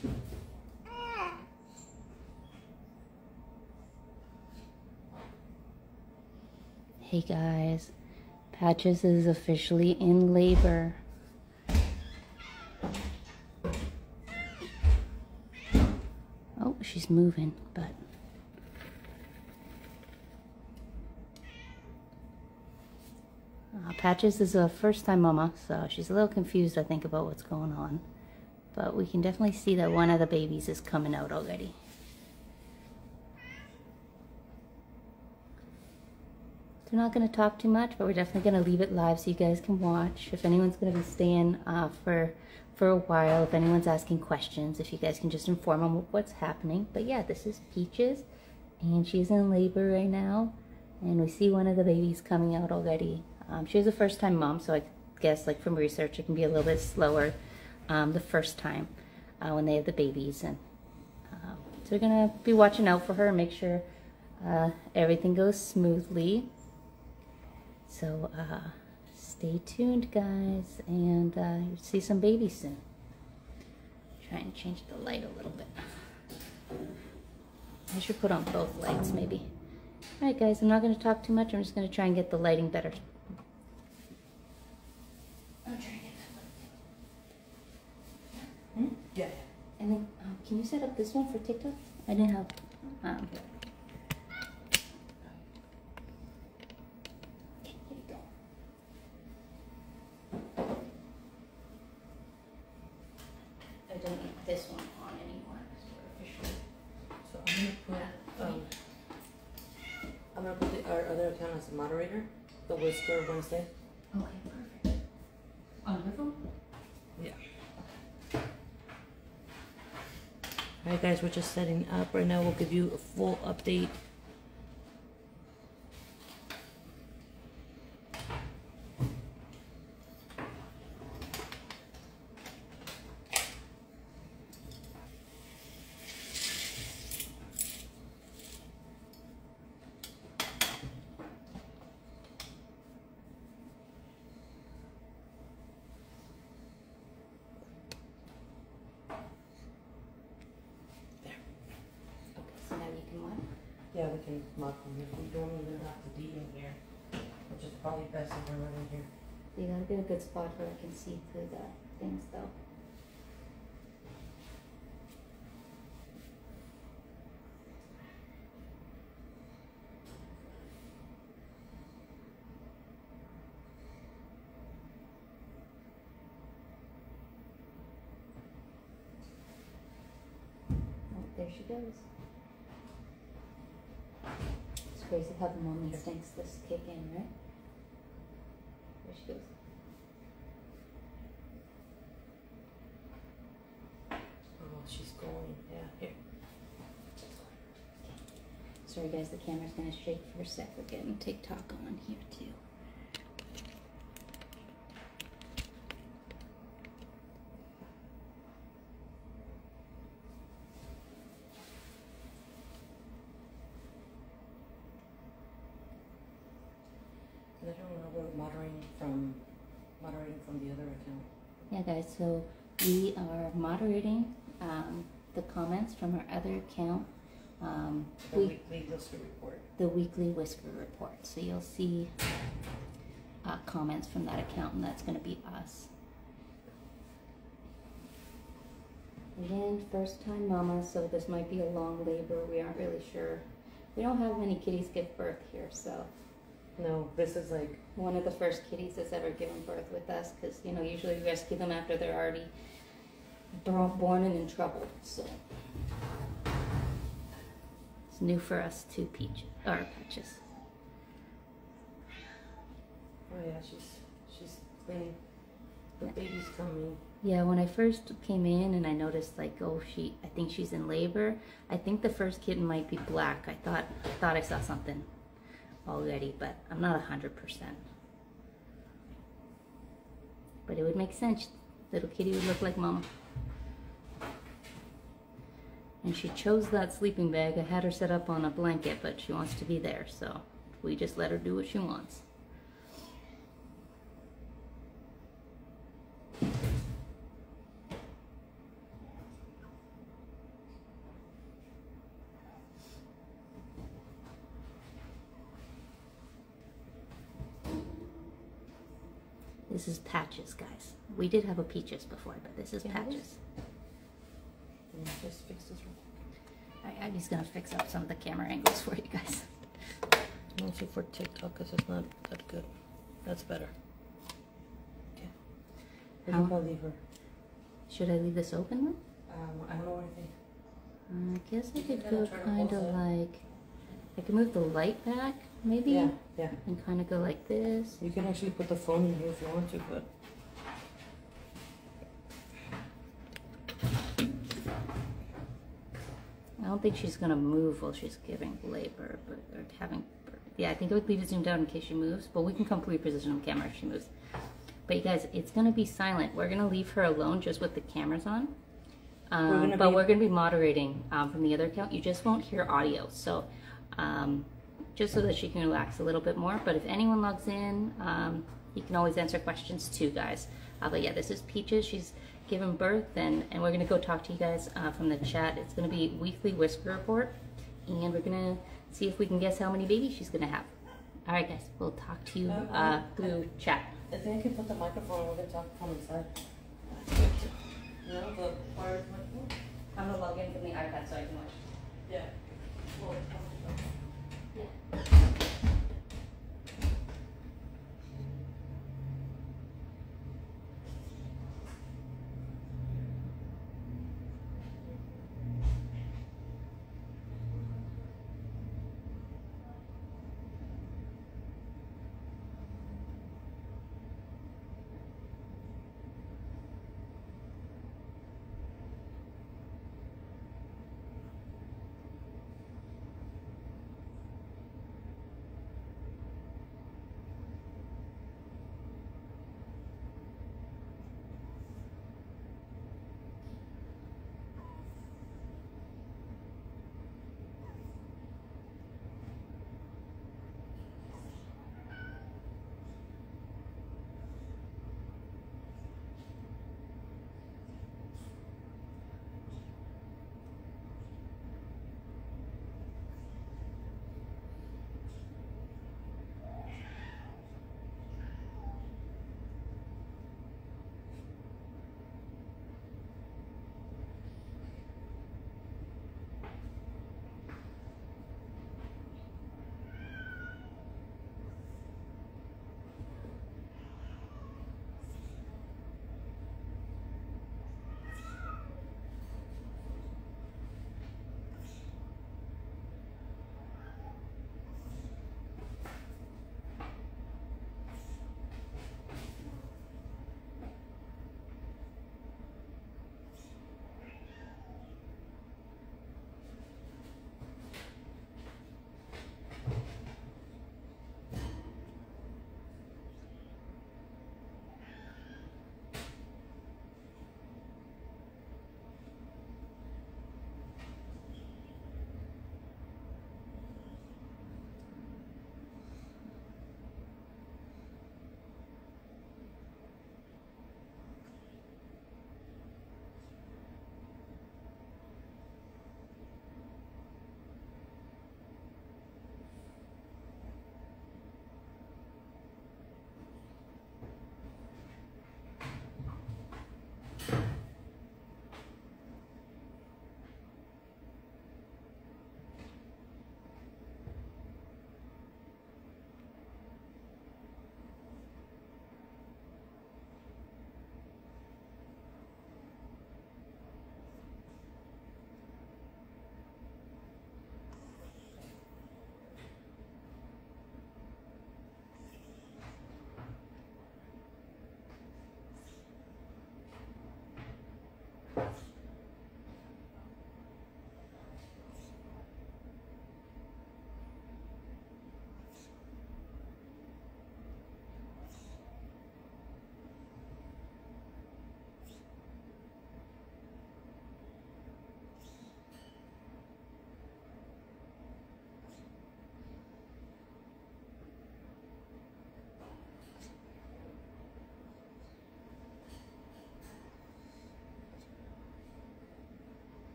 Hey guys, Patches is officially in labor. Oh, she's moving, but Patches is a first-time mama, so she's a little confused, I think, about what's going on. But we can definitely see that one of the babies is coming out already. We're not going to talk too much, but we're definitely going to leave it live so you guys can watch. If anyone's going to be staying for a while, if anyone's asking questions, if you guys can just inform them what's happening. But yeah, this is Peaches, and she's in labor right now, and we see one of the babies coming out already. She was a first-time mom, so I guess, like, from research, it can be a little bit slower the first time when they have the babies. And so we're going to be watching out for her and make sure everything goes smoothly. So stay tuned, guys, and you'll see some babies soon. Trying to change the light a little bit. I should put on both lights, maybe. All right, guys, I'm not going to talk too much. I'm just going to try and get the lighting better. I'm trying to get that light. Yeah. And then, can you set up this one for TikTok? I didn't have. I don't need this one on anymore. So I'm gonna put our other account as a moderator, the Whisker Wednesday. Okay, perfect. On your phone? Yeah. All right, guys, we're just setting up right now. We'll give you a full update. Yeah, we can mark them here. We don't even have to D in here, which is probably best if we're right in here. You gotta get a good spot where I can see through the things, though. Oh, there she goes. It's crazy how the mom instincts this kick in, right? There she goes. Oh, she's going. Yeah, here. Sorry guys, the camera's gonna shake for a sec. We're getting TikTok on here too. I don't know, we're moderating from the other account. Yeah guys, so we are moderating the comments from our other account. The weekly Whisker report. The weekly Whisker report. So you'll see comments from that account, and that's going to be us. Again, first time mama, so this might be a long labor. We aren't really sure. We don't have many kitties give birth here, so. No, this is like One of the first kitties that's ever given birth with us, because, you know, usually we rescue them after they're already born and in trouble, so. It's new for us too, Patches. Oh yeah, she's clean. The baby's coming. Yeah, when I first came in and I noticed, like, oh, I think she's in labor. I think the first kitten might be black. I thought I saw something already, but I'm not 100%. But it would make sense. Little kitty would look like mama. And she chose that sleeping bag. I had her set up on a blanket, but she wants to be there, so we just let her do what she wants. This is Patches, guys. We did have a Peaches before, but this is Patches. Let me just fix this real quick. I'm just gonna fix up some of the camera angles for you guys. Mostly for TikTok because it's not that good. That's better. Okay. I think I'll leave her. Should I leave this open then? I don't know what I think. I guess I could gonna go try to kind close of it. like, I can move the light back, maybe? Yeah, yeah. And kind of go like this. You can actually put the phone in here if you want to, but I don't think she's gonna move while she's giving labor, but or having birth. Yeah, I think I would leave it zoomed out in case she moves, but we can come reposition the camera if she moves. But you guys, it's gonna be silent. We're gonna leave her alone just with the cameras on. We're gonna be moderating from the other account. You just won't hear audio, so just so that she can relax a little bit more. But if anyone logs in, you can always answer questions too, guys. But yeah, this is Peaches. She's given birth, and we're gonna go talk to you guys from the chat. It's gonna be weekly whisker report, and we're gonna see if we can guess how many babies she's gonna have. All right, guys, we'll talk to you through chat. I think I can put the microphone and we're gonna talk from inside. You know, the wired microphone? I'm gonna log in from the iPad so I can watch. Yeah. Well,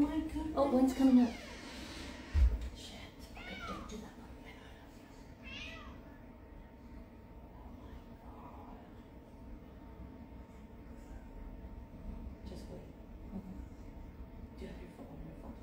my goodness. Oh, one's coming up. Shit. Okay, don't do that one. Just wait. Do you have your phone on your phone?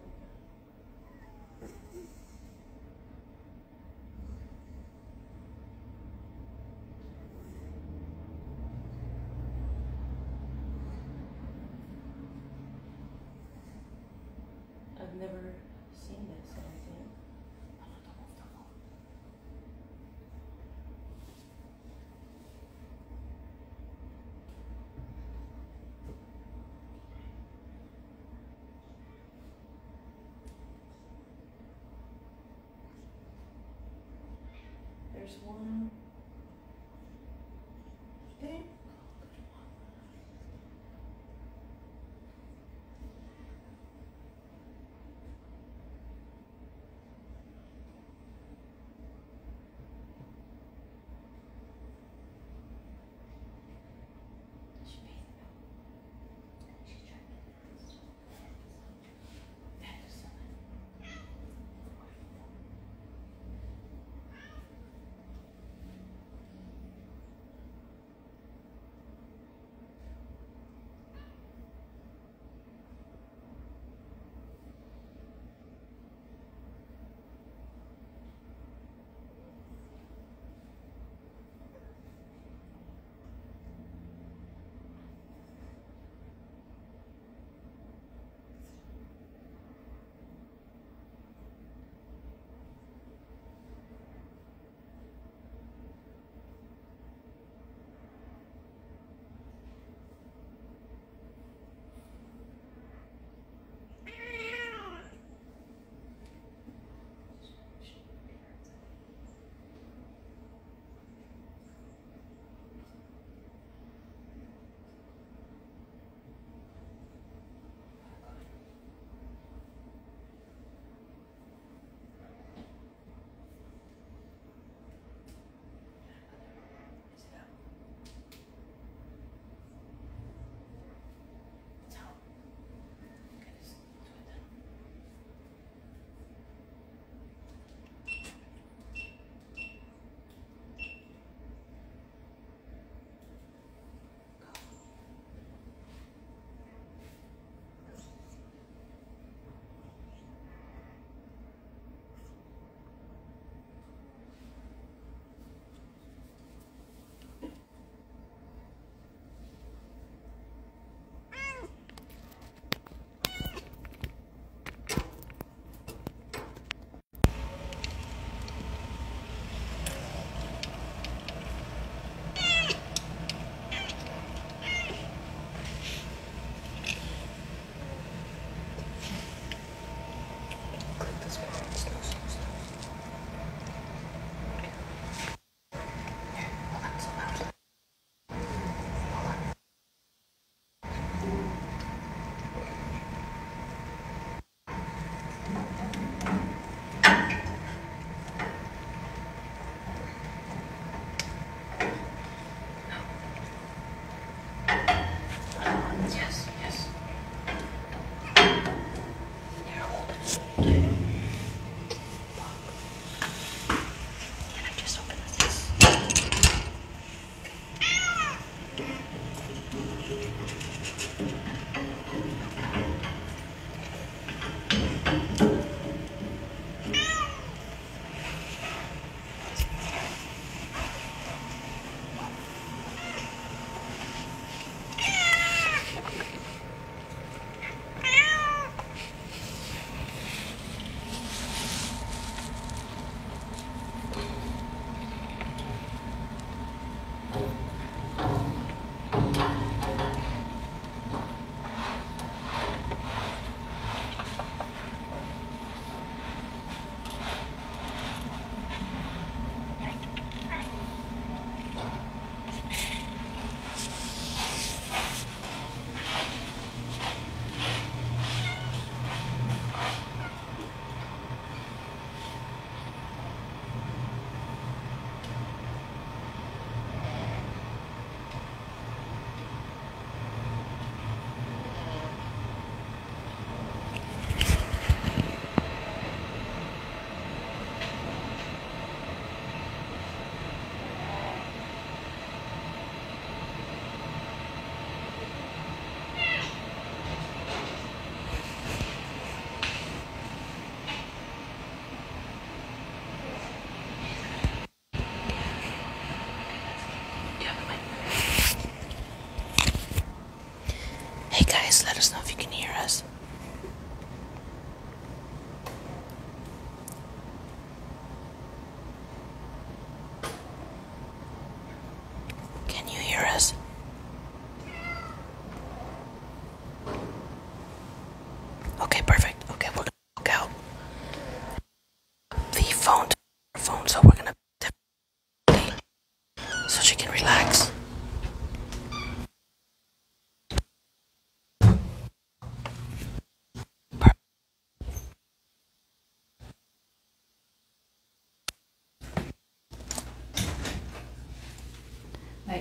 I've never seen this, I don't think. There's one. Okay.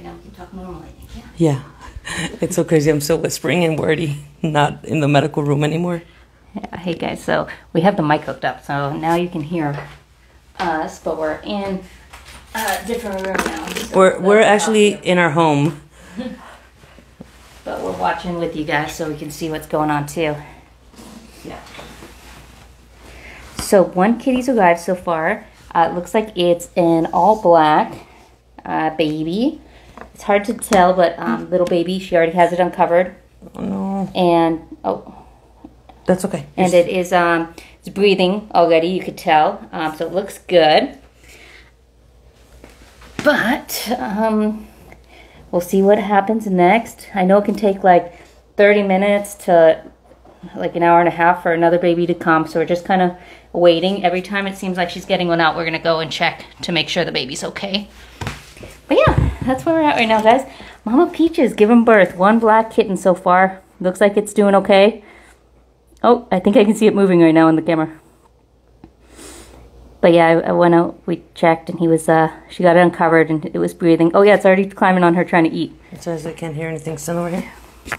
right now. We can talk normally, I think, Yeah. It's so crazy. I'm so whispering and wordy. Not in the medical room anymore. Yeah, hey guys, so we have the mic hooked up, so now you can hear us, but we're in a different room now. So We're actually in our home. But we're watching with you guys so we can see what's going on too. Yeah. So one kitty's arrived so far. It looks like it's an all black baby. It's hard to tell, but little baby, she already has it uncovered. Oh no. And that's okay. And it is it's breathing already, you could tell. So it looks good. But we'll see what happens next. I know it can take like 30 minutes to like an hour and a half for another baby to come. So we're just kind of waiting. Every time it seems like she's getting one out, we're going to go and check to make sure the baby's okay. But yeah, that's where we're at right now, guys. Mama Peaches giving birth. One black kitten so far. Looks like it's doing okay. Oh, I think I can see it moving right now on the camera. But yeah, I went out, we checked, and he was, she got it uncovered, and it was breathing. Oh yeah, it's already climbing on her trying to eat. It says I can't hear anything still over here.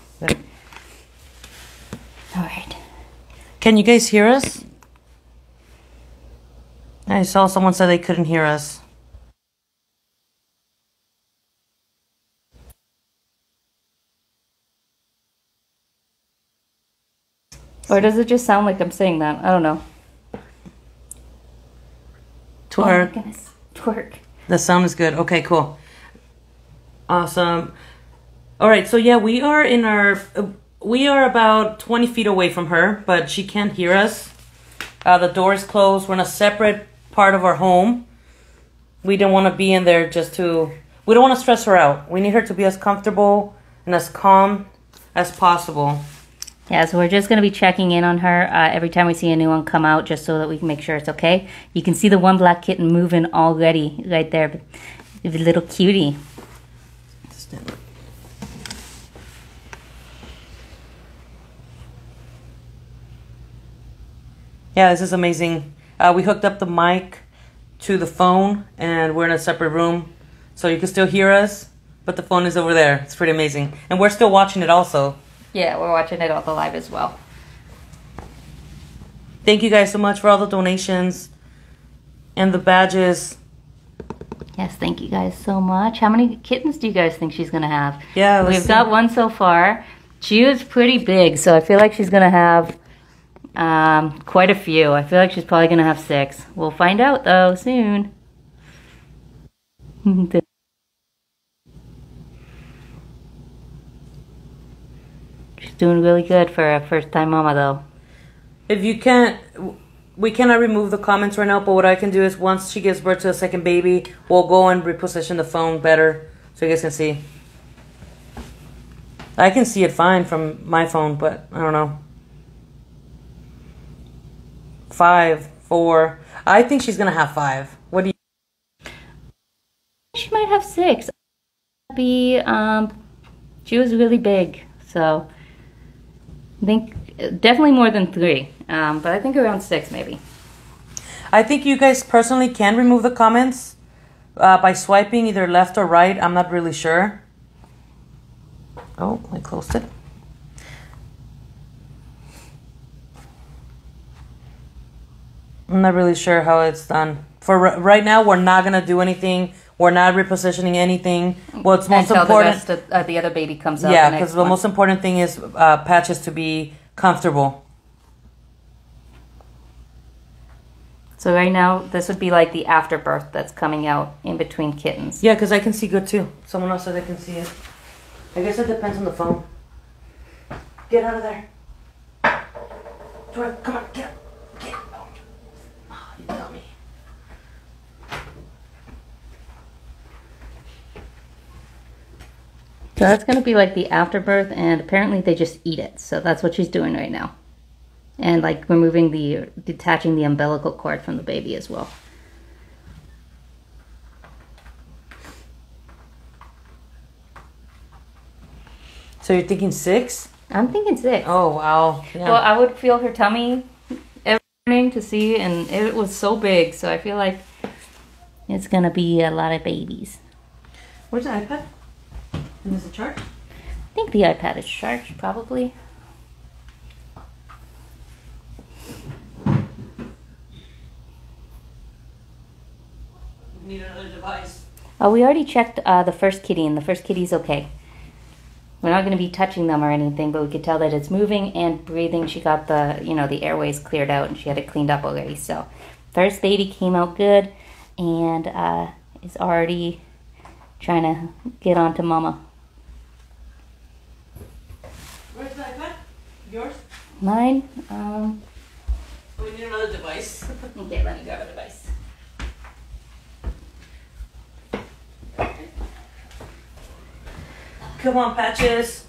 Alright. Can you guys hear us? I saw someone say they couldn't hear us. Or does it just sound like I'm saying that? I don't know. Twerk. Oh my goodness. Twerk. The sound is good. Okay, cool. Awesome. All right, so yeah, we are about 20 feet away from her, but she can't hear us. The door is closed. We're in a separate part of our home. We don't want to be in there we don't want to stress her out. We need her to be as comfortable and as calm as possible. Yeah, so we're just going to be checking in on her every time we see a new one come out, just so that we can make sure it's okay. You can see the one black kitten moving already right there. The little cutie. Yeah, this is amazing. We hooked up the mic to the phone, and we're in a separate room, so you can still hear us, but the phone is over there. It's pretty amazing. And we're still watching it also. Yeah, we're watching it on the live as well. Thank you guys so much for all the donations and the badges. Yes, thank you guys so much. How many kittens do you guys think she's going to have? Yeah, we've got one so far. She was pretty big, so I feel like she's going to have quite a few. I feel like she's probably going to have 6. We'll find out, though, soon. She's doing really good for a first-time mama, though. If you can't, we cannot remove the comments right now, but what I can do is once she gives birth to a second baby, we'll go and reposition the phone better so you guys can see. I can see it fine from my phone, but I don't know. 5, 4. I think she's going to have 5. What do you... She might have 6. She was really big, so I think definitely more than 3, but I think around 6 maybe. I think you guys personally can remove the comments by swiping either left or right. I'm not really sure. Oh, I closed it. I'm not really sure how it's done. For right now, we're not going to do anything. We're not repositioning anything. What's most important... Until the rest of the other baby comes out. Yeah, because the most important thing is Patches to be comfortable. So right now, this would be like the afterbirth that's coming out in between kittens. Yeah, because I can see good too. Someone else said they can see it. I guess it depends on the phone. Get out of there. Come on, get up. Get up. Oh, you got me. So that's going to be like the afterbirth, and apparently they just eat it. So that's what she's doing right now. And like detaching the umbilical cord from the baby as well. So you're thinking 6? I'm thinking 6. Oh, wow. Yeah. Well, I would feel her tummy every morning to see, and it was so big. So I feel like it's going to be a lot of babies. Where's the iPad? And is it charged? I think the iPad is charged, probably. Need another device. We already checked the first kitty, and the first kitty's okay. We're not going to be touching them or anything, but we could tell that it's moving and breathing. She got the, the airways cleared out, and she had it cleaned up already. So, first baby came out good, and is already trying to get on to mama. Where's the iPad? Yours? Mine? We need another device. Okay, let me grab a device. Come on, Patches.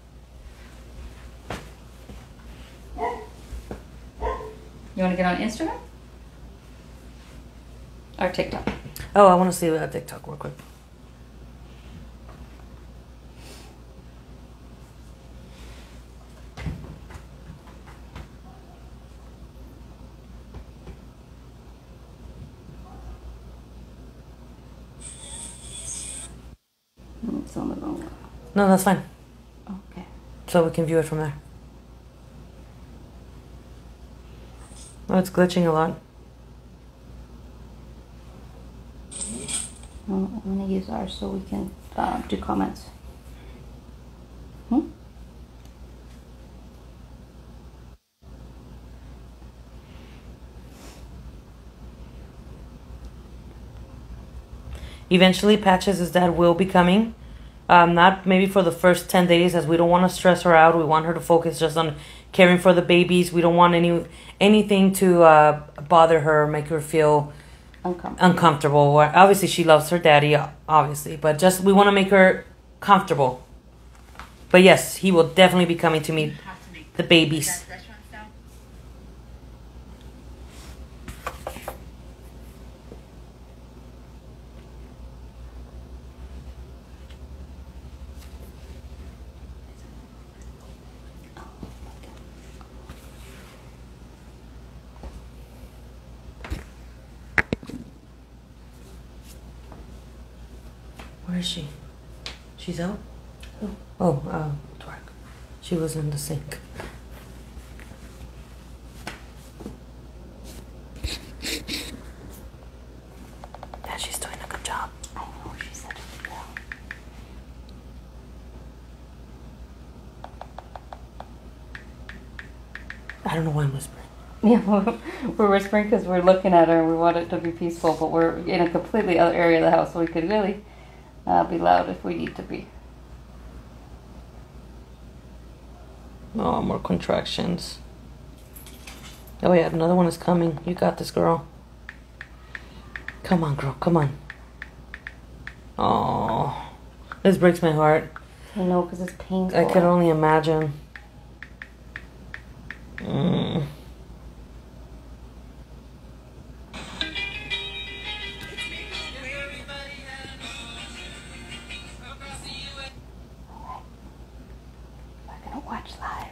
You want to get on Instagram? Or TikTok? Oh, I want to see that TikTok real quick. It's on the wrong one. No, that's fine. Okay. So we can view it from there. Oh, it's glitching a lot. Well, I'm going to use ours so we can do comments. Eventually, Patches' dad will be coming. Not maybe for the first 10 days, as we don't want to stress her out. We want her to focus just on caring for the babies. We don't want anything to bother her or make her feel uncomfortable. Obviously, she loves her daddy, obviously. But just we want to make her comfortable. But yes, he will definitely be coming to meet the babies. Where is she? She's out? Who? Oh, Twerk. She was in the sink. Yeah, she's doing a good job. I know, she's such a good girl. I don't know why I'm whispering. Yeah, we're whispering because we're looking at her and we want it to be peaceful, but we're in a completely other area of the house, so we could really be loud if we need to be. Oh, more contractions. Oh yeah, another one is coming. You got this, girl. Come on, girl. Come on. Oh, this breaks my heart. I know, because it's painful. I could only imagine. We're gonna watch live.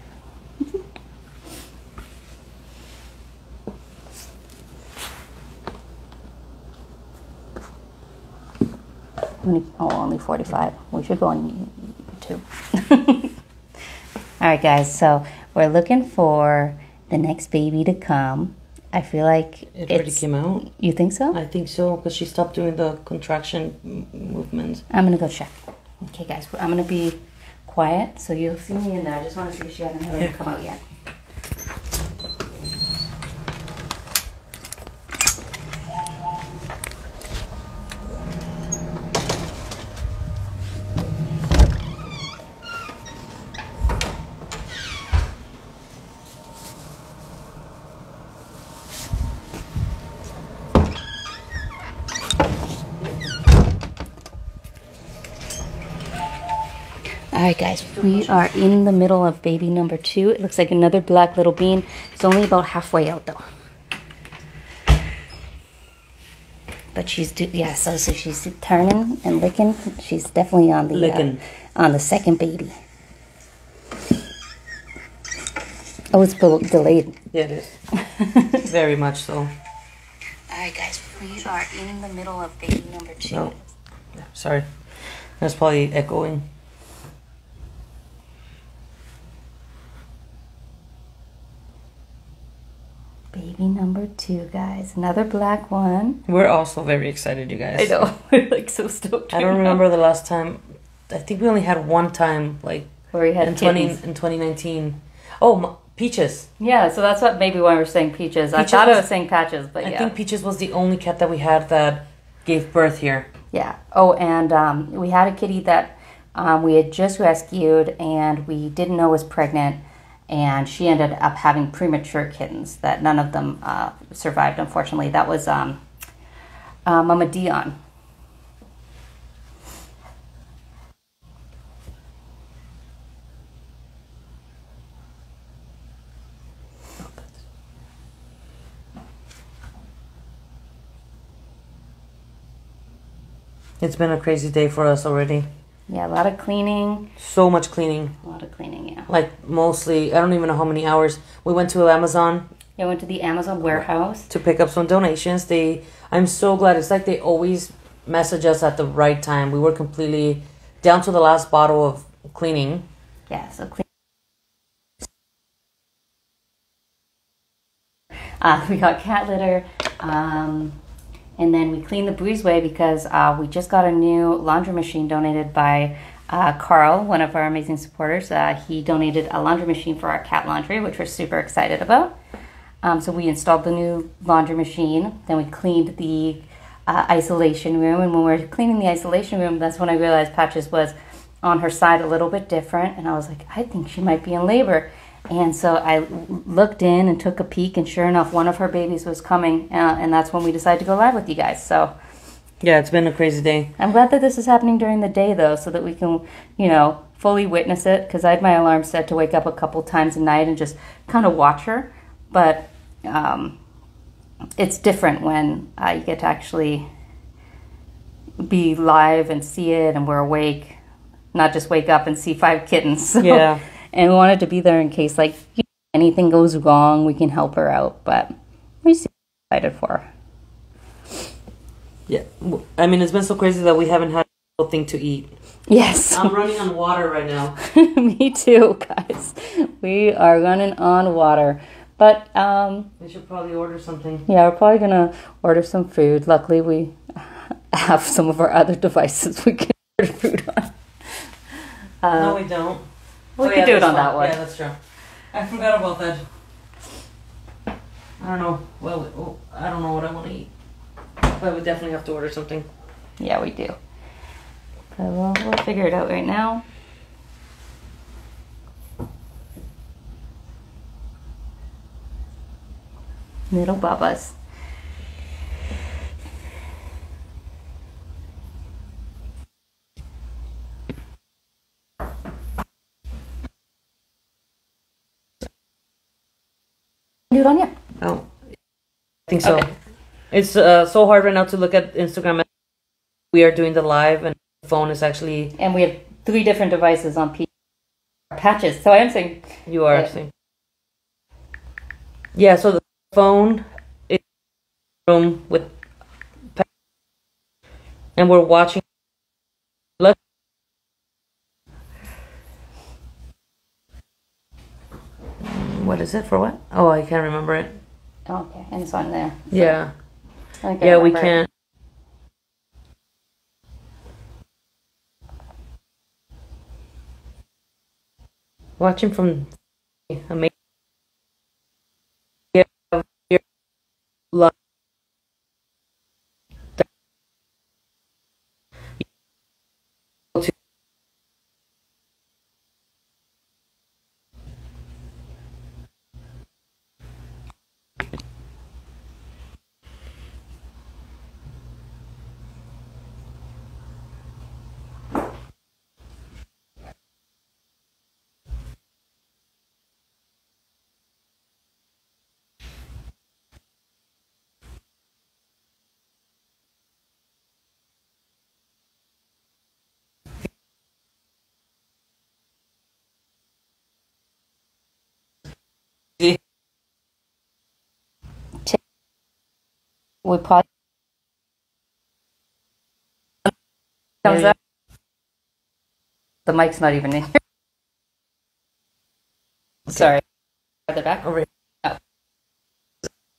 Only 45. We should go on YouTube. Alright guys, so we're looking for the next baby to come. I feel like It already came out. You think so? I think so, because she stopped doing the contraction movements. I'm gonna go check. Okay guys, I'm gonna be quiet so you'll see me in there. I just want to see if she hasn't come out yet. Alright guys, we are in the middle of baby number 2. It looks like another black little bean. It's only about halfway out though. But she's, so she's turning and licking. She's definitely on the second baby. Oh, it's delayed. Yeah, it is. Very much so. Alright guys, we are in the middle of baby number 2. Oh, yeah, sorry. That's probably echoing. Baby number 2, guys. Another black one. We're also very excited, you guys. I know. We're like so stoked. I don't remember the last time. I think we only had one time, like where we had in 2019. Oh, Peaches. Yeah, so that's what maybe why we're saying Peaches. I thought I was saying Patches, but I think Peaches was the only cat that we had that gave birth here. Yeah. Oh, and we had a kitty that we had just rescued, and we didn't know was pregnant, and she ended up having premature kittens that none of them survived, unfortunately. That was Mama Dion. It's been a crazy day for us already. Yeah, a lot of cleaning. So much cleaning. A lot of cleaning, yeah. Like mostly, I don't even know how many hours. We went to Amazon. Yeah, went to the Amazon warehouse. To pick up some donations. I'm so glad. It's like they always message us at the right time. We were completely down to the last bottle of cleaning. Yeah, so clean. We got cat litter. And then we cleaned the breezeway because we just got a new laundry machine donated by Carl, one of our amazing supporters. He donated a laundry machine for our cat laundry, which we're super excited about. So we installed the new laundry machine. Then we cleaned the isolation room. And when we were cleaning the isolation room, that's when I realized Patches was on her side a little bit different. And I was like, I think she might be in labor. And so I looked in and took a peek, and sure enough, one of her babies was coming, and that's when we decided to go live with you guys. So, yeah, it's been a crazy day. I'm glad that this is happening during the day, though, so that we can, fully witness it, because I had my alarm set to wake up a couple times a night and just kind of watch her. But it's different when you get to actually be live and see it, and we're awake, not just wake up and see 5 kittens. So. Yeah. And we wanted to be there in case, anything goes wrong, we can help her out. But we're super excited for her. Yeah. I mean, it's been so crazy that we haven't had anything to eat. Yes. I'm running on water right now. Me too, guys. We are running on water. But, we should probably order something. Yeah, we're probably going to order some food. Luckily, we have some of our other devices we can order food on. No, we don't. We could do it on that one. Yeah, that's true. I forgot about that. I don't know. Well, I don't know what I want to eat. But we definitely have to order something. Yeah, we do. But we'll figure it out right now. Little Bubba's. Do it on you. Oh, I think so. Okay. It's so hard right now to look at Instagram. We are doing the live, and the phone is actually. And we have 3 different devices on Patches. So I am saying. You are saying. Yeah, so the phone is in the room with. And we're watching. What is it for what? Oh, I can't remember it. Okay, and it's on there. So Yeah. yeah, we can't. Watching from amazing. Yeah, love. We probably. The mic's not even in here. Sorry. Farther back. Over here. Oh.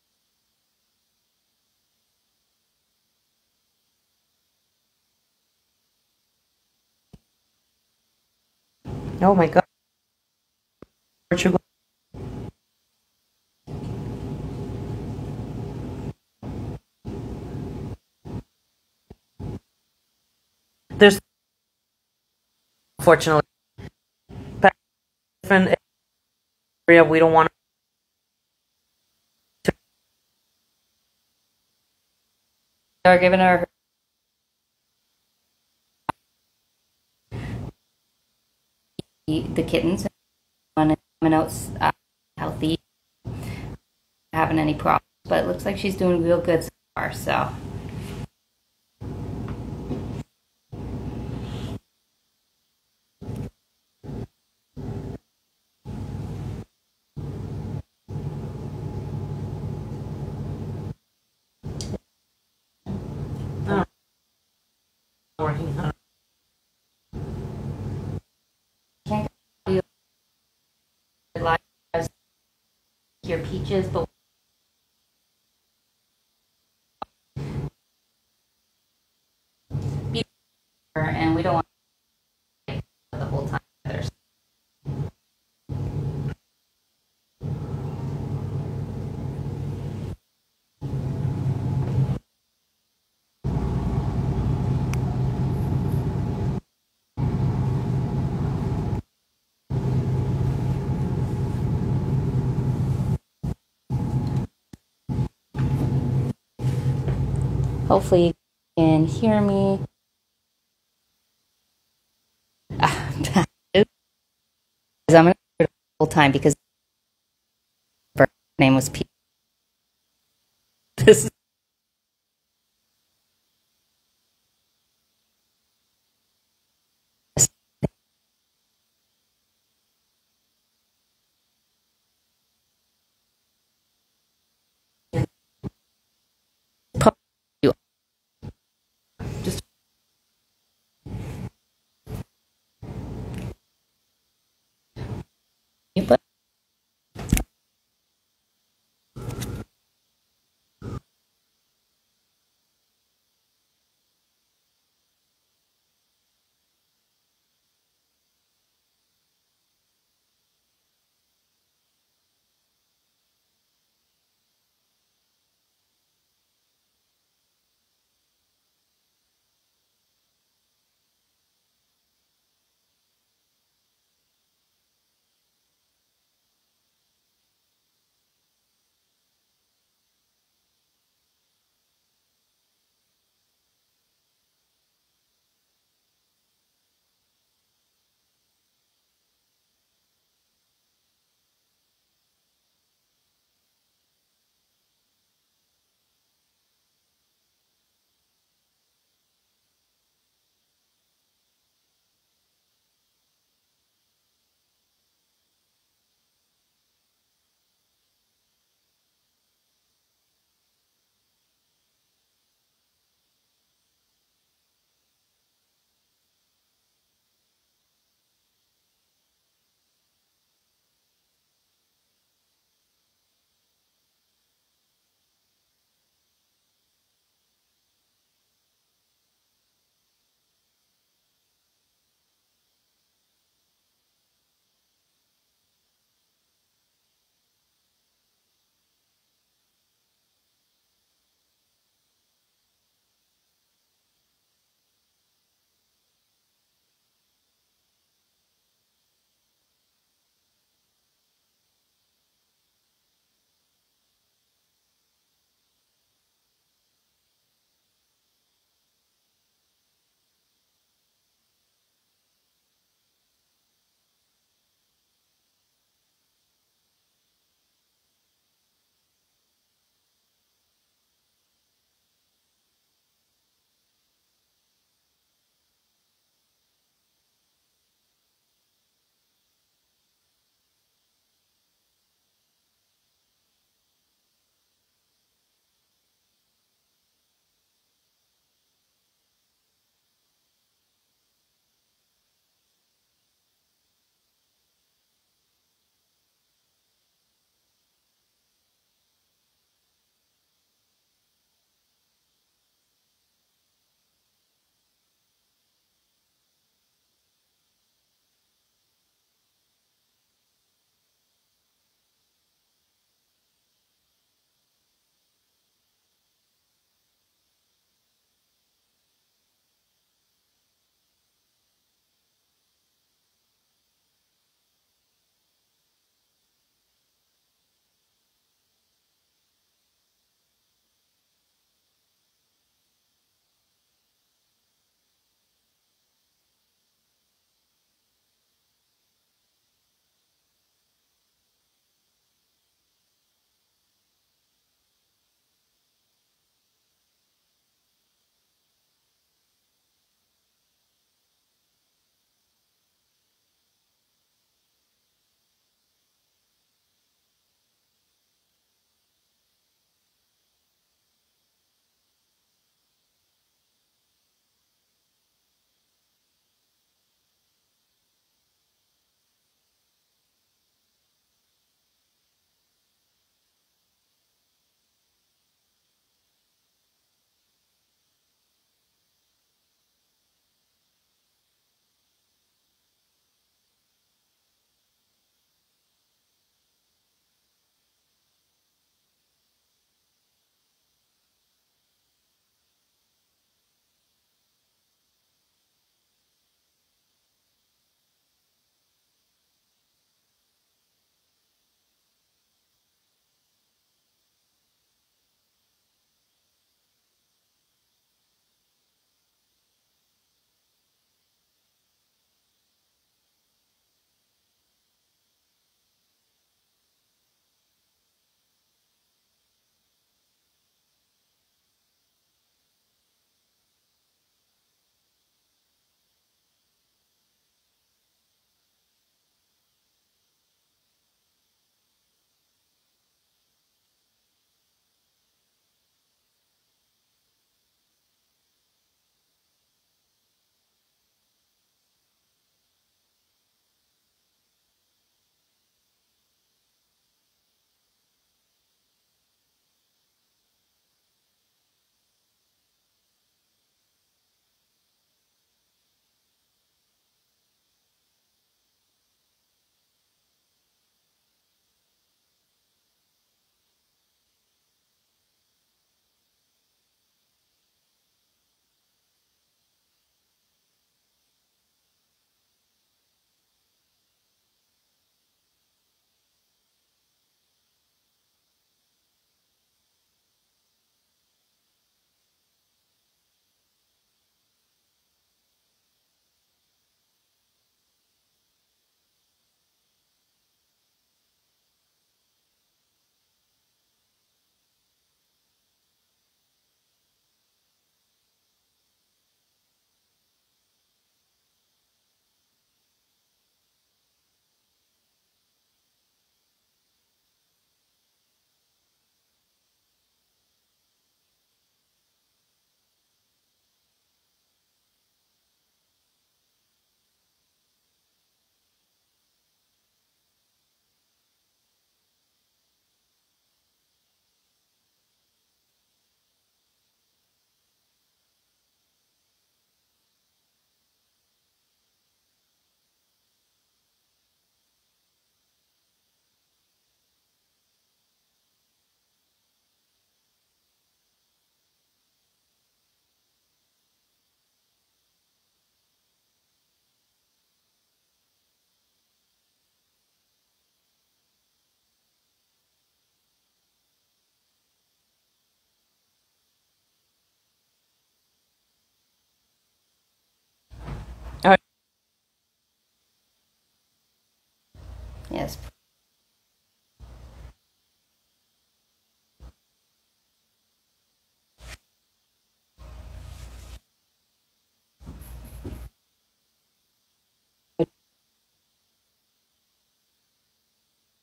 Oh my God. Portugal. There's unfortunately different area we don't want to. They're giving her the kittens and coming out healthy, having any problems. But it looks like she's doing real good so far. So. Working on Can't do live your peaches, but and we don't want the whole time either. Hopefully you can hear me. I'm going to do it the whole time because her name was Pete. This is just but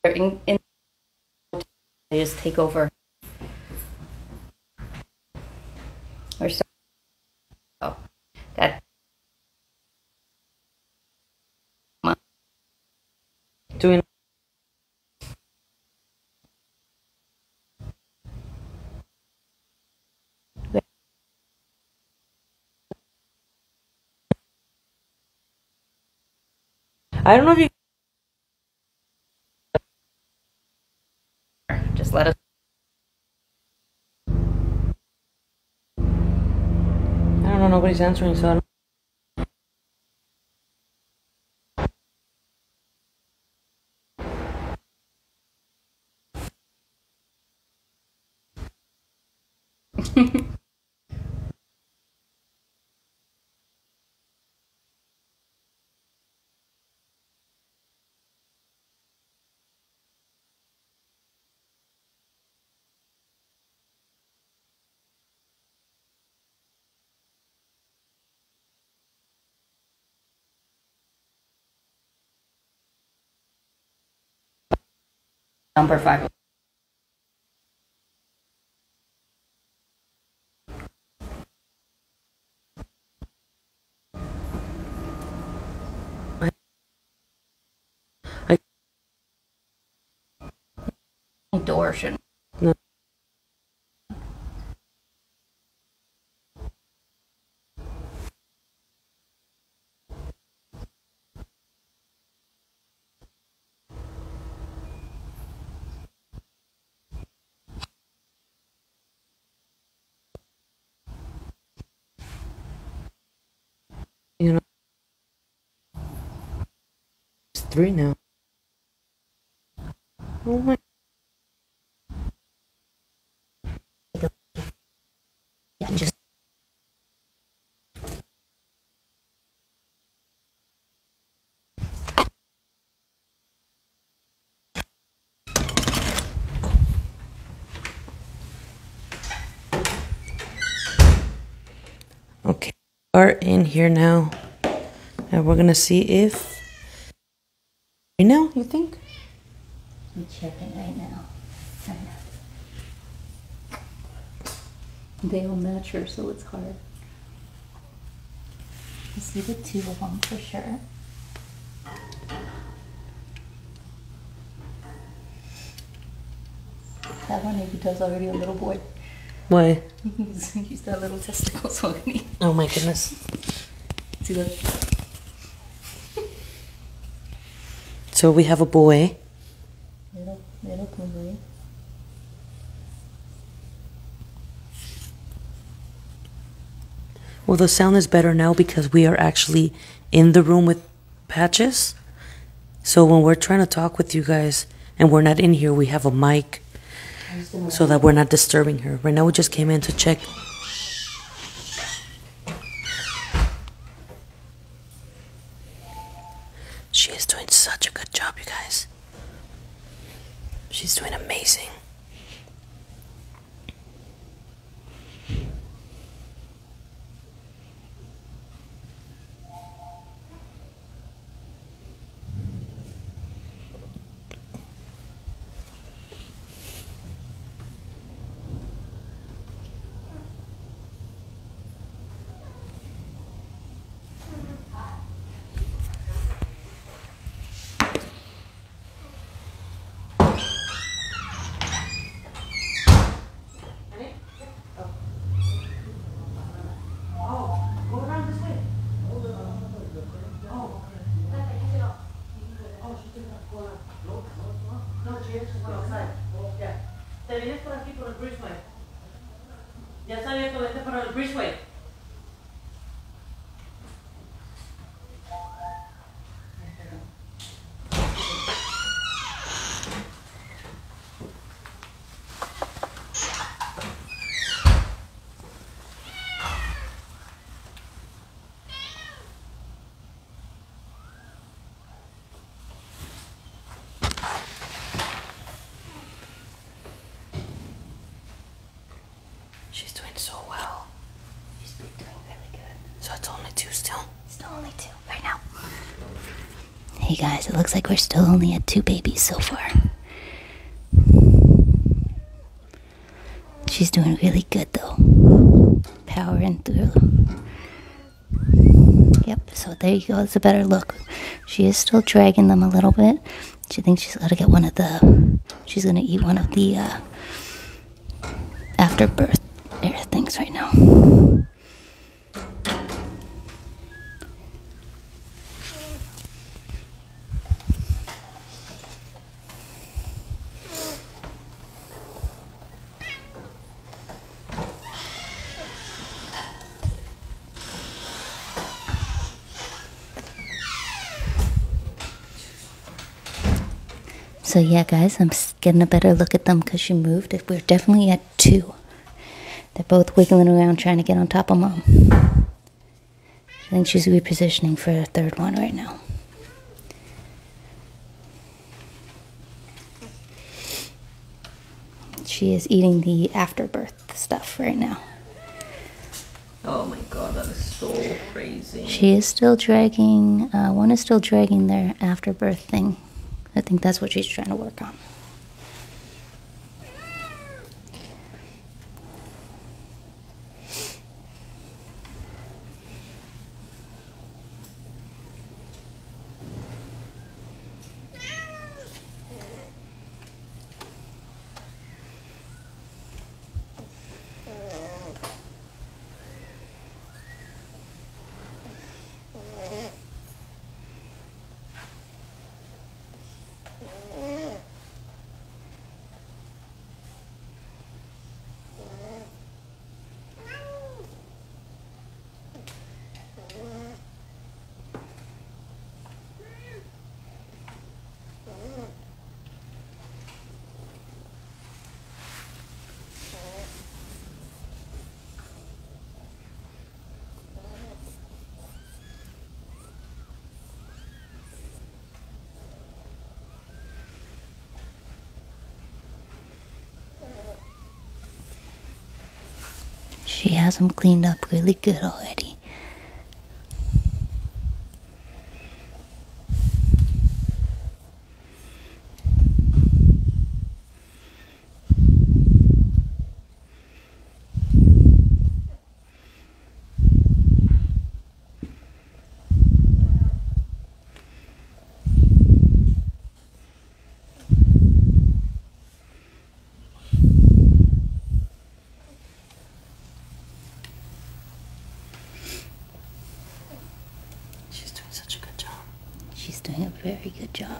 in they just take over. Or so. Oh, that. Doing. I don't know if you. Just let us. I don't know. Nobody's answering, so I don't. Number 5. Door shouldn't. No. You know, it's 3 now. Oh my. Yeah, just. Okay, we are in here now, and we're gonna see if. You know, you think? I'm checking right now. They all match her, so it's hard. You see the 2 of them for sure. That one maybe does already a little boy. Why? He's got little testicles already. Oh my goodness. See that? So we have a boy. Little boy. Well, the sound is better now because we are actually in the room with Patches. So when we're trying to talk with you guys and we're not in here, we have a mic so that we're not disturbing her. Right now we just came in to check. She is doing such a good job, you guys. She's doing amazing. Te vienes por aquí por el Bridgeway. Ya está abierto, vete para el Bridgeway. She's doing so well. She's doing really good. So it's only 2 still? Still only 2 right now. Hey guys, it looks like we're still only at 2 babies so far. She's doing really good though. Powering through. Yep, so there you go. It's a better look. She is still dragging them a little bit. She thinks she's got to get one of the... She's going to eat one of the afterbirth air things right now. So yeah, guys, I'm getting a better look at them because she moved. We're definitely at 2. They're both wiggling around trying to get on top of Mom. I think she's repositioning for a 3rd one right now. She is eating the afterbirth stuff right now. Oh my god, that is so crazy. She is still dragging, one is still dragging their afterbirth thing. I think that's what she's trying to work on. She has them cleaned up really good already. She's doing a very good job.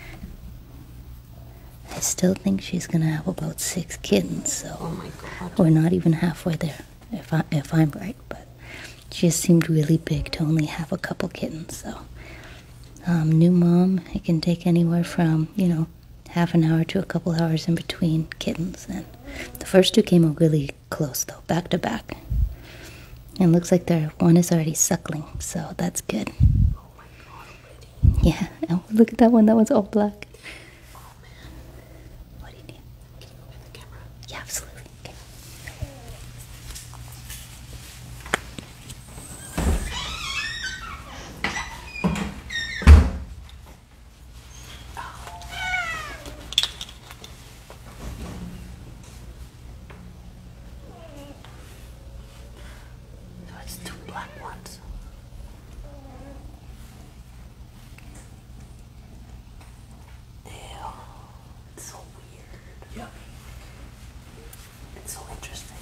I still think she's gonna have about 6 kittens, so oh my god, we're not even halfway there, if I'm right. But she just seemed really big to only have a couple kittens. So new mom, it can take anywhere from, you know, half an hour to a couple hours in between kittens. And the first 2 came out really close though, back to back. And looks like their one is already suckling, so that's good. Yeah, oh, look at that one. That one's all black. oh man. What do you need? Can you open the camera? Yeah, absolutely. Okay. No, it's 2 black ones. It's so weird. Yeah. It's so interesting.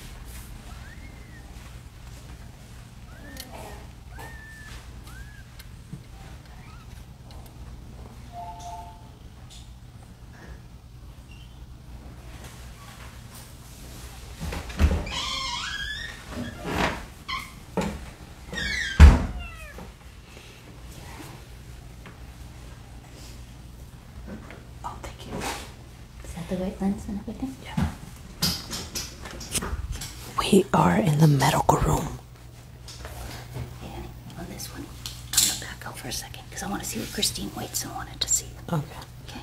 Oh, thank you. Is that the right lens and everything? Yeah. We are in the medical room. Yeah, on this one. I'm gonna back out for a second because I want to see what Christine waits and wanted to see. Okay. Okay.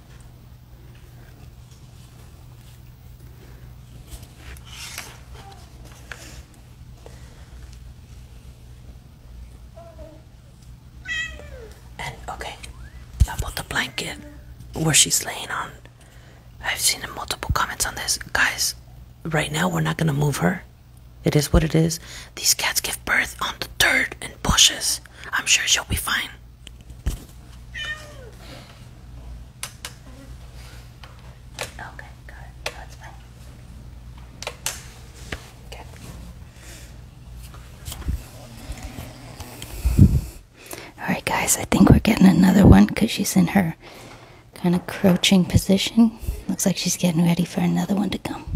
And okay, about the blanket where she's laying on. I've seen multiple comments on this. Guys, right now we're not going to move her. It is what it is. These cats give birth on the dirt and bushes. I'm sure she'll be fine. Okay, got it. That's fine. Okay. Alright guys, I think we're getting another one because she's in her kind of crouching position. Looks like she's getting ready for another one to come.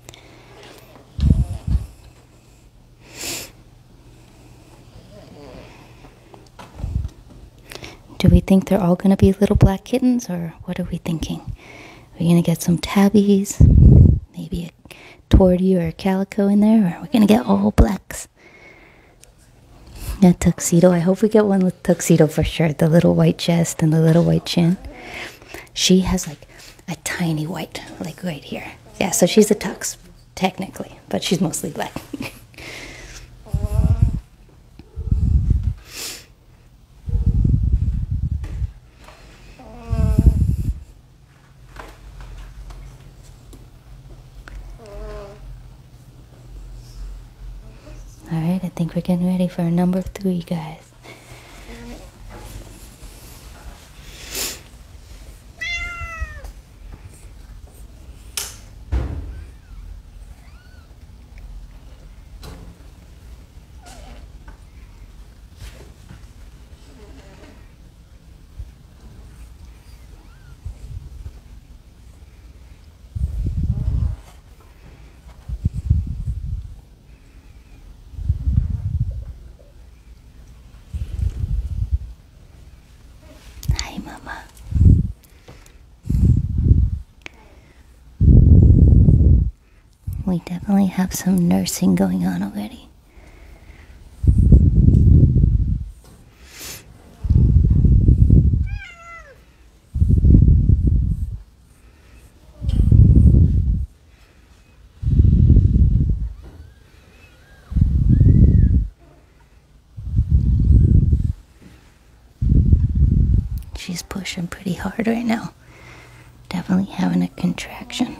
Do we think they're all going to be little black kittens, or what are we thinking? Are we going to get some tabbies? Maybe a tortie or a calico in there? Or are we going to get all blacks? Yeah, tuxedo. I hope we get one with tuxedo for sure. The little white chest and the little white chin. She has like a tiny white, like right here. Yeah, so she's a tux, technically, but she's mostly black. Alright, I think we're getting ready for number 3, guys. Hi, Mama. We definitely have some nursing going on already. She's pushing pretty hard right now. Definitely having a contraction.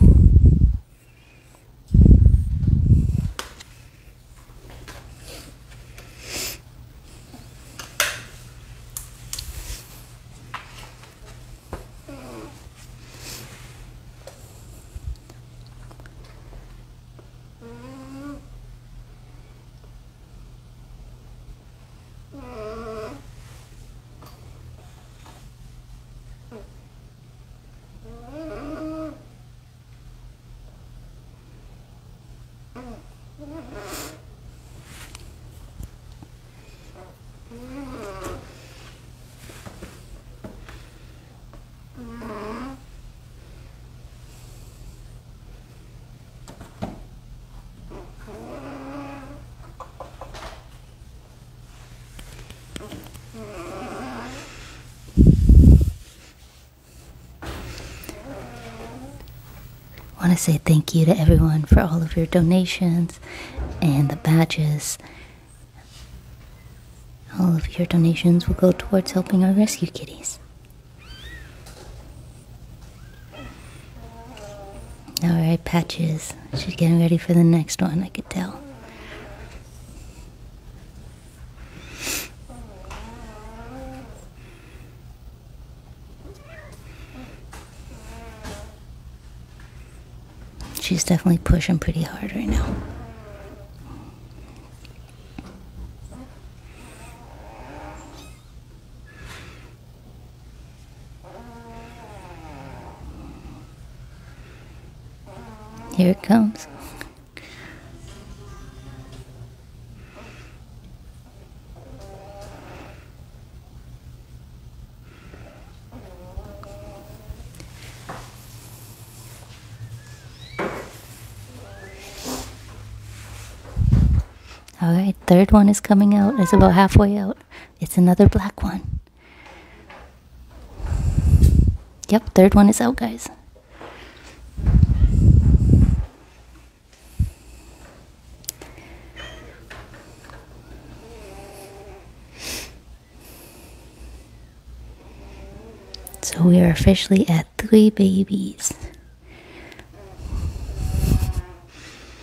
I want to say thank you to everyone for all of your donations and the badges. All of your donations will go towards helping our rescue kitties. Alright, Patches. She's getting ready for the next one, I could tell. She's definitely pushing pretty hard right now. Here it comes. Alright, third one is coming out. It's about halfway out. It's another black one. Yep, third one is out, guys. So we are officially at 3 babies.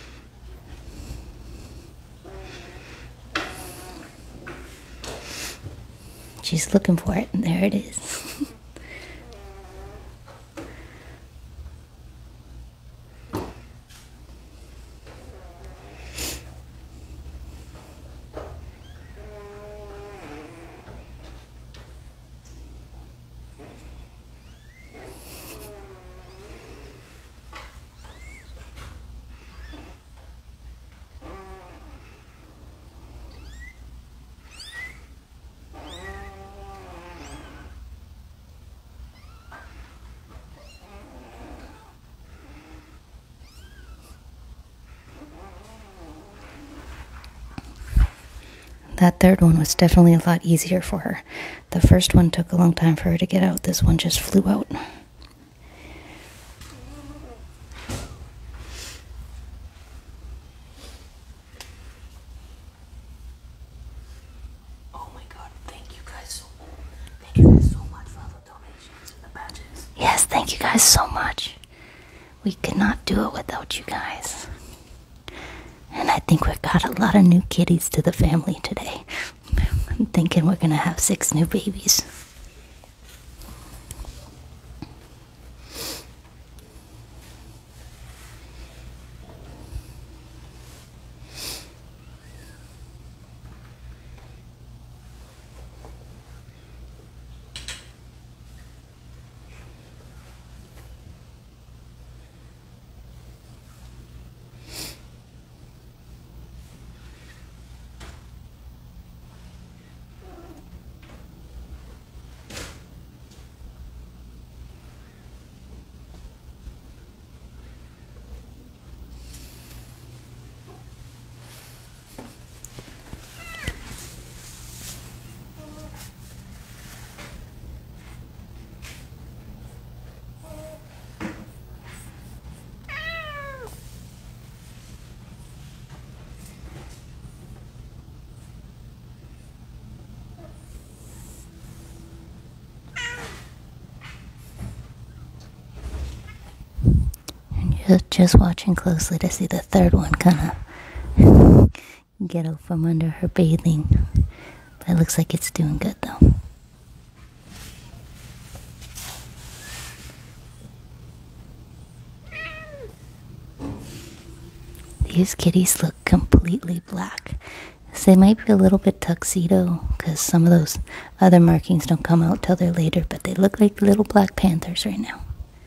she's looking for it, and there it is. That third one was definitely a lot easier for her. The first one took a long time for her to get out. This one just flew out. Oh my God, thank you guys so much for all the donations and the badges. Yes, thank you guys so much. We could not do it without you guys. And I think we've got a lot of new kitties to the family today. I'm thinking we're gonna have 6 new babies. Just watching closely to see the third one kind of get out from under her bathing. But it looks like it's doing good though. These kitties look completely black. So they might be a little bit tuxedo because some of those other markings don't come out till they're later, but they look like little black panthers right now.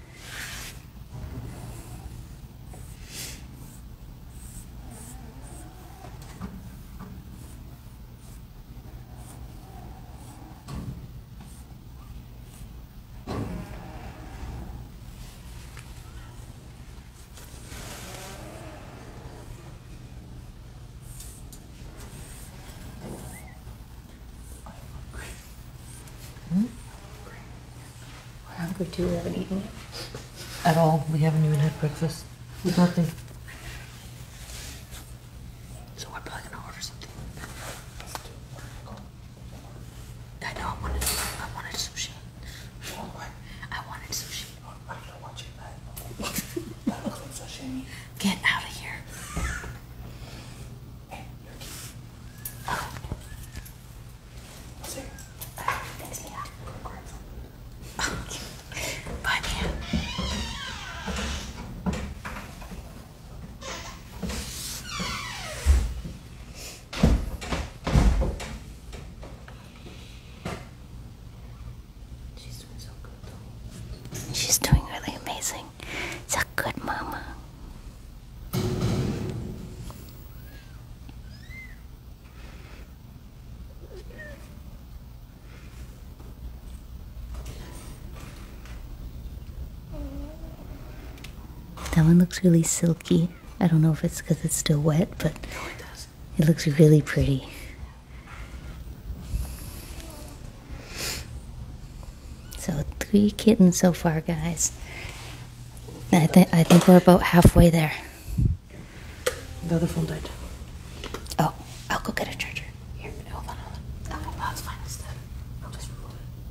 We're hungry too, we haven't eaten yet. At all. We haven't even had breakfast. Nothing. So we're probably gonna order something. I know, I wanted sushi. I wanted sushi. I'm not watching that. That looks like sashimi. Get out of here. Hey, you're cute. Oh. See? Thanks, Mia. Bye, Mia. She's doing so good, though. She's doing really amazing. It's a good mama. That one looks really silky. I don't know if it's because it's still wet, but it looks really pretty. So 3 kittens so far, guys. I think we're about halfway there. The other phone died. Oh, I'll go get a charger. Here, hold on. Oh, that's fine instead. I'll just remove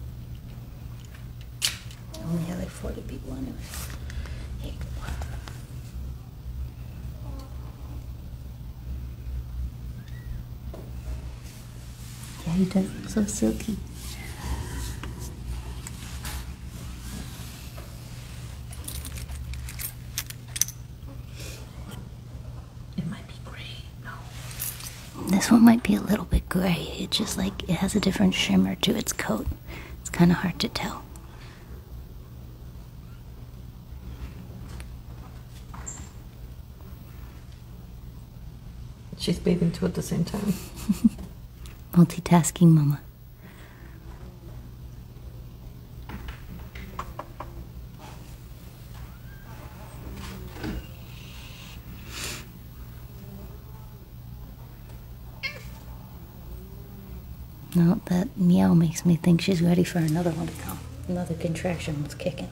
it. I only have like 40 people anyway. Here you go. Yeah, he does look so silky. This one might be a little bit gray. It's just like it has a different shimmer to its coat. It's kind of hard to tell. She's bathing too at the same time. Multitasking mama. No, that meow makes me think she's ready for another one to come. Another contraction was kicking.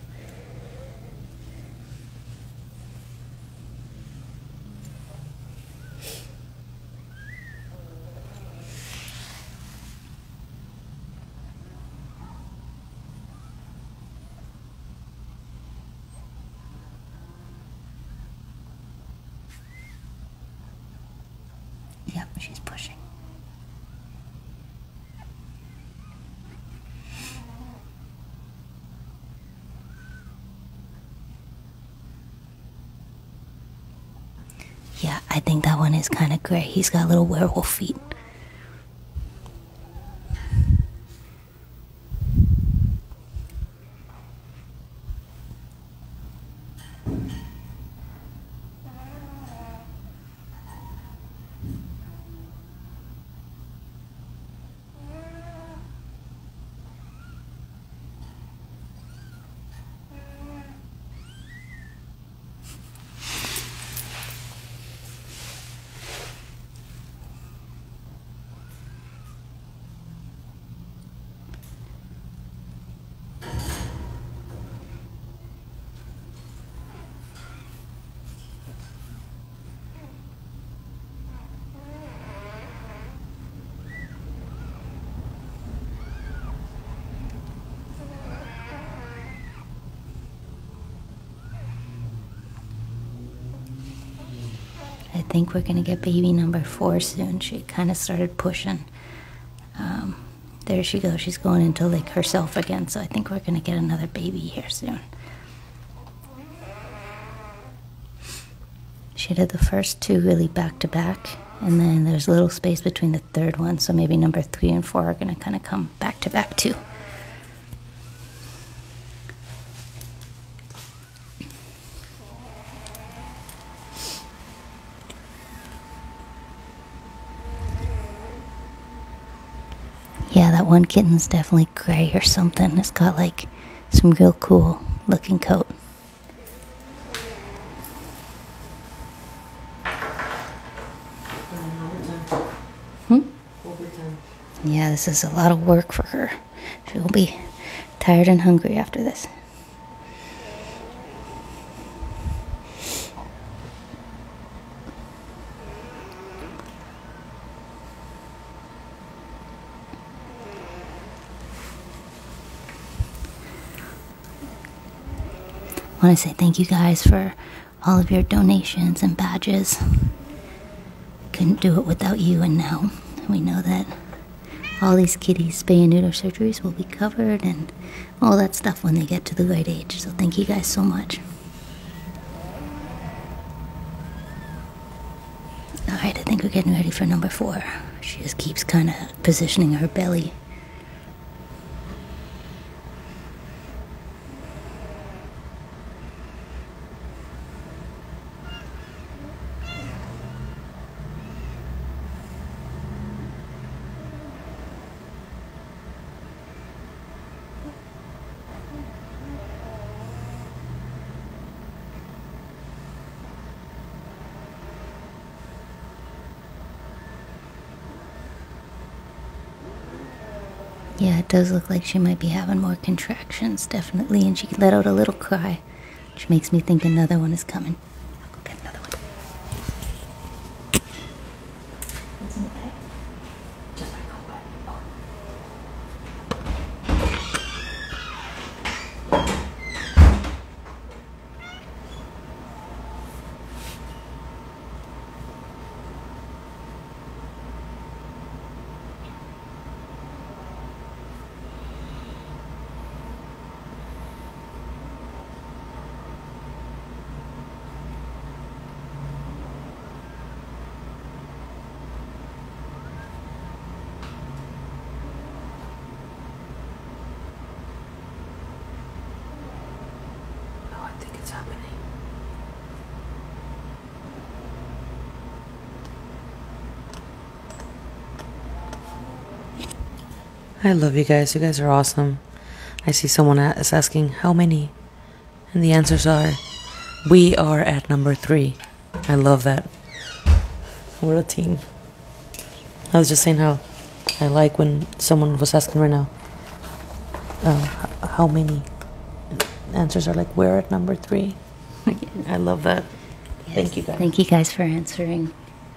Yep, she's pushing. Yeah, I think that one is kind of gray. He's got little werewolf feet. I think we're gonna get baby number 4 soon. She kind of started pushing. There she goes. She's going into lick herself again. So I think we're gonna get another baby here soon. She did the first 2 really back to back, and then there's a little space between the 3rd one. So maybe number 3 and 4 are gonna kind of come back to back too. Yeah, that one kitten's definitely gray or something. It's got like some real cool looking coat. Yeah, this is a lot of work for her. She'll be tired and hungry after this. I want to say thank you guys for all of your donations and badges. Couldn't do it without you, and now we know that all these kitties' spay and neuter surgeries will be covered and all that stuff when they get to the right age. So thank you guys so much. Alright, I think we're getting ready for number 4. She just keeps kind of positioning her belly. Yeah, it does look like she might be having more contractions, definitely, and she let out a little cry, which makes me think another one is coming. I'll go get another one. What's in the bag? Just my coat bag. Oh. I love you guys. You guys are awesome. I see someone is asking how many, and the answers are, we are at number 3. I love that. We're a team. I was just saying how I like when someone was asking right now, how many. Answers are like, we're at number 3. I love that. Yes. Thank you guys. Thank you guys for answering.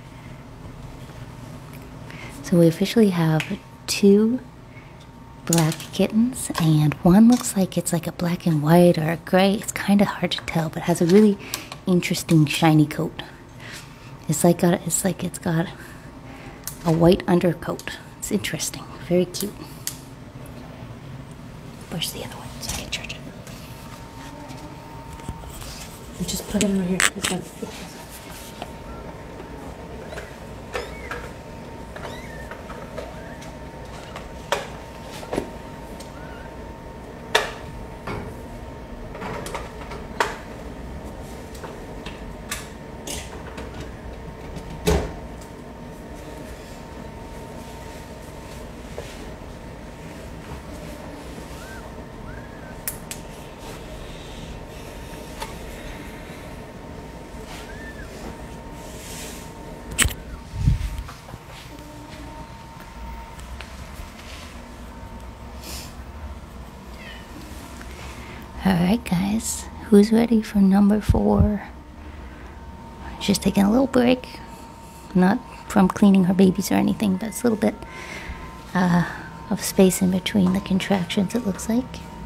So we officially have 2 black kittens, and one looks like it's like a black and white or a gray. It's kind of hard to tell, but has a really interesting shiny coat. It's like it's got a white undercoat. It's interesting. Very cute. Push the other one so I can charge it. Just put it over here. It's fine. Alright guys, who's ready for number 4? She's taking a little break. Not from cleaning her babies or anything, but it's a little bit of space in between the contractions, it looks like.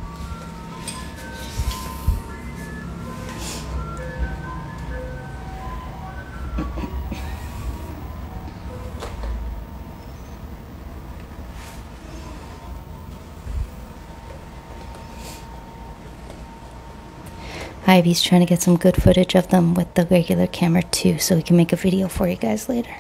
Ivy's trying to get some good footage of them with the regular camera too, so we can make a video for you guys later.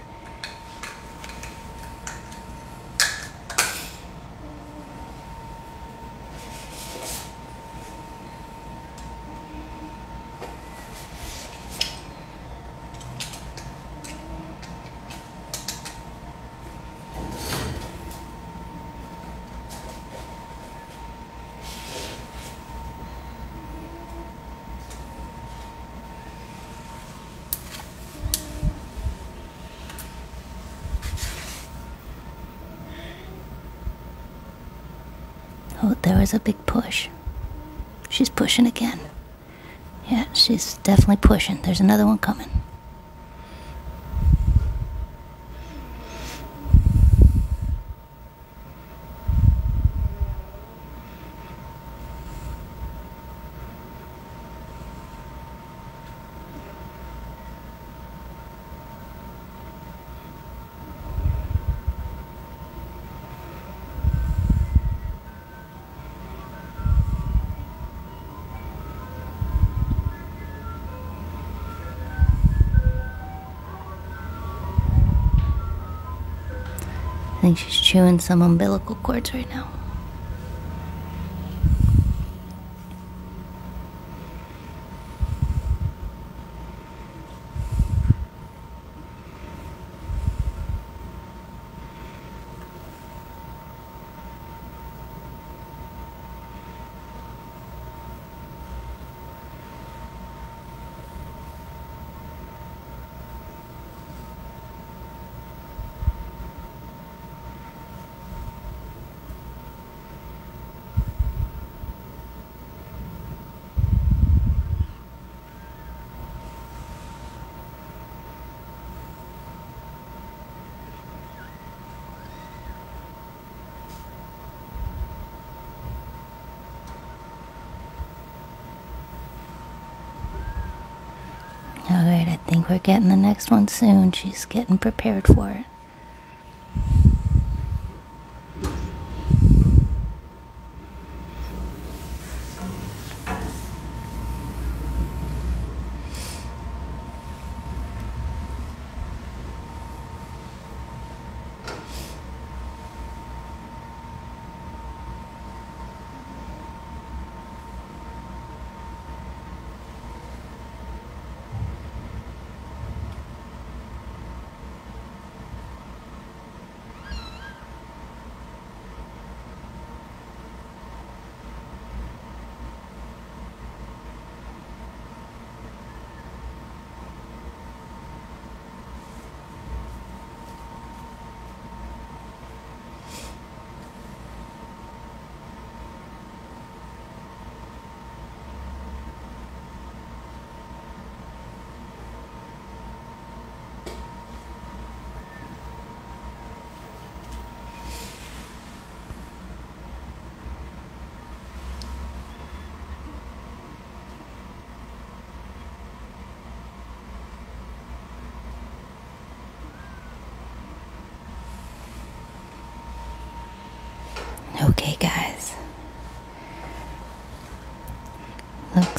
Oh, there was a big push. She's pushing again. Yeah, she's definitely pushing. There's another one coming. I think she's chewing some umbilical cords right now. Alright, I think we're getting the next one soon. She's getting prepared for it.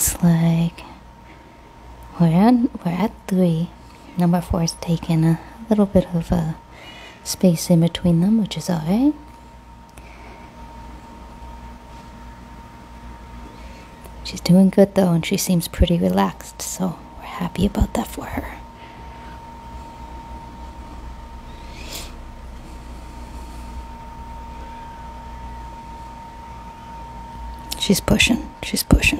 looks like we're at 3. Number 4 is taking a little bit of a space in between them, which is alright. She's doing good though, and she seems pretty relaxed, so we're happy about that for her. She's pushing. She's pushing.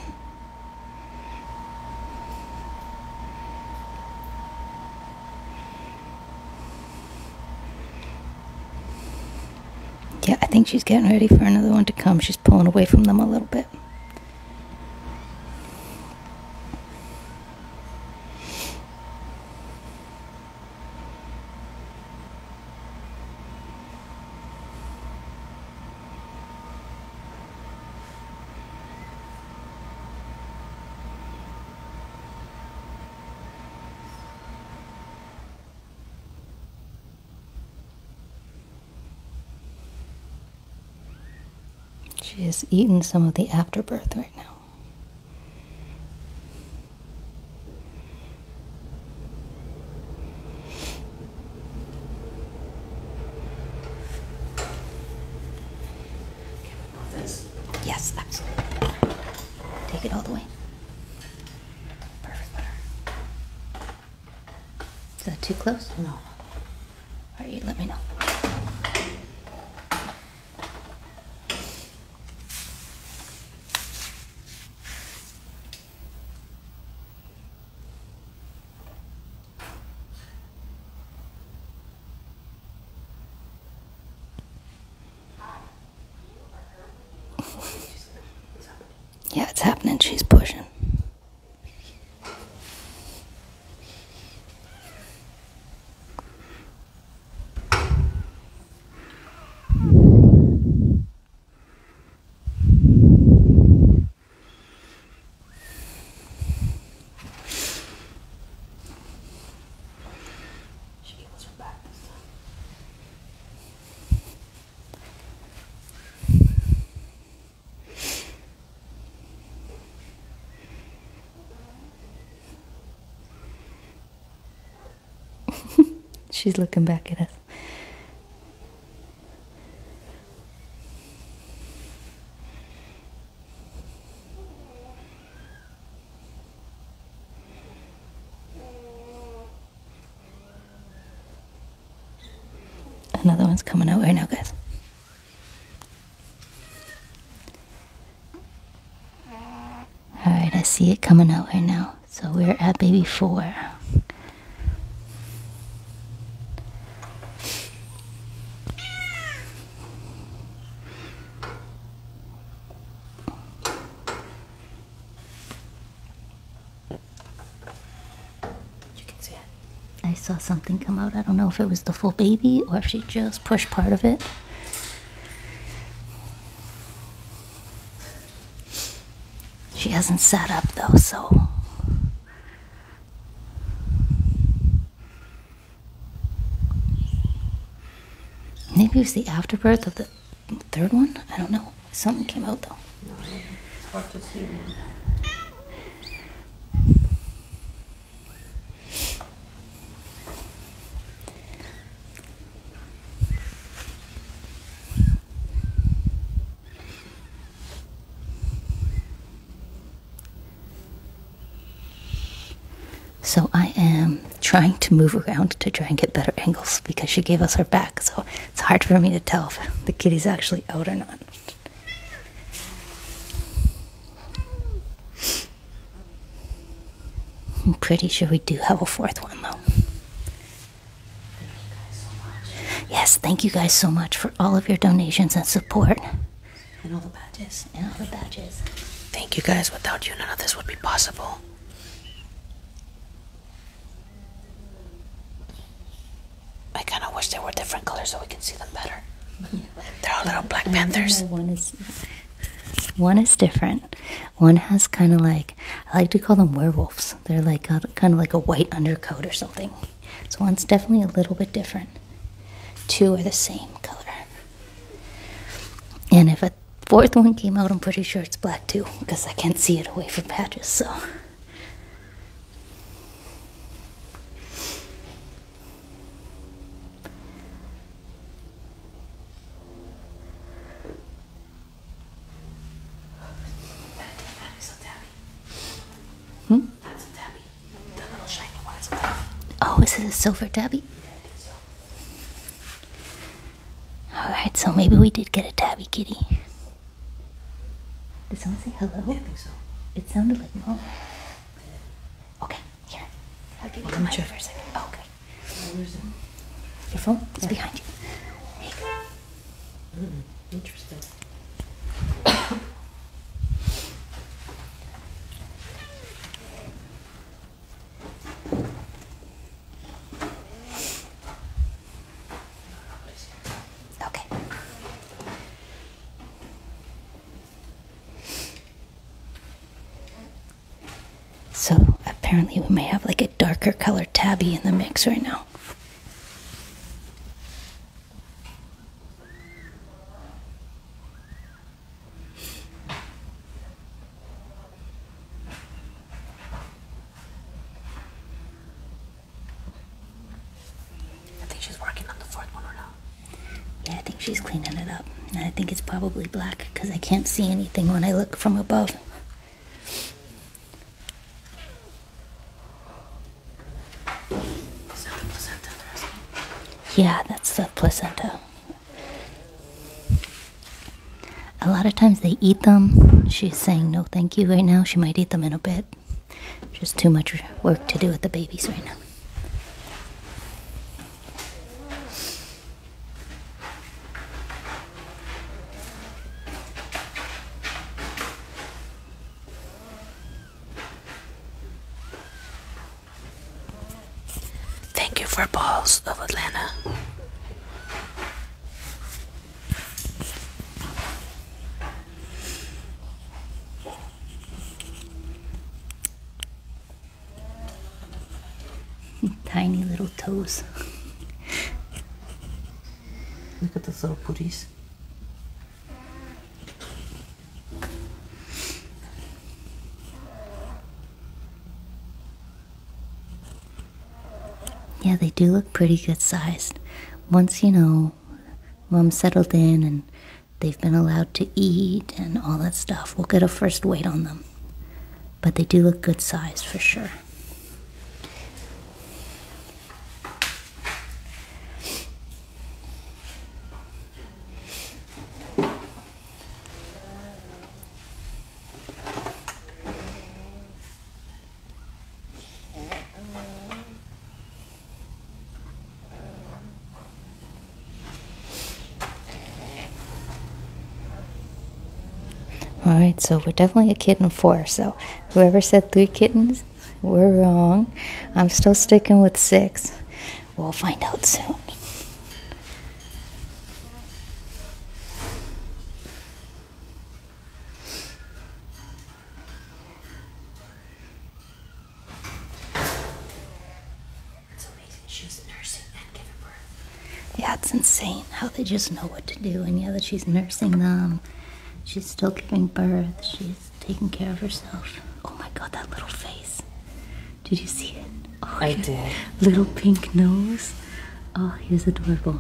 Yeah, I think she's getting ready for another one to come. She's pulling away from them a little bit. She is eating some of the afterbirth right now. Yes, absolutely. Take it all the way. Perfect. Is that too close? No. Alright, let me know. Yeah, it's happening. She's pushing. She gave us her back this time. She's looking back at us. Another one's coming out right now, guys. Alright, I see it coming out right now. So we're at baby 4. I saw something come out. I don't know if it was the full baby or if she just pushed part of it. She hasn't sat up though, so. Maybe it was the afterbirth of the 3rd one? I don't know. Something came out though. No, it's hard to see. So I am trying to move around to try and get better angles because she gave us her back. So it's hard for me to tell if the kitty's actually out or not. I'm pretty sure we do have a 4th one though. Yes, thank you guys so much for all of your donations and support. And all the badges. And all the badges. Thank you guys. Without you, none of this would be possible. I kind of wish they were different colors so we can see them better. They're all little Black Panthers. One is different. One has kind of like, I like to call them werewolves. They're like kind of like a white undercoat or something. So one's definitely a little bit different. 2 are the same color. And if a fourth one came out, I'm pretty sure it's black too, because I can't see it away from Patches, so. Hmm? That's a tabby. The little shiny one is a tabby. Oh, is it a silver tabby? Alright, so maybe we did get a tabby kitty. Did someone say hello? Yeah, I think so. It sounded like mom. Okay, here. I'll give you the mic check. for a second. Oh, okay. Where's it? Your phone? It's behind you. There you go. Interesting. Okay. So apparently we may have like a darker colored tabby in the mix right now. I think she's working on the fourth one or not. Yeah, I think she's cleaning it up. And I think it's probably black because I can't see anything when I look from above. Is that the placenta they're asking? Yeah, that's the placenta. A lot of times they eat them. She's saying no thank you right now. She might eat them in a bit. Just too much work to do with the babies right now. Thank you for Balls of Atlanta. Tiny little toes. Look at those little booties. Yeah, they do look pretty good sized. Once, you know, mom's settled in and they've been allowed to eat and all that stuff, we'll get a first weight on them. But they do look good sized for sure. Alright, so we're definitely a kitten 4. So whoever said 3 kittens, we're wrong. I'm still sticking with 6. We'll find out soon. It's amazing. She's nursing and giving birth. Yeah, it's insane how they just know what to do. And yeah, that she's nursing them. She's still giving birth. She's taking care of herself. Oh my god, that little face. Did you see it? Oh, I did. Little pink nose. Oh, he was adorable.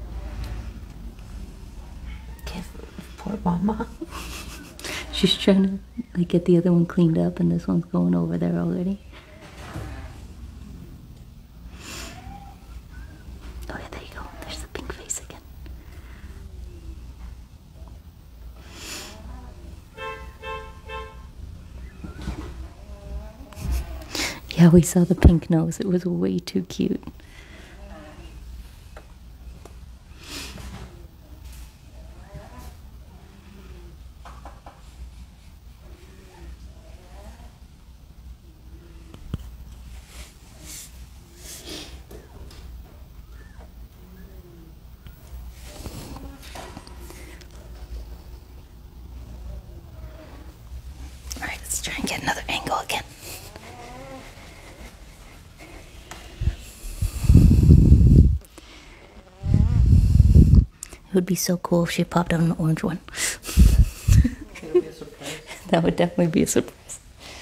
Poor mama. She's trying to like get the other one cleaned up and this one's going over there already. Oh yeah, there you go. There's the pink face again. Yeah, we saw the pink nose. It was way too cute. All right, let's try and get another angle again. It would be so cool if she popped out an orange one. That would definitely be a surprise.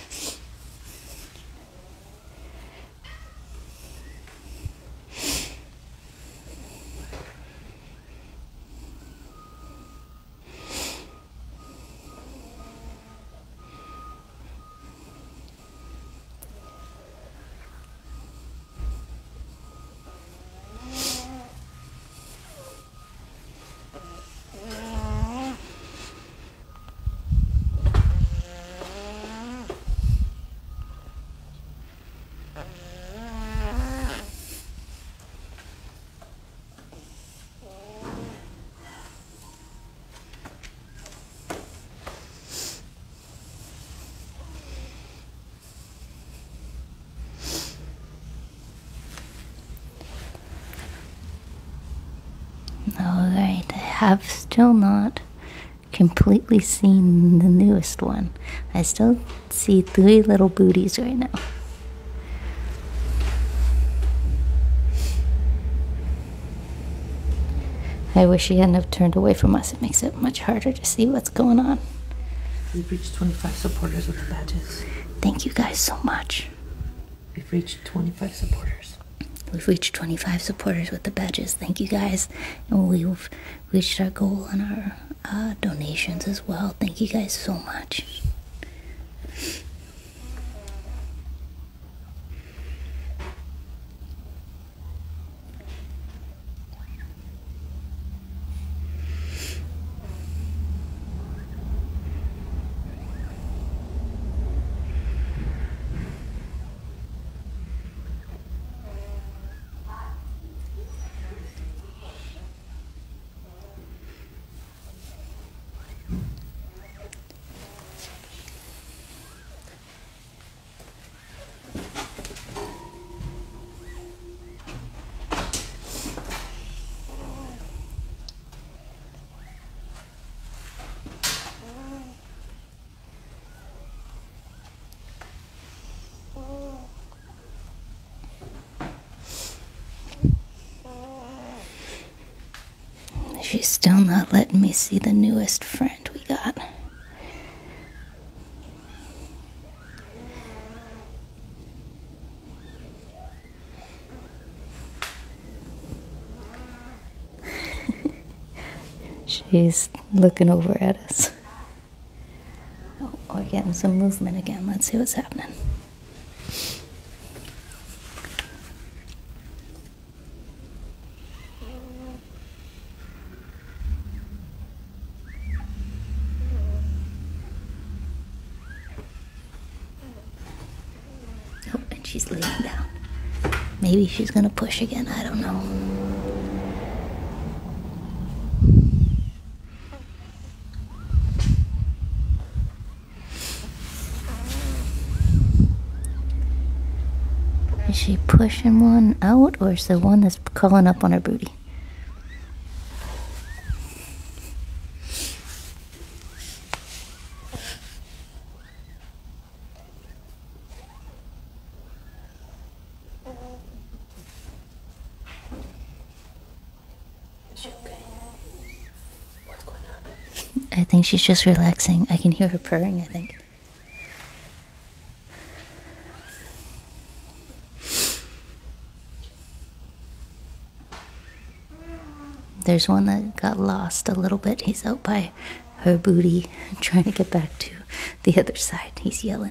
Alright, I have still not completely seen the newest one. I still see 3 little booties right now. I wish she hadn't have turned away from us. It makes it much harder to see what's going on. We've reached 25 supporters with the badges. Thank you guys so much. We've reached 25 supporters. We've reached 25 supporters with the badges. Thank you guys. And we've reached our goal on our donations as well. Thank you guys so much. She's still not letting me see the newest friend we got. She's looking over at us. Oh, we're getting some movement again. Let's see what's happening. Oh, and she's laying down. Maybe she's gonna push again. I don't know. Is she pushing one out, or is the one that's calling up on her booty? Is she okay? What's going on? I think she's just relaxing. I can hear her purring, I think. There's one that got lost a little bit. He's out by her booty, trying to get back to the other side. He's yelling.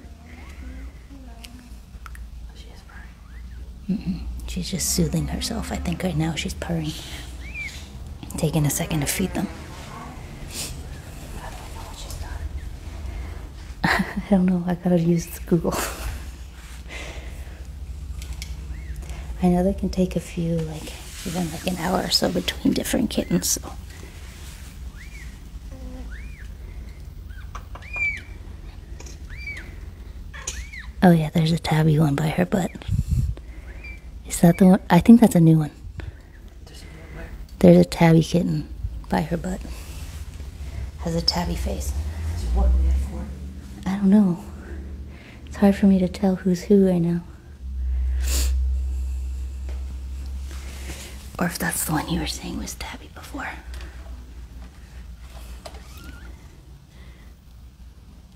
She is purring. She's just soothing herself. I think right now she's purring. Taking a second to feed them. I don't know what she's done. I don't know. I gotta use Google. I know they can take a few, like, even like an hour or so between different kittens, so. Oh yeah, there's a tabby one by her butt. Is that the one? I think that's a new one. There's a tabby kitten by her butt. Has a tabby face. What we have for? I don't know. It's hard for me to tell who's who right now. Or if that's the one you were saying was tabby before.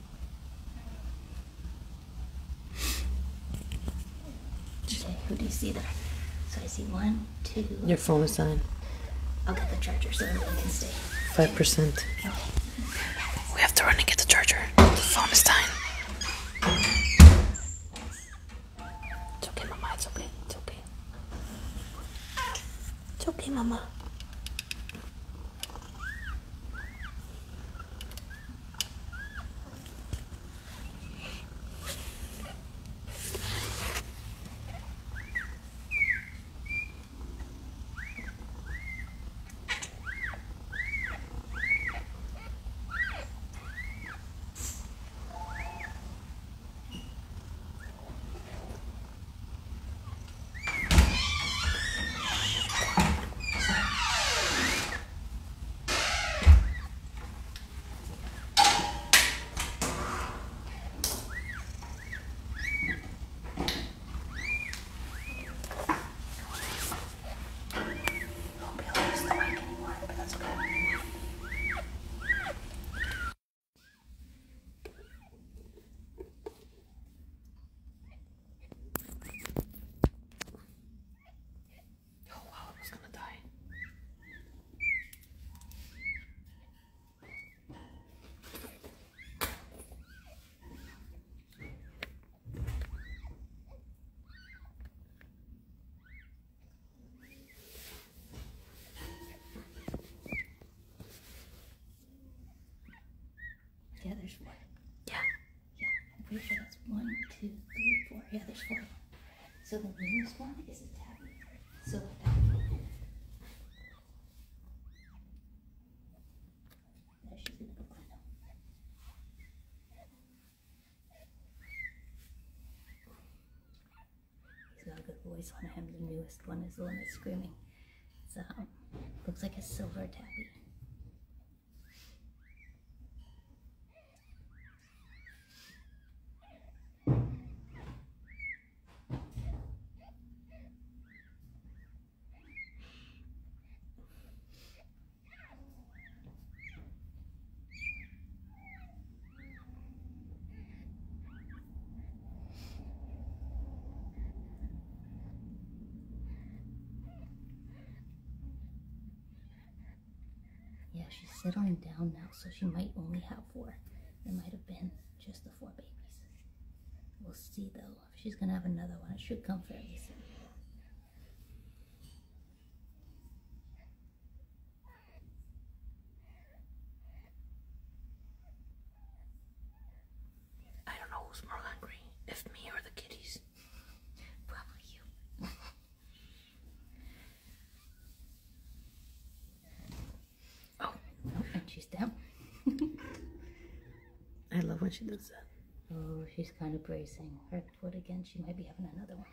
see there. So I see 1, 2. Your phone is on. I'll get the charger so everyone can stay. 5%. Okay. We have to run and get the charger. The phone is dying. It's okay, Mama. It's okay. It's okay. It's okay, Mama. Yeah, there's 4. Yeah. Yeah, I'm pretty sure that's 1, 2, 3, 4. Yeah, there's 4. So the newest one is a tabby. So there she's gonna go clean up. He's got a good voice on him. The newest one is the one that's screaming. So looks like a silver tabby. Yeah, she's settling down now, so she might only have 4. There might have been just the 4 babies. We'll see though. If she's gonna have another one, it should come fairly soon. I don't know who's more hungry, if me or the kitties. Probably you. Oh, And she's down. I love when she does that. Oh, she's kind of bracing her foot again. She might be having another one.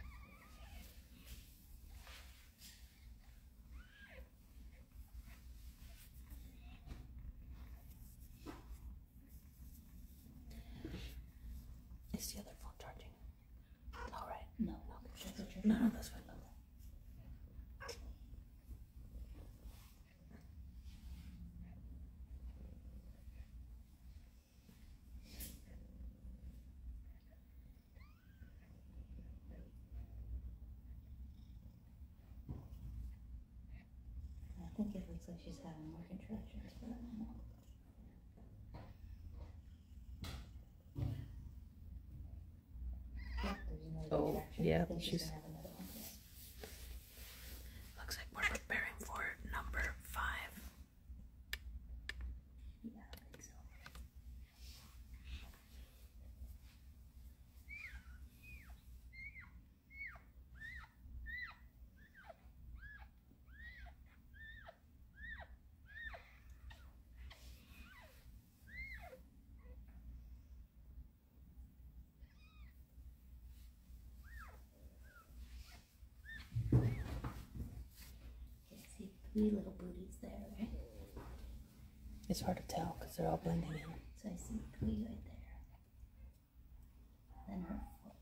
Is the other phone charging? All right. No, that's okay. No, that's fine. I think it looks like she's having more contractions, but I don't know. Yeah, there's no Oh, contraction. yeah, I think she's she's- gonna have another one. Yeah. Looks like we're preparing for number 5. Yeah, I think so. Okay, I see 3 little booties there, right? It's hard to tell because they're all blending in. So I see 3 right there. Then her foot.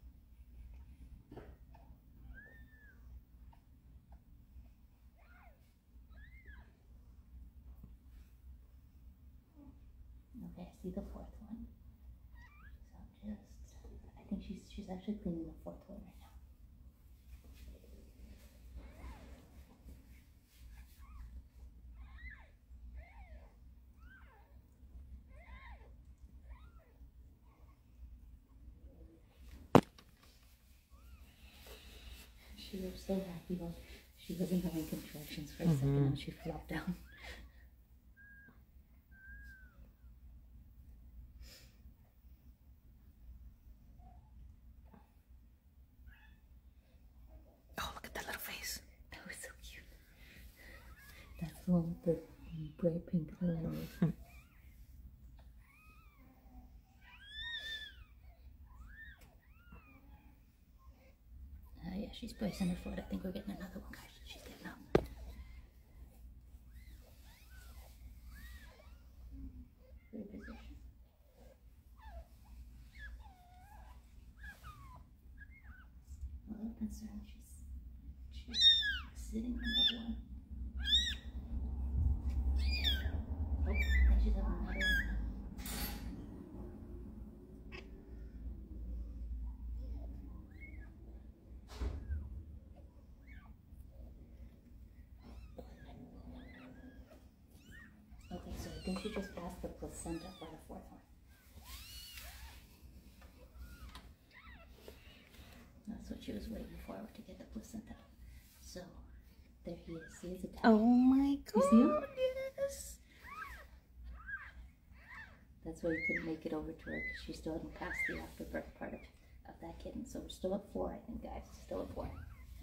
Okay, I see the 4th one. So I think she's actually cleaning the 4th one right now. She was so happy when she wasn't having contractions for a second and she flopped down. Oh, look at that little face. That was so cute. That's the one with the bright pink eyeliner. Yeah, she's bracing her foot. I think we're getting another one, guys. She's getting up. Reposition. Well, that's her. She's sitting on that one. Oh, I think she's having another one. Okay, so I think she just passed the placenta for the fourth one. That's what she was waiting for, to get the placenta. So, there he is. See his attack. Oh my god. You see him? Yes. That's why we couldn't make it over to her, because she still hadn't passed the afterbirth part of that kitten. So we're still at 4, I think, guys. Still at 4.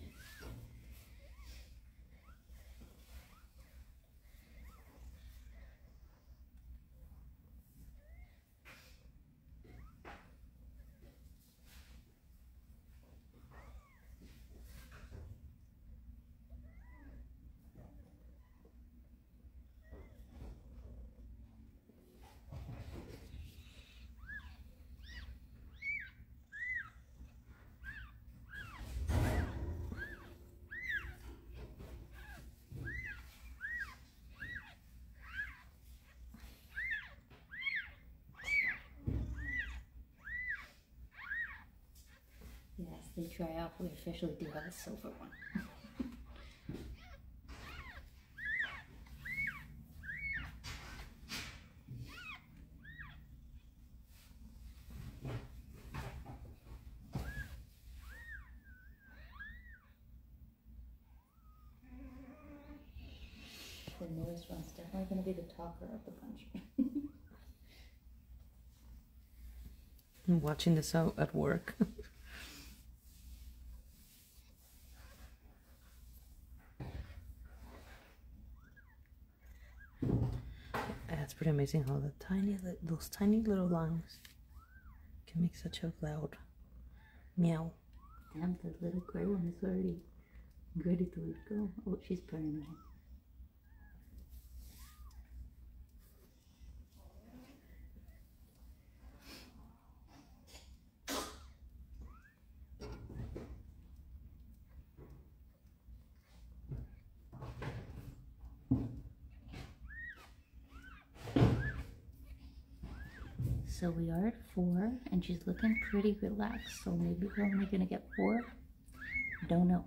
Yes, they dry off. We officially do have a silver one. The newest one's definitely going to be the talker of the bunch. I'm watching this out at work. It's pretty amazing how those tiny little lungs can make such a loud meow. Damn, the little gray one is already ready to let go. Oh, she's purring again. So we are at 4, and she's looking pretty relaxed. So maybe we're only gonna get 4. Don't know.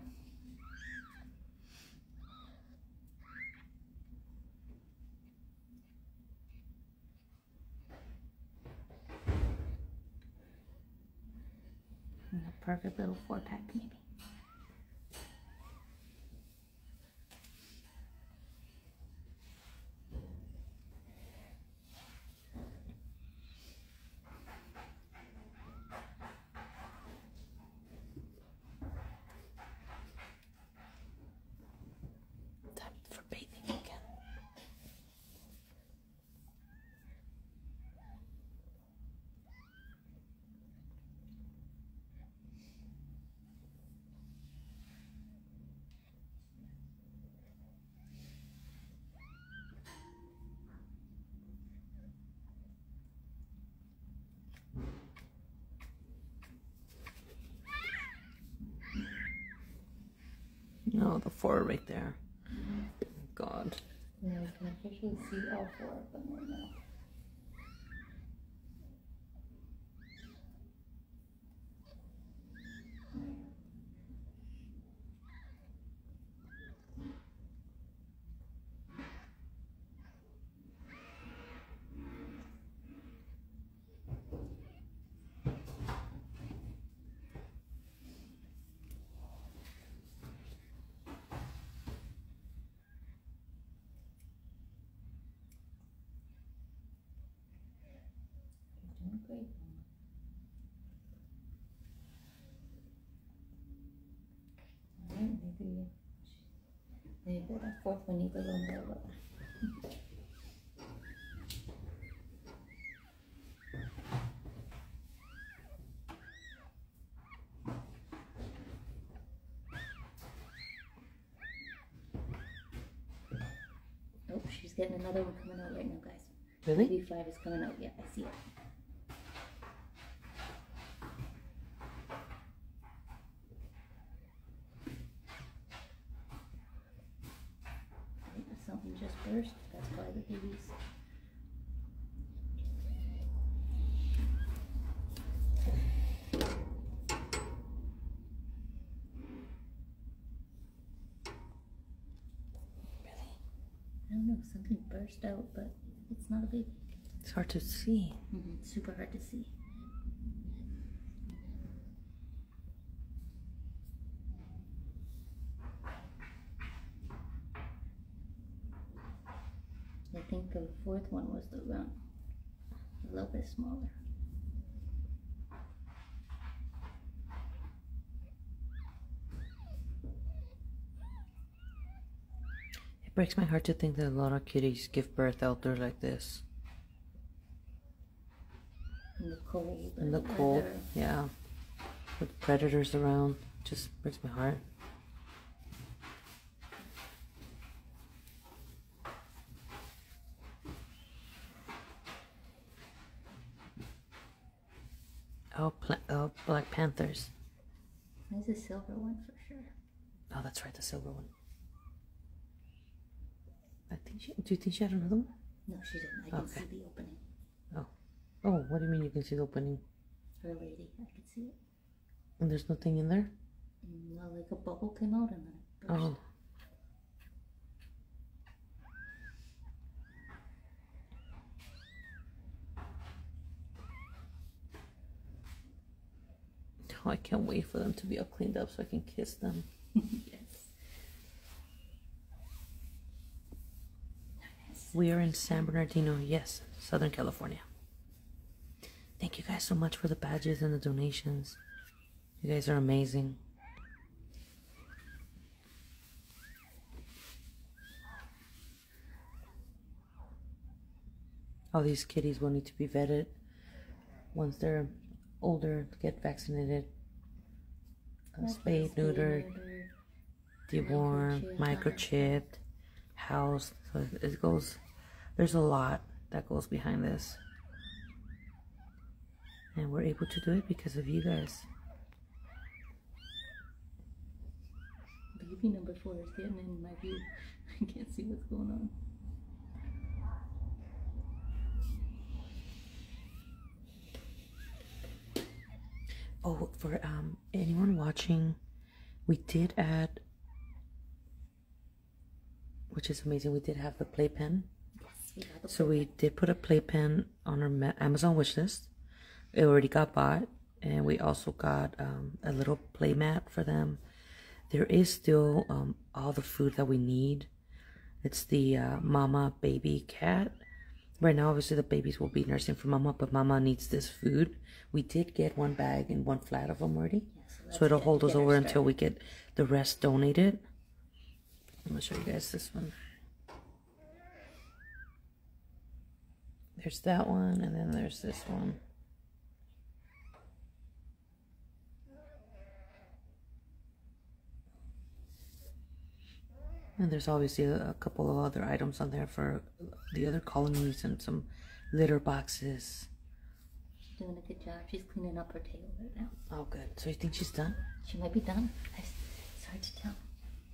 A perfect little 4-pack, maybe. No, the 4 right there. God. Yeah, we can officially see all 4 of them right now. Maybe that fourth one needs a little more love. Oh, she's getting another one coming out right now, guys. Really? B5 is coming out. Yeah, I see it. Something just burst. That's probably the babies. Really? I don't know. Something burst out, but it's not a baby. It's hard to see. It's super hard to see. I think the fourth one was the run. A little bit smaller. It breaks my heart to think that a lot of kitties give birth out there like this. In the cold. In the cold, yeah. With predators around. Just breaks my heart. Oh, Black Panthers. There's a silver one for sure. Oh, that's right, the silver one. I think do you think she had another one? No, she didn't. I can see the opening. Oh, what do you mean you can see the opening? Her lady, I can see it. And there's nothing in there? No, like a bubble came out and then it burst. Oh. Oh, I can't wait for them to be all cleaned up so I can kiss them. Yes. We are in San Bernardino, yes, Southern California. Thank you guys so much for the badges and the donations. You guys are amazing. All these kitties will need to be vetted once they're older, to get vaccinated, spayed, neutered, dewormed, microchipped, housed. So it goes, there's a lot that goes behind this. And we're able to do it because of you guys. Baby number 4 is getting in my view. I can't see what's going on. Oh, for anyone watching, we did add, which is amazing, we did have the playpen. Yes, So we did put a playpen on our Amazon wish list. It already got bought, and we also got a little play mat for them. There is still all the food that we need. It's the mama baby cat. Right now, obviously, the babies will be nursing for mama, but mama needs this food. We did get 1 bag and 1 flat of them already. Yes, so it'll hold us over until we get the rest donated. I'm going to show you guys this one. There's that one, and then there's this one. And there's obviously a couple of other items on there for the other colonies and some litter boxes. She's doing a good job. She's cleaning up her tail right now. Oh, good. So you think she's done? She might be done. It's hard to tell.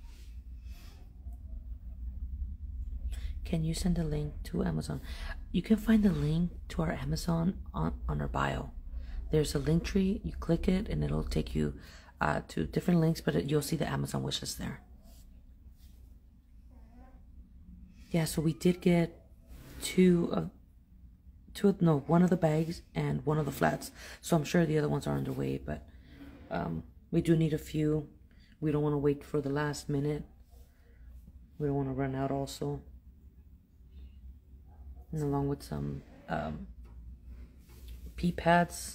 Can you send a link to Amazon? You can find the link to our Amazon on our bio. There's a link tree. You click it and it'll take you to different links, but you'll see the Amazon wishlist there. Yeah, so we did get one of the bags and 1 of the flats. So I'm sure the other ones are underway, but we do need a few. We don't want to wait for the last minute. We don't want to run out also. And along with some pee pads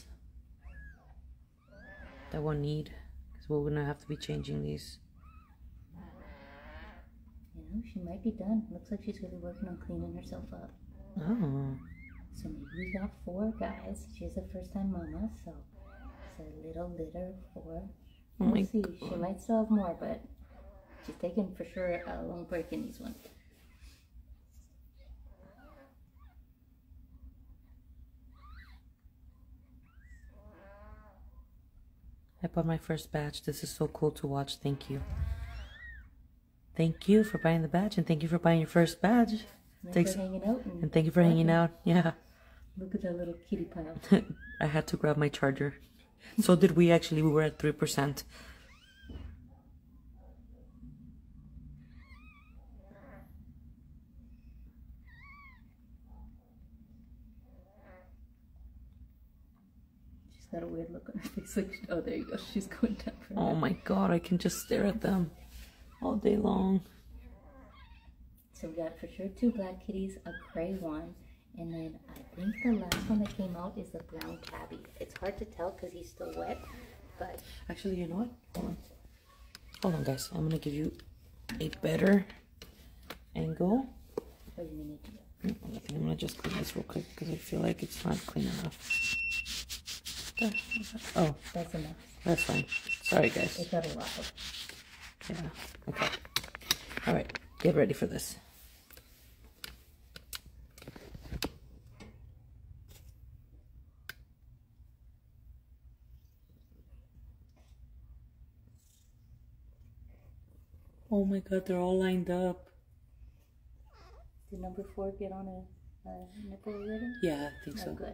that we'll need, because we're going to have to be changing these. know, she might be done. Looks like she's really working on cleaning herself up. Oh. So maybe we got 4 guys. She's a first-time mama, so it's a little litter of 4. Oh We'll see. She might still have more, but she's taking for sure a long break in these ones. I bought my first badge. This is so cool to watch. Thank you. Thank you for buying the badge, and thank you for buying your first badge. Thanks for hanging out. And thank you for hanging out. Yeah. Look at that little kitty pile. I had to grab my charger. So did we actually. We were at 3%. She's got a weird look on her face. Like, oh, there you go. She's going down for Oh my god, I can just stare at them all day long. So we got for sure 2 black kitties, a gray one, and then I think the last one that came out is the brown tabby. It's hard to tell because he's still wet, but... Actually, you know what? Hold on. Hold on, guys. I'm gonna give you a better angle. What do you need to do? I think I'm gonna just clean this real quick because I feel like it's not clean enough. There. Oh, That's enough. that's fine. Sorry, guys. It got a lot. Yeah. Okay. All right. Get ready for this. Oh my god, they're all lined up. Did number 4 get on a nipple already? Yeah, I think Oh, so. good.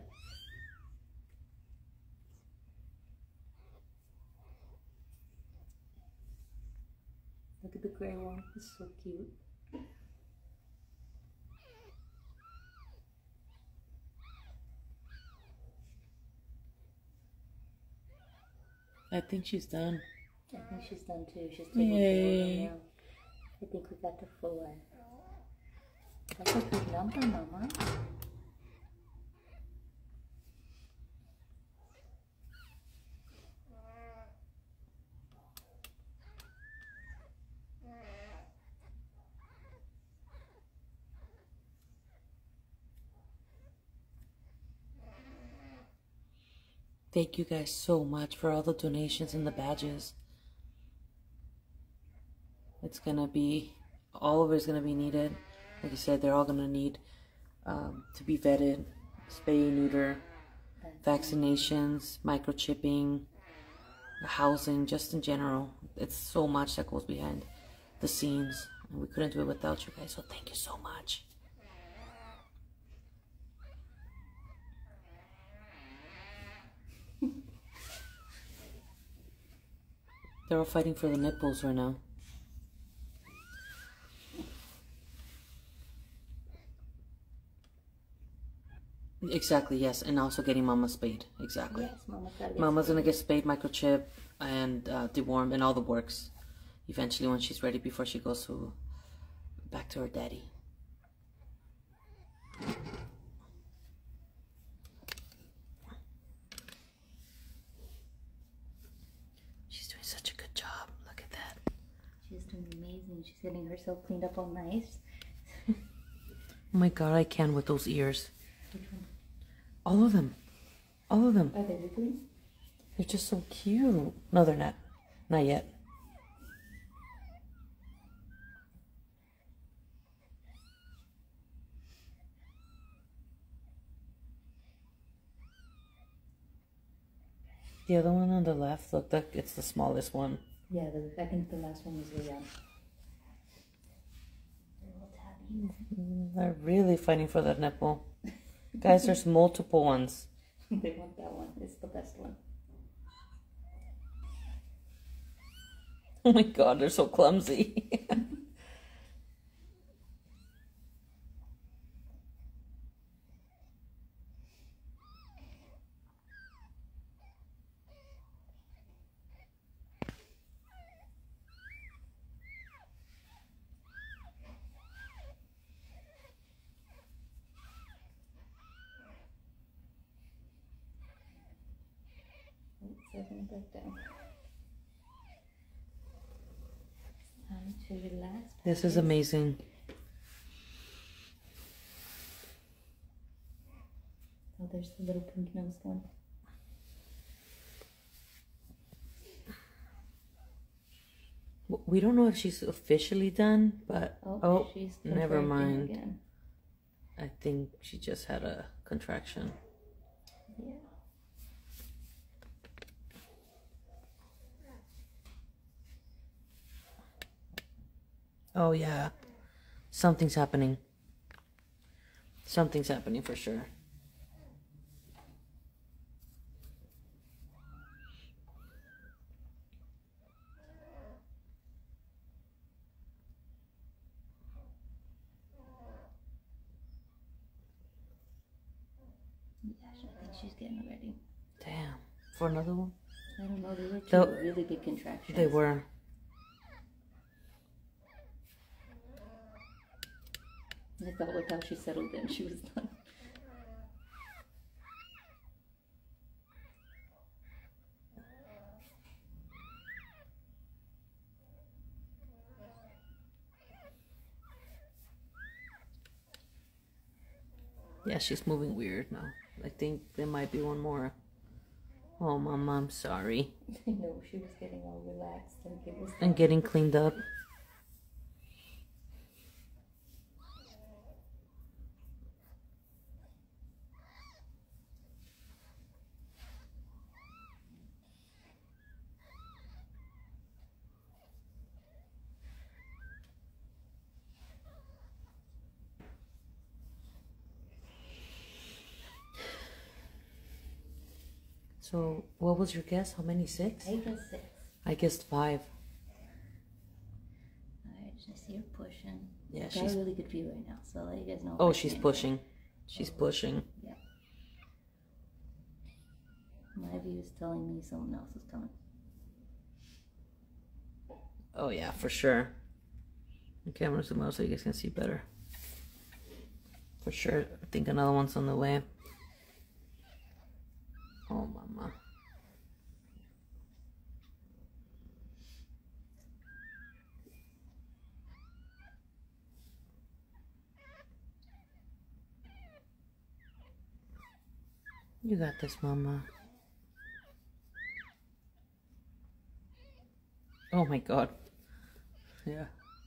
Look at the gray one. It's so cute. I think she's done. I think she's done too. She's taking Yay. now. I think we got the 4. That's a good number, Mama. Thank you guys so much for all the donations and the badges. It's gonna be, all of it's gonna be needed. Like I said, they're all gonna need to be vetted, spay, neuter, vaccinations, microchipping, housing, just in general. It's so much that goes behind the scenes, and we couldn't do it without you guys, so thank you so much. They're all fighting for the nipples right now. Exactly, yes, and also getting Mama spayed. Exactly. Yes, Mama's gotta get Mama's gonna get spayed, microchip, and dewormed, and all the works. Eventually, when she's ready, before she goes to back to her daddy. She's doing such a good job. Look at that. She's doing amazing. She's getting herself cleaned up all nice. Oh my god, I can with those ears. Which one? All of them. All of them. Are they wiggly? They're just so cute. No, they're not. Not yet. The other one on the left, look, that it's the smallest one. Yeah, I think the last one was the little tabby. They're really fighting for that nipple. Guys, there's multiple ones. They want that one. It's the best one. Oh my god, they're so clumsy. Oops, I went back down. It's time to relax. This is amazing. Oh, there's the little pink nose one. We don't know if she's officially done, but She's never mind. Again. I think she just had a contraction. Yeah. Oh yeah, something's happening. Something's happening for sure. I think she's getting ready. Damn. For another one? I don't know. They were two really big contractions. They were. I thought with how she settled in, she was done. Yeah, she's moving weird now. I think there might be one more. Oh, Mama, I'm sorry. I know, she was getting all relaxed and getting cleaned up. So, what was your guess? How many? 6? I guess 6. I guessed 5. Alright, I see her pushing. Yeah, she's got a really good view right now, so I'll let you guys know. Oh, she's pushing. She's pushing. Yeah. My view is telling me someone else is coming. Oh, yeah, for sure. Okay, I'm gonna zoom out so you guys can see better. For sure. I think another one's on the way. Oh, Mama. You got this, Mama. Oh my God. Yeah.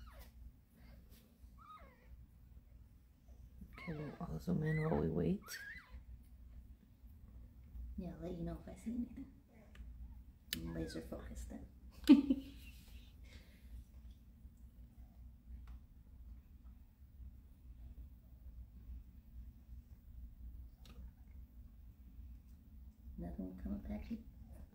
Okay, we'll zoom in while we wait. Yeah, I'll let you know if I see anything. I'm laser focused then. Another one coming back here.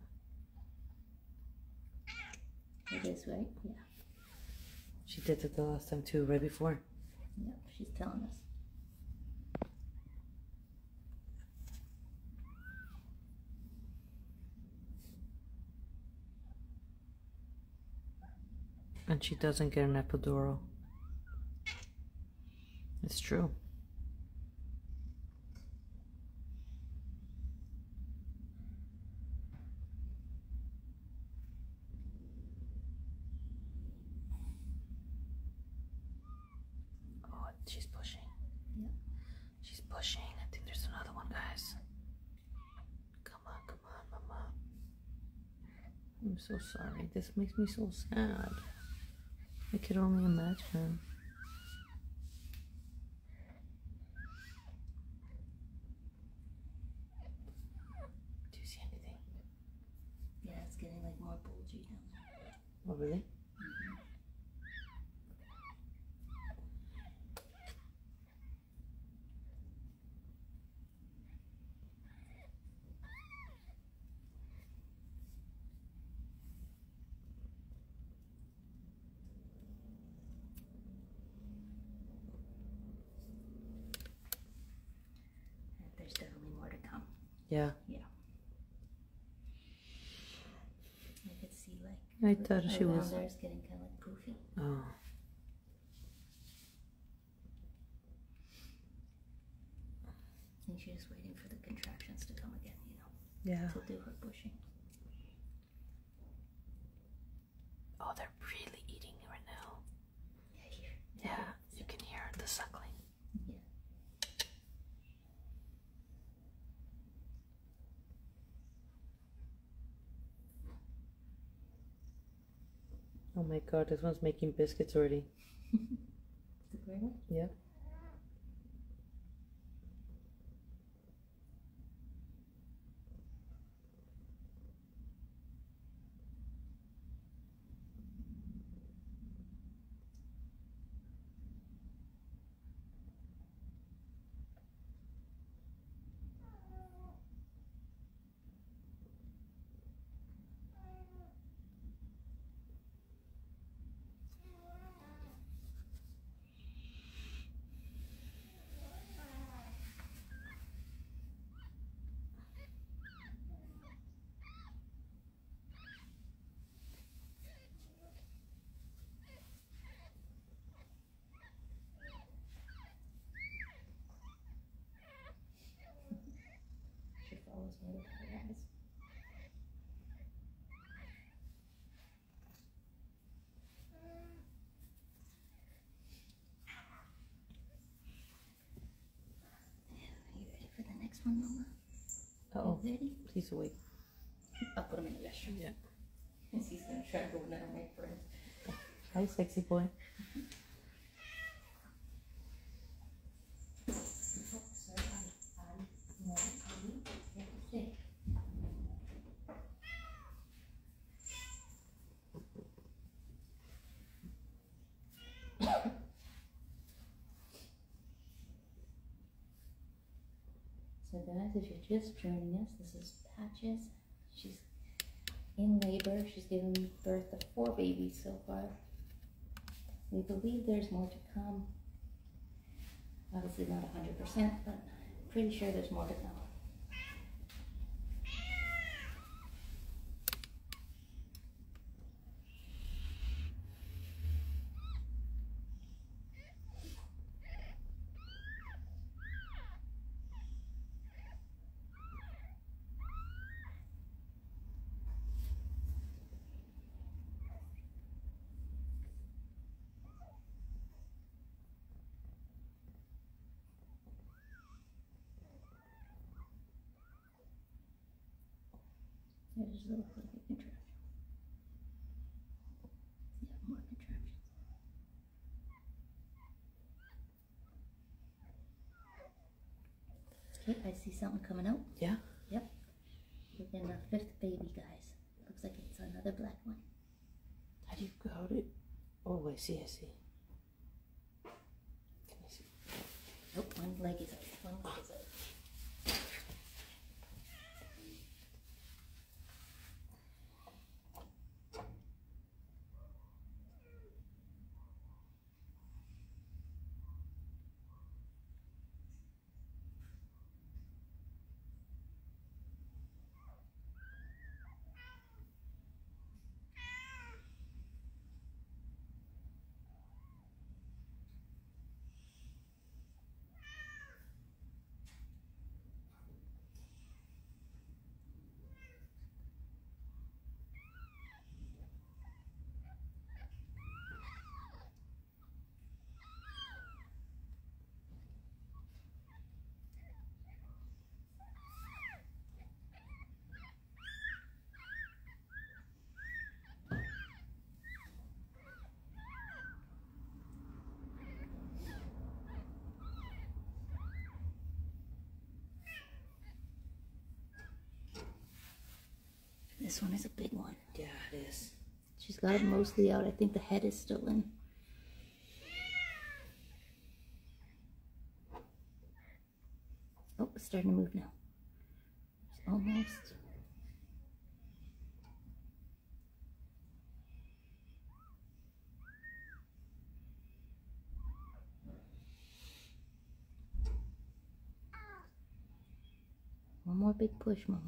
It is, right? Yeah. She did it the last time too, right before. Yep, she's telling us. And she doesn't get an epidural. It's true. Oh, she's pushing. Yep. She's pushing. I think there's another one, guys. Come on, Mama. I'm so sorry. This makes me so sad. I could only imagine. Do you see anything? Yeah, it's getting like more bulgy down there. Oh, really? There's definitely more to come. Yeah. Yeah. I could see like I thought she was. There's getting kind of like poofy. Oh. I think she's just waiting for the contractions to come again, you know. Yeah. To do her pushing. Oh, they're really eating right now. the suckling. Yeah. Oh my god, this one's making biscuits already. The gray one? Yeah. She follows me with her eyes. Are you ready for the next one, Mama? Uh-oh. You ready? Please wait. I'll put him in the restroom. Yeah. Because he's going to try to go down my friend. Hi, sexy boy. So guys, if you're just joining us, this is Patches. She's in labor. She's given birth to 4 babies so far. We believe there's more to come. Obviously not 100%, but pretty sure there's more to come. There's a little fluffy contraction. Yeah, more contractions. Okay, I see something coming out. Yeah? Yep. We're getting our 5th baby, guys. Looks like it's another black one. How do you got it? Oh, I see, I see. Can I see? Nope, one leg is out. One leg is out. This one is a big one. Yeah, it is. She's got it mostly out. I think the head is still in. Oh, it's starting to move now. It's almost. One more big push, Mama.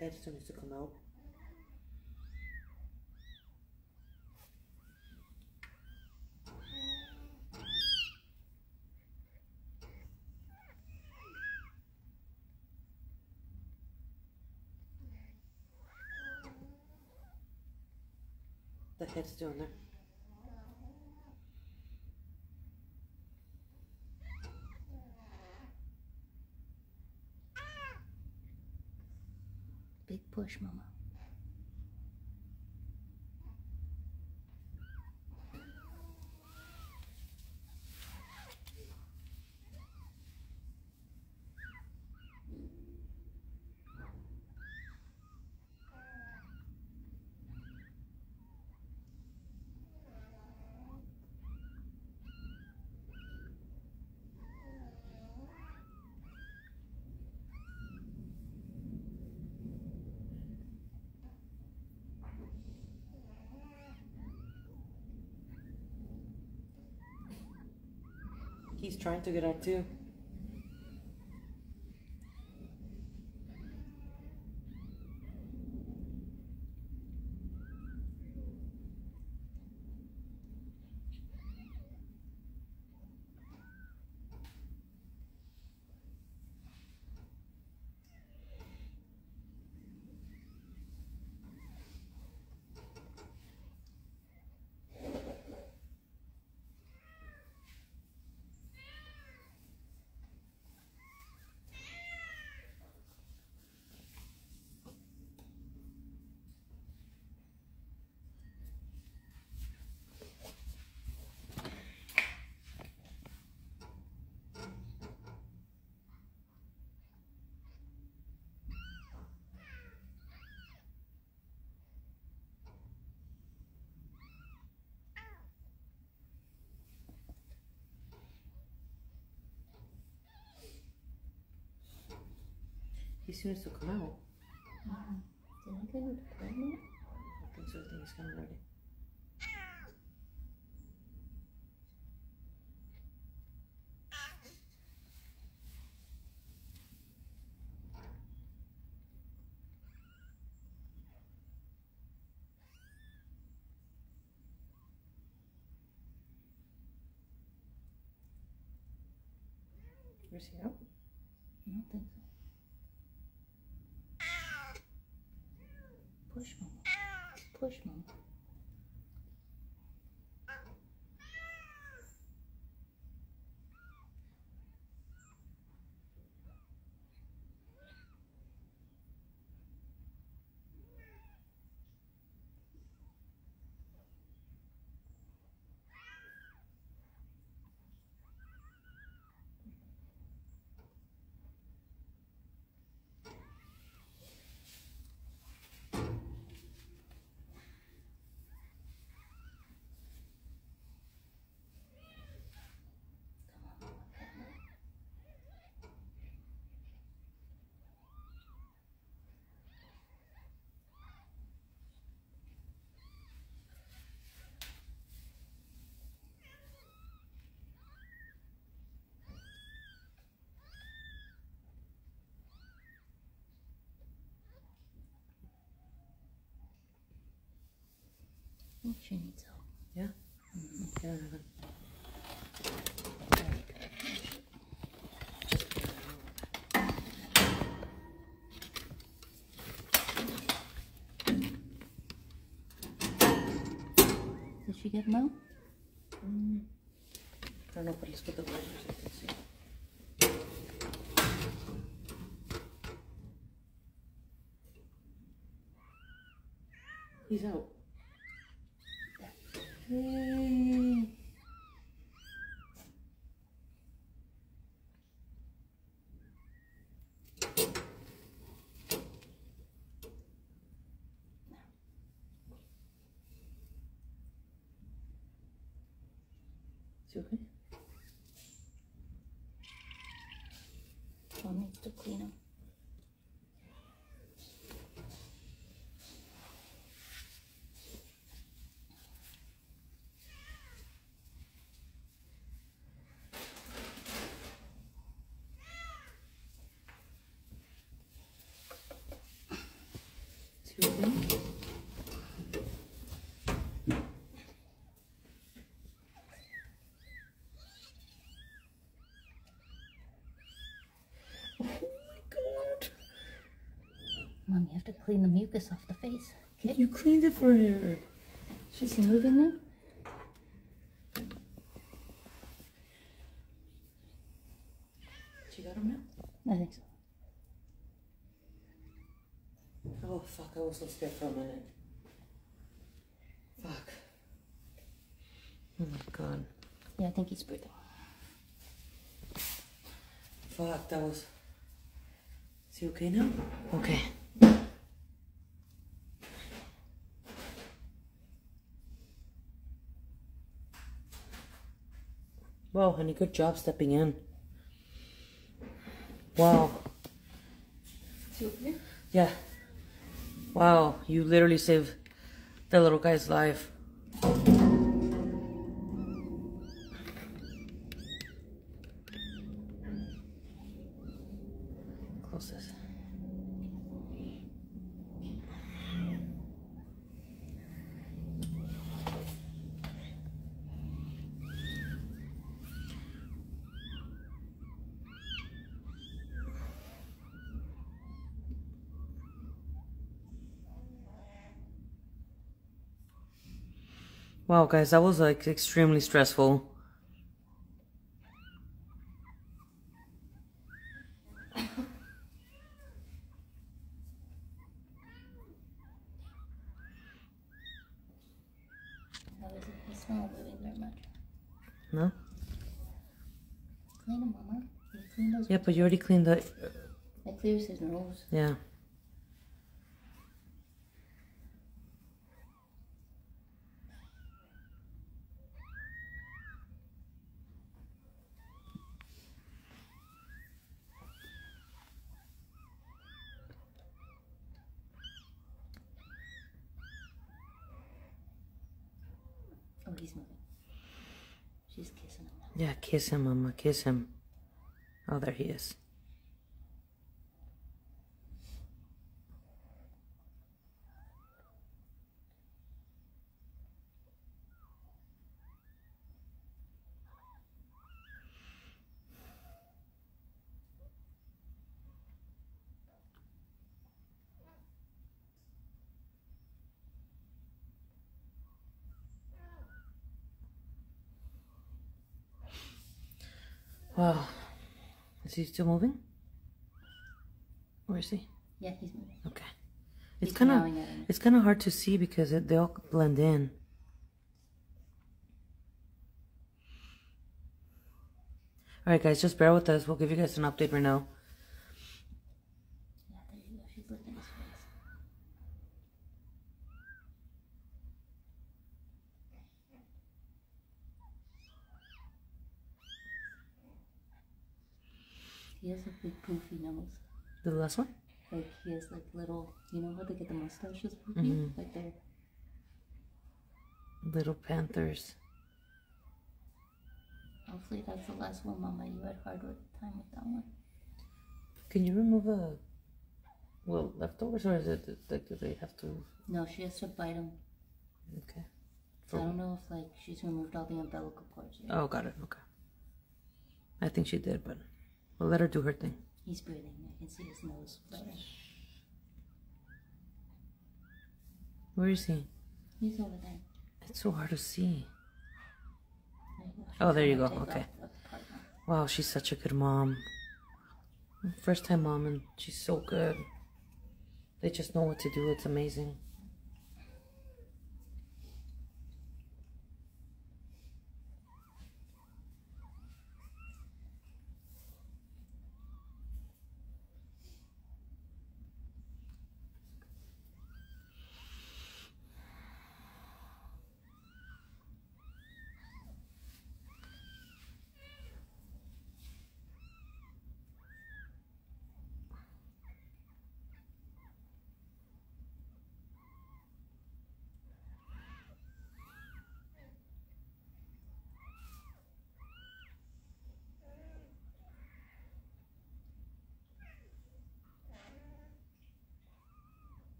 head still needs to come out. The head's still in there. Big push, Mama. He's trying to get out too. He still needs to come out. Did I go to the toilet? I think so. I think he's kind of ready. Where's he out? I don't think so. Push, Mama. Push, Mama. I think she needs help. Yeah? Yeah. Did she get him out? I don't know, but let's put the blazers so you can see. He's out. Hey. Is he okay? Mom needs to clean him. okay? Oh my god. Mom, you have to clean the mucus off the face. Okay? You cleaned it for her. She's moving now? She got him now? I think so. Oh fuck, I was so scared for a minute. Fuck. Oh my god. Yeah, I think he's breathing. Fuck, that was... Is he okay now? Okay. Wow, honey, good job stepping in. Wow. Is he okay? Yeah. Wow, you literally saved the little guy's life. Close this. Wow, guys, that was like extremely stressful. How is it? He's not moving very much. No? Clean him, Mama. You clean those. Yeah, but you already cleaned the... That clears his nose. Yeah. Oh, he's moving. She's kissing him now. Yeah, kiss him, Mama, kiss him. Oh, there he is. Wow. Is he still moving? Where is he? Yeah, he's moving. Okay. He's meowing at him. It's kind of hard to see because they all blend in. All right, guys, just bear with us. We'll give you guys an update right now. Yeah, there you go. She's licking his face. He has a big poofy nose. The last one? Like he has like little, you know how they get the mustaches poofy? Mhm. Like they're... Little panthers. Hopefully that's the last one, Mama. You had hard time with that one. Can you remove the leftovers, or is it like do they have to? No, she has to bite him. Okay. I don't know if like she's removed all the umbilical cords yet. Oh, got it. Okay. I think she did, but we'll let her do her thing. He's breathing. I can see his nose fluttering. Where is he? He's over there. It's so hard to see. There you go. Oh, there you She's go. gonna take Okay. off the part now. Wow, she's such a good mom. First time mom, and she's so good. They just know what to do. It's amazing.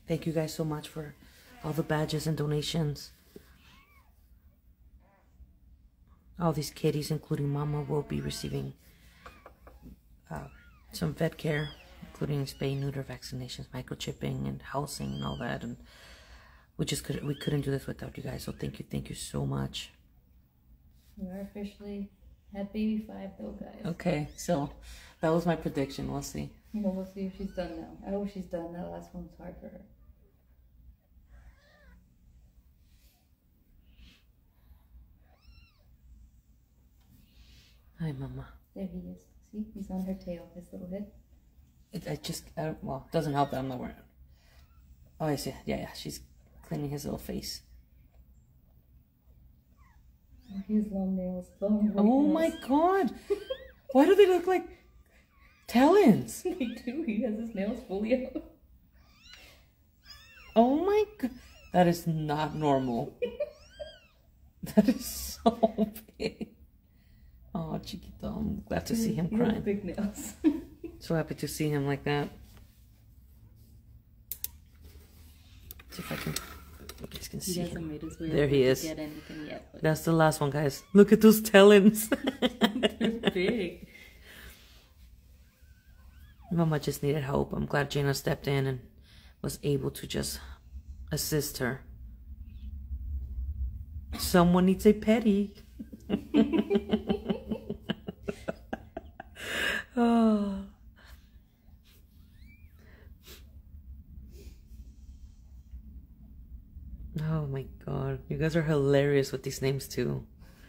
Thank you guys so much for all the badges and donations. All these kitties, including Mama, will be receiving some vet care, including spay, neuter, vaccinations, microchipping, and housing, and all that. And we couldn't do this without you guys. So thank you so much. We are officially at baby 5, though, guys. Okay, so that was my prediction. We'll see. You know, we'll see if she's done now. I hope she's done. That last one was hard for her. Hi, Mama. There he is. See, he's on her tail, his little head. Well, it doesn't help that I'm not wearing it. Oh, I see. Yeah, she's cleaning his little face. Oh, he has long nails. Long white Oh nails. my god! Why do they look like talons? They do. He has his nails fully out. Oh my god. That is not normal. That is so big. Oh, Chiquito. I'm glad to see him He has crying. big nails. So happy to see him like that. See if I can. You guys can see He hasn't him. made his way There over he to is. get anything yet. But That's the last one, guys. Look at those talons. they're big. Mama just needed help. I'm glad Jana stepped in and was able to just assist her. Someone needs a petty. Oh. Oh my god. You guys are hilarious with these names too.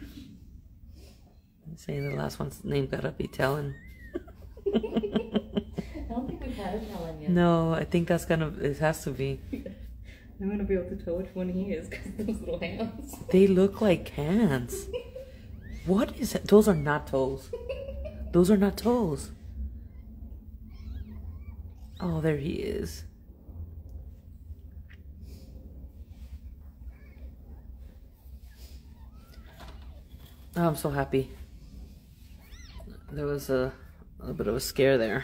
Say the last one's name gotta be Talon. I don't think we've had a Talon yet. No, I think that's it has to be. I'm gonna be able to tell which one he is because those little hands. They look like hands. What is it? Those are not toes. Those are not toes. Oh, there he is. Oh, I'm so happy. There was a bit of a scare there.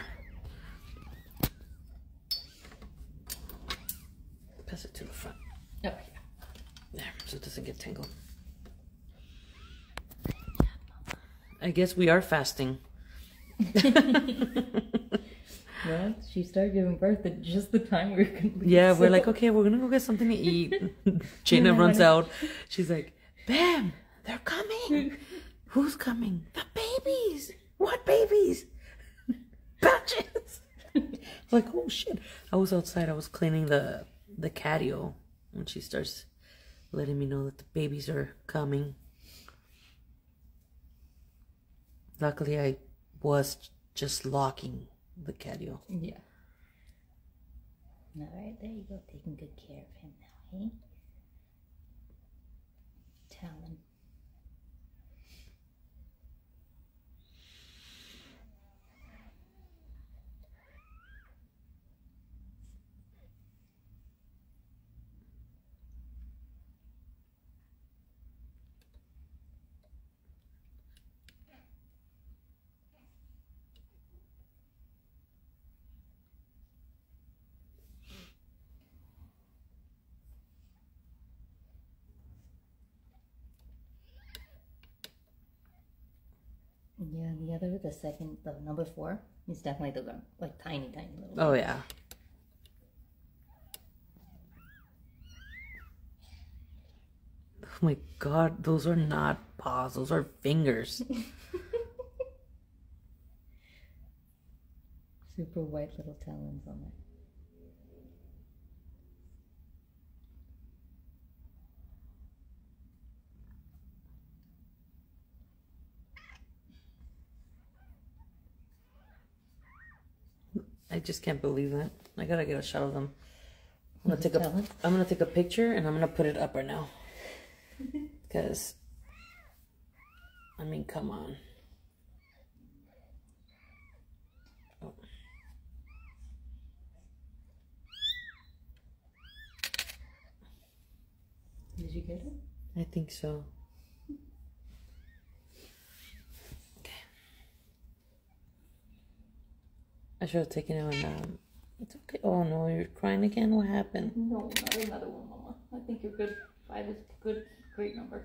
Pass it to the front. Oh, yeah. There, so it doesn't get tangled. I guess we are fasting. Well, she started giving birth at just the time we were going to leave. Yeah, we're like, okay, we're gonna go get something to eat. Jana runs out. She's like, Bam, they're coming. Who's coming? The babies. What babies? Batches. Like, oh shit. I was outside. I was cleaning the catio when she starts letting me know that the babies are coming. Luckily, I was just locking the catio. Yeah. All right, there you go. Taking good care of him now, hey? Talon. Yeah, the number 4, is definitely the like tiny little. Oh yeah. Oh my god, those are not paws, those are fingers. Super white little talons on there. I just can't believe that. I gotta get a shot of them. I'm gonna take a picture and I'm gonna put it up right now. Because, I mean, come on. Oh. Did you get it? I think so. Okay. I should have taken it when It's okay. Oh no, you're crying again? What happened? No, not another one, Mama. I think you're good. 5 is a good, great number.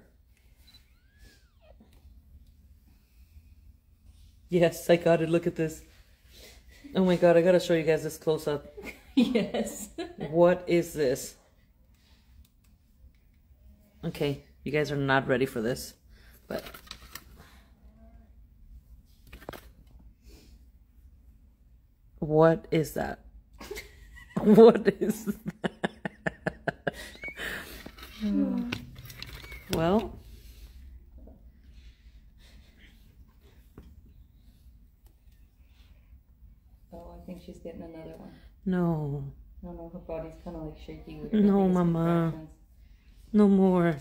Yes, I got it. Look at this. Oh my god, I gotta show you guys this close up. Yes. What is this? Okay, you guys are not ready for this, but what is that? What is that? Well, Oh, I think she's getting another one. no, I don't know, her body's kind of like shaky. With no, Mama, no more.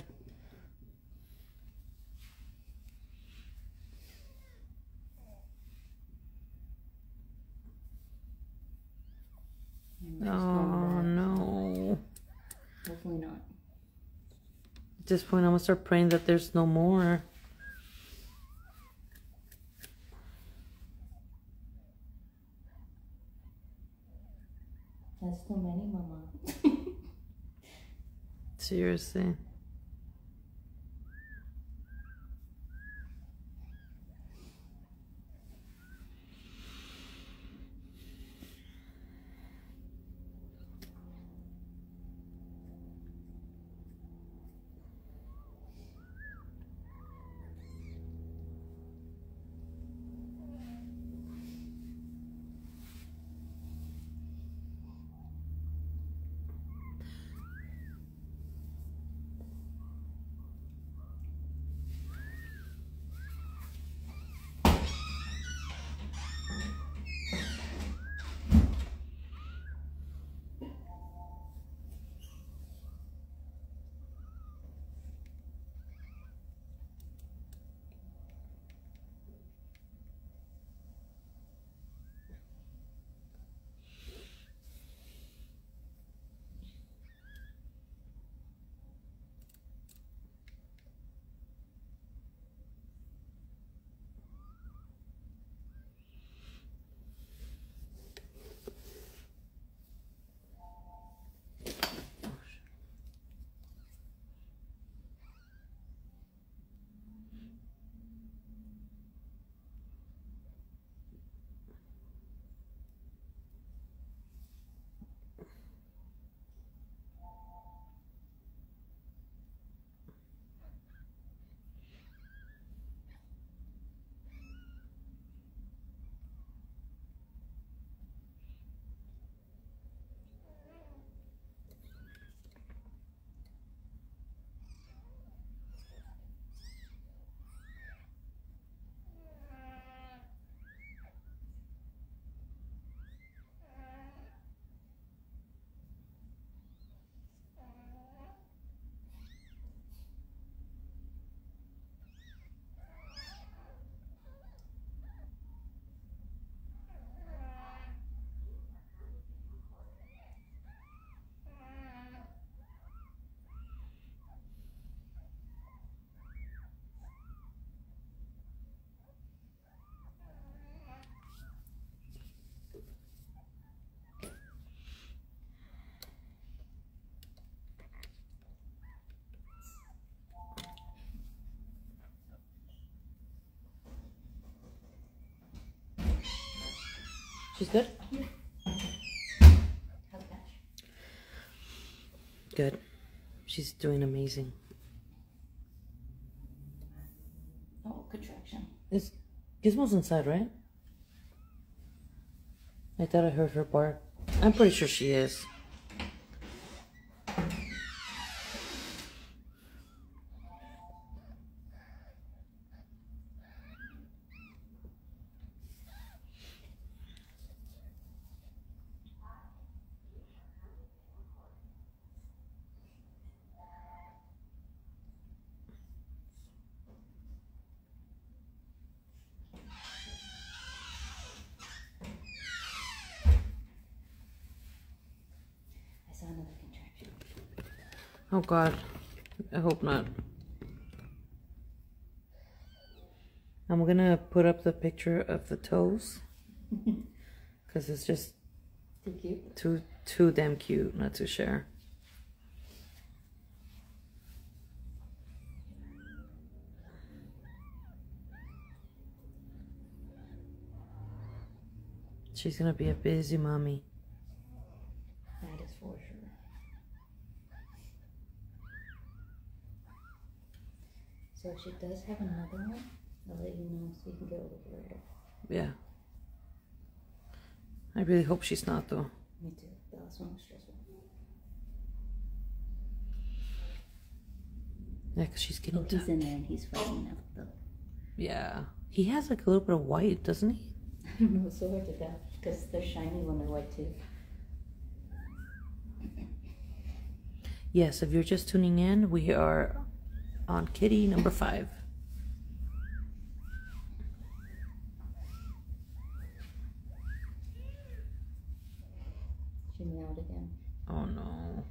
Oh no. Hopefully not. At this point, I'm gonna start praying that there's no more. That's too many, Mama. Seriously. She's good? How's that? Good. She's doing amazing. Oh, contraction. Is Gizmo's inside, right? I thought I heard her bark. I'm pretty sure she is. I saw another contraction. Oh God, I hope not. I'm gonna put up the picture of the toes because it's just Too cute. Too damn cute not to share. She's gonna be a busy mommy. That is for sure. So if she does have another one, I'll let you know so you can get a look at it. Yeah. I really hope she's not though. Me too. The last one was stressful. Yeah, because she's getting He's in there and he's fighting now, though. Yeah. He has like a little bit of white, doesn't he? I don't know, it's so hard to tell because they're shiny when they're white too. Yes, if you're just tuning in, we are on kitty number 5. She meowed again. Oh no.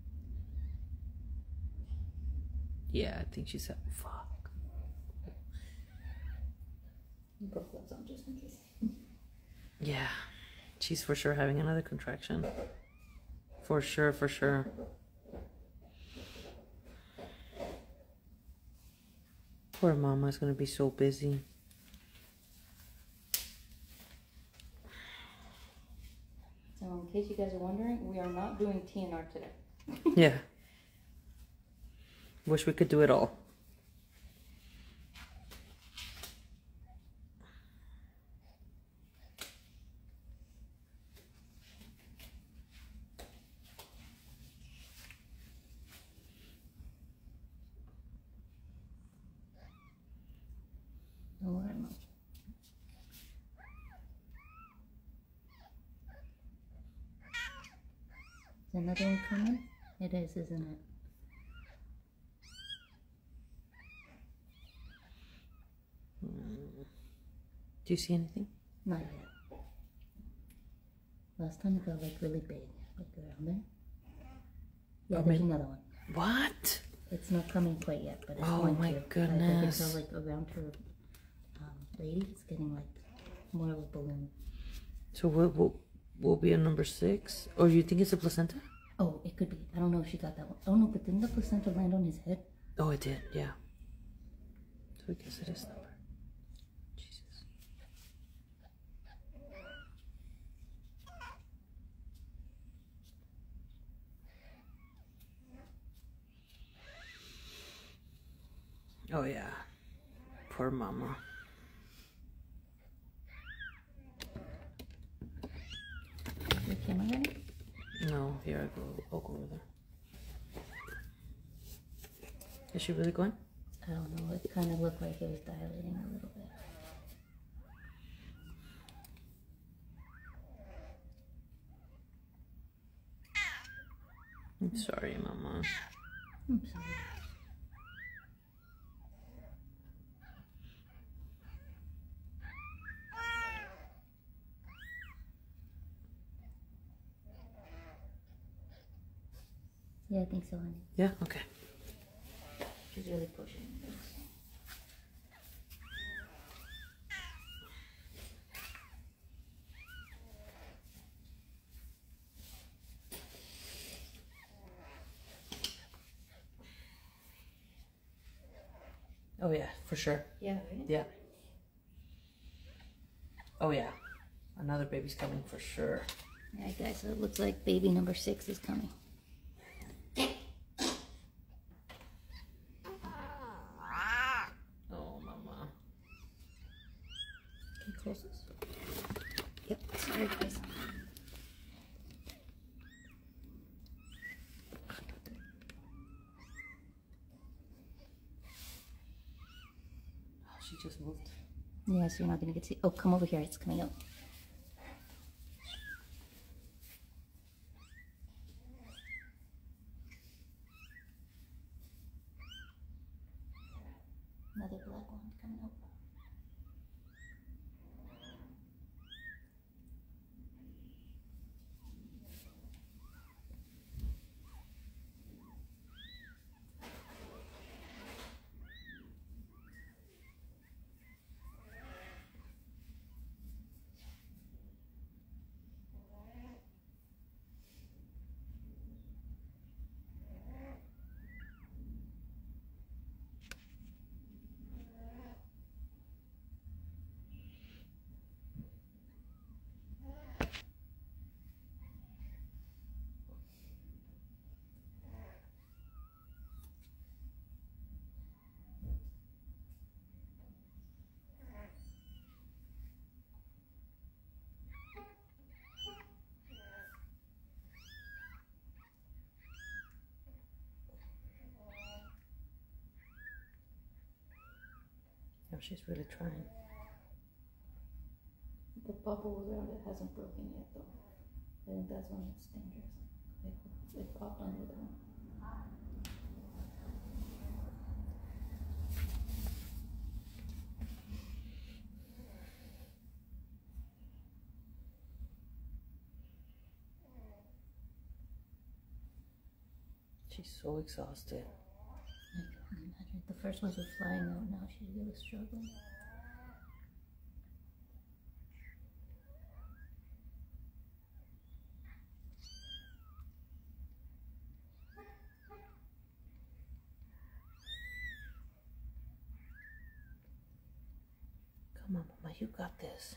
Yeah, I think she said, fuck. You put gloves on just in case. Yeah, she's for sure having another contraction. For sure, for sure. Poor mama's gonna be so busy. So in case you guys are wondering, we are not doing TNR today. Yeah. Wish we could do it all. Don't worry, Mom. Is another one coming? It is, isn't it? Do you see anything? Not yet. Last time it got like really big, like around there. Yeah, Oh, there's man. another one. What? It's not coming quite yet, but it's Oh going my to. goodness. I can tell like around her lady, it's getting like more of a balloon. So we'll be on number 6? Or you think it's a placenta? Oh, it could be. I don't know if she got that one. Oh no, but didn't the placenta land on his head? Oh, it did, yeah. So I guess it is number. Jesus. Oh yeah. Poor mama. Your camera ready? No, here I go. I'll go over there. Is she really going? I don't know. It kind of looked like it was dilating a little bit. I'm sorry, mama. I'm sorry. Yeah, I think so, honey. Yeah, okay. She's really pushing. Oh yeah, for sure. Yeah, right? Yeah. Oh yeah. Another baby's coming for sure. Yeah, guys, so it looks like baby number 6 is coming. Oh, mama. Can you close this? Yep, sorry guys. Oh, she just moved. Yeah, so you're not gonna get to see. Oh, come over here, it's coming out. Another black one coming out. she's really trying. The bubble around it hasn't broken yet, though. I think that's when it's dangerous. Like, it popped on the other one. She's so exhausted. I can imagine. The first ones were flying out, now she's really struggling. Come on, Mama, you got this.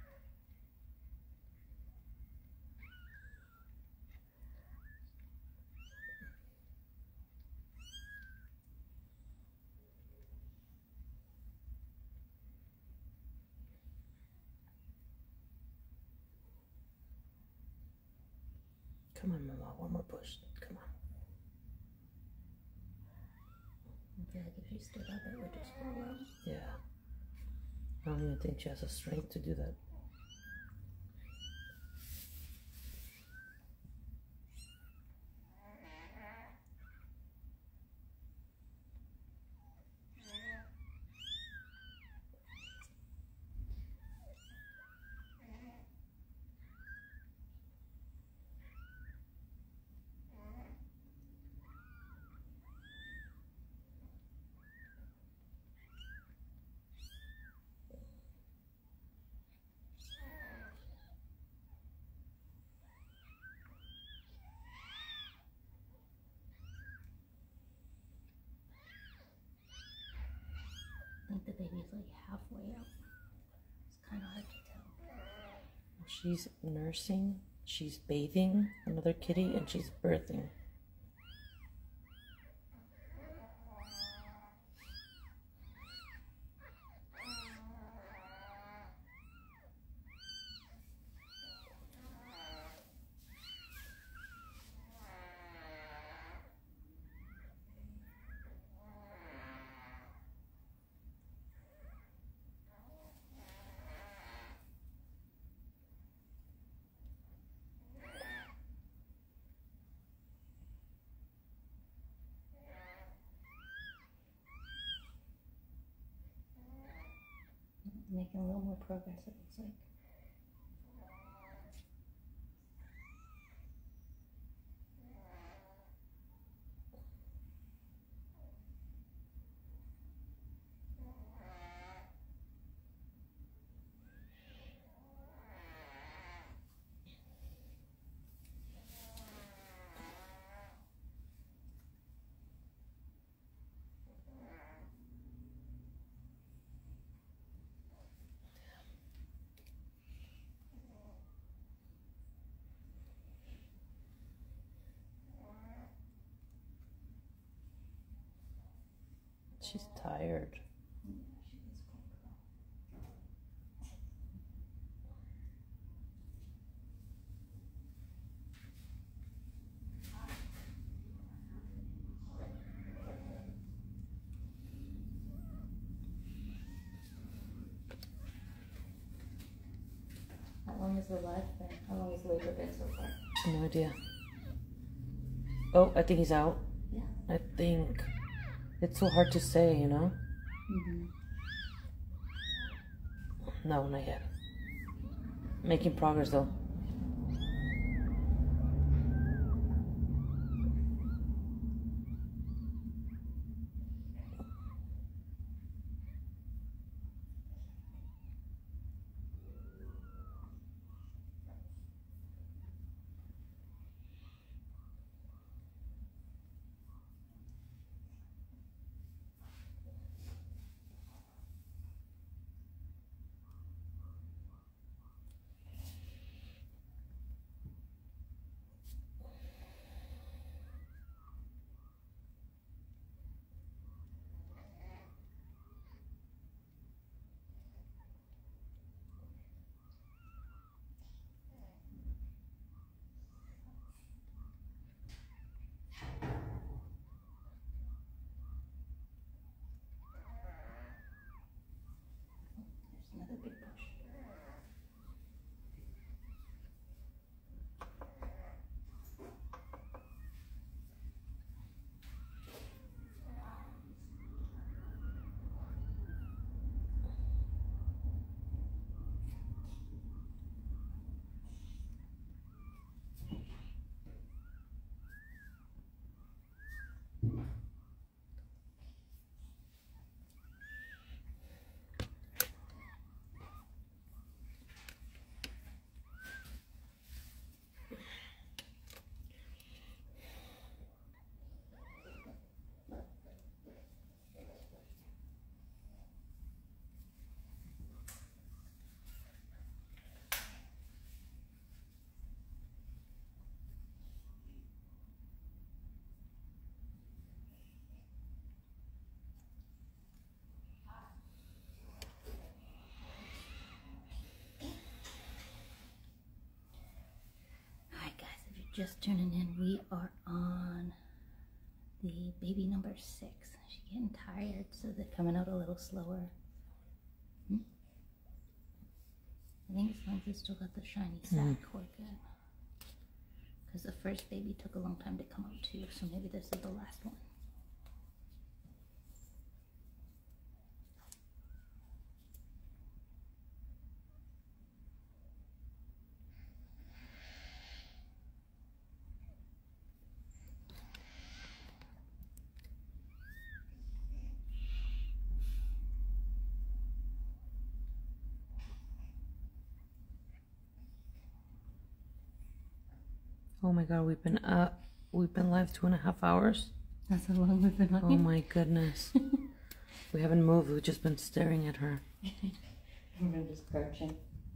Come on, Mama, one more push. Come on. I feel like if she stood up, it would just fall out. Yeah. I don't even think she has the strength to do that. I think the baby's like halfway out. It's kind of hard to tell. She's nursing, she's bathing another kitty, and she's birthing. Making a little more progress, it looks like. She's tired. How long is the life been? How long has labor been so far? No idea. Oh, I think he's out. Yeah. I think it's so hard to say, you know? Mm-hmm. No, not yet. Making progress though. just tuning in, we are on the baby number 6. She's getting tired, so they're coming out a little slower. I think as long as they still got the shiny sack, we're good. Because the first baby took a long time to come out too, so maybe this is the last one. Oh my god, we've been live 2.5 hours. That's how long we've been on. Oh my goodness. We haven't moved, we've just been staring at her. I'm just crouching.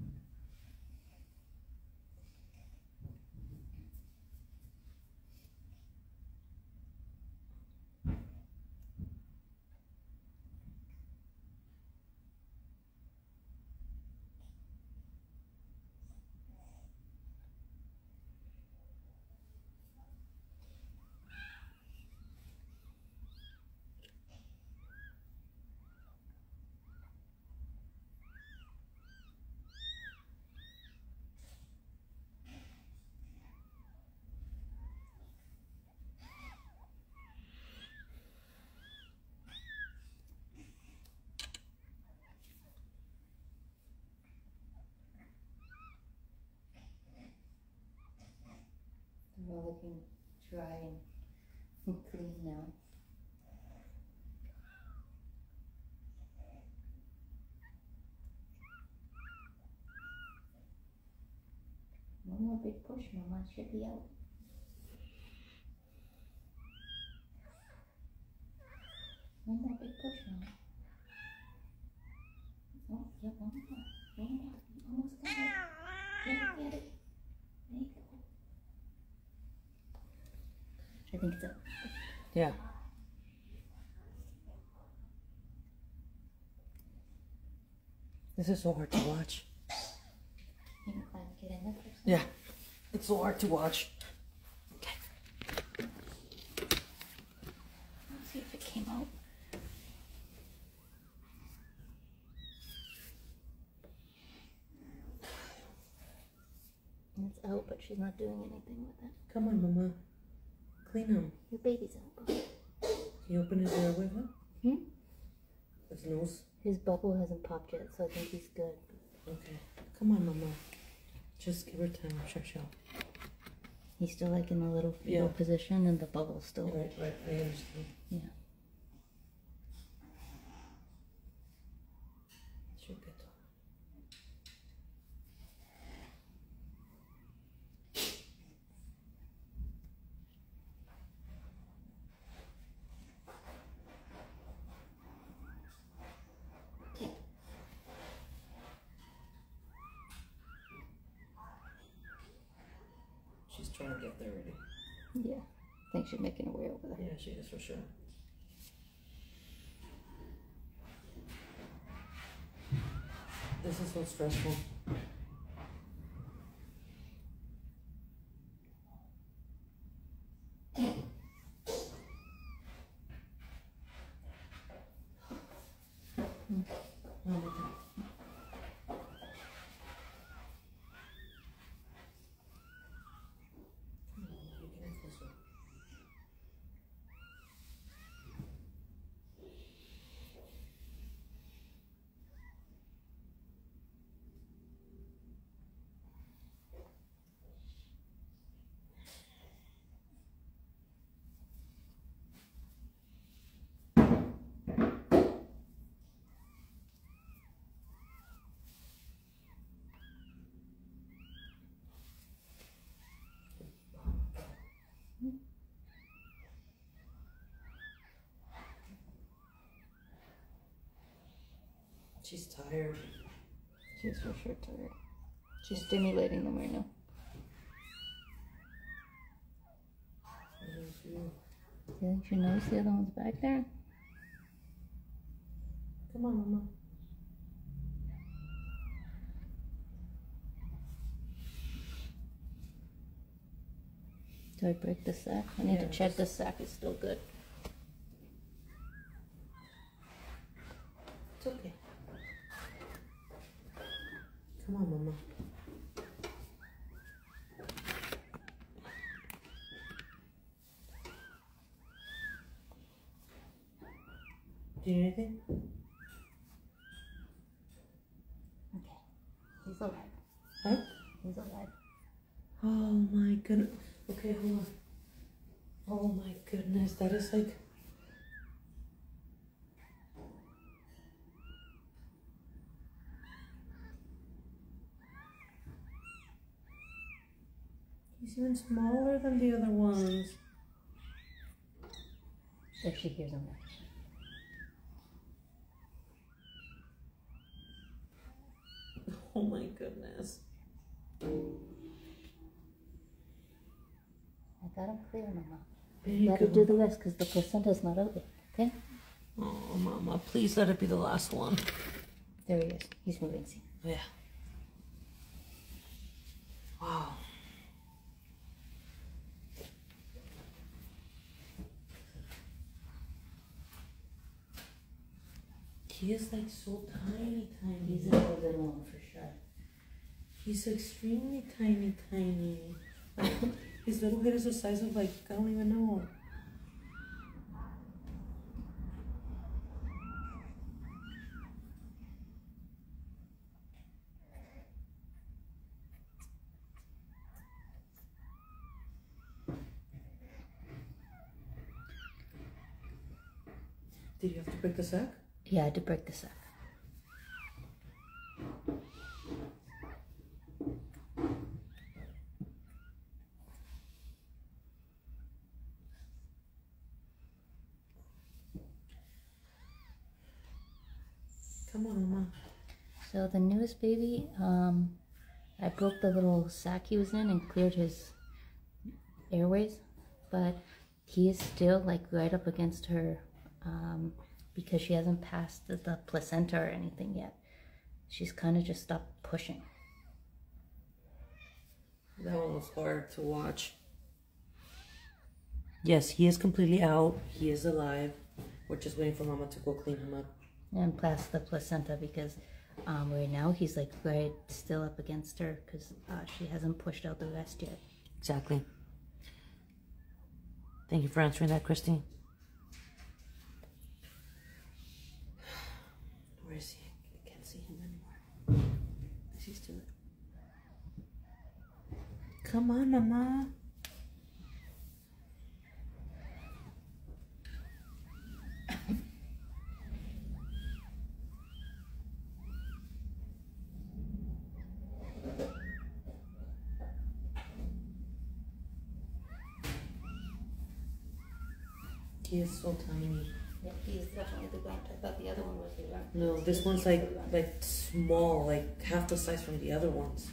They're all looking dry and clean now. One more big push, Mama. It should be out. One more big push, Mama. Oh, yeah, one more. One more. Almost got it. Yeah, get it. There you go. I think it's up. Yeah. This is so hard to watch. You can climb and get in there first. Yeah. It's so hard to watch. Okay. Let's see if it came out. It's out, but she's not doing anything with it. Come on, Mama. Clean him. Your baby's out. Can you open his airway up? His nose? His bubble hasn't popped yet, so I think he's good. Okay. Come on, Mama. Just give her time. Shush up. He's still like in the little fetal position, and the bubble's still. Right. I understand. Yeah. Should get to. She's trying to get there already. Yeah. I think she's making her way over there. Yeah, she is for sure. This is so stressful. She's tired. She's for sure tired. She's stimulating them right now. You think she knows the other one's back there? Come on, Mama. Do I break the sac? I need to check the sac is still good. It's okay. Come on, Mama. Do you need anything? Okay. He's alive. Huh? He's alive. Oh my goodness. Okay, hold on. Oh my goodness, that is like... He's even smaller than the other ones. If she hears him now. Oh my goodness. I got him clear, Mama. There Let her do the rest because the placenta's not out yet. Okay? Oh, Mama, please let it be the last one. There he is. He's moving. See? Yeah. Wow. He is like so tiny. He's a little one for sure. He's extremely tiny. Like, his little head is the size of like, I don't even know. Did you have to break the sack? Yeah, I had to break the sac. Come on, Mama. So the newest baby, I broke the little sac he was in and cleared his airways, but he is still like right up against her because she hasn't passed the placenta or anything yet. She's kind of just stopped pushing. That one was hard to watch. Yes, he is completely out. He is alive. We're just waiting for Mama to go clean him up. And past the placenta because right now he's like right still up against her because she hasn't pushed out the rest yet. Exactly. Thank you for answering that, Christy. Where is he? I can't see him anymore. Is he still? Come on, Mama. He is so tiny. Yeah, he's definitely the grunt. I thought the other one was the grunt. No, this one's like small, like half the size from the other ones.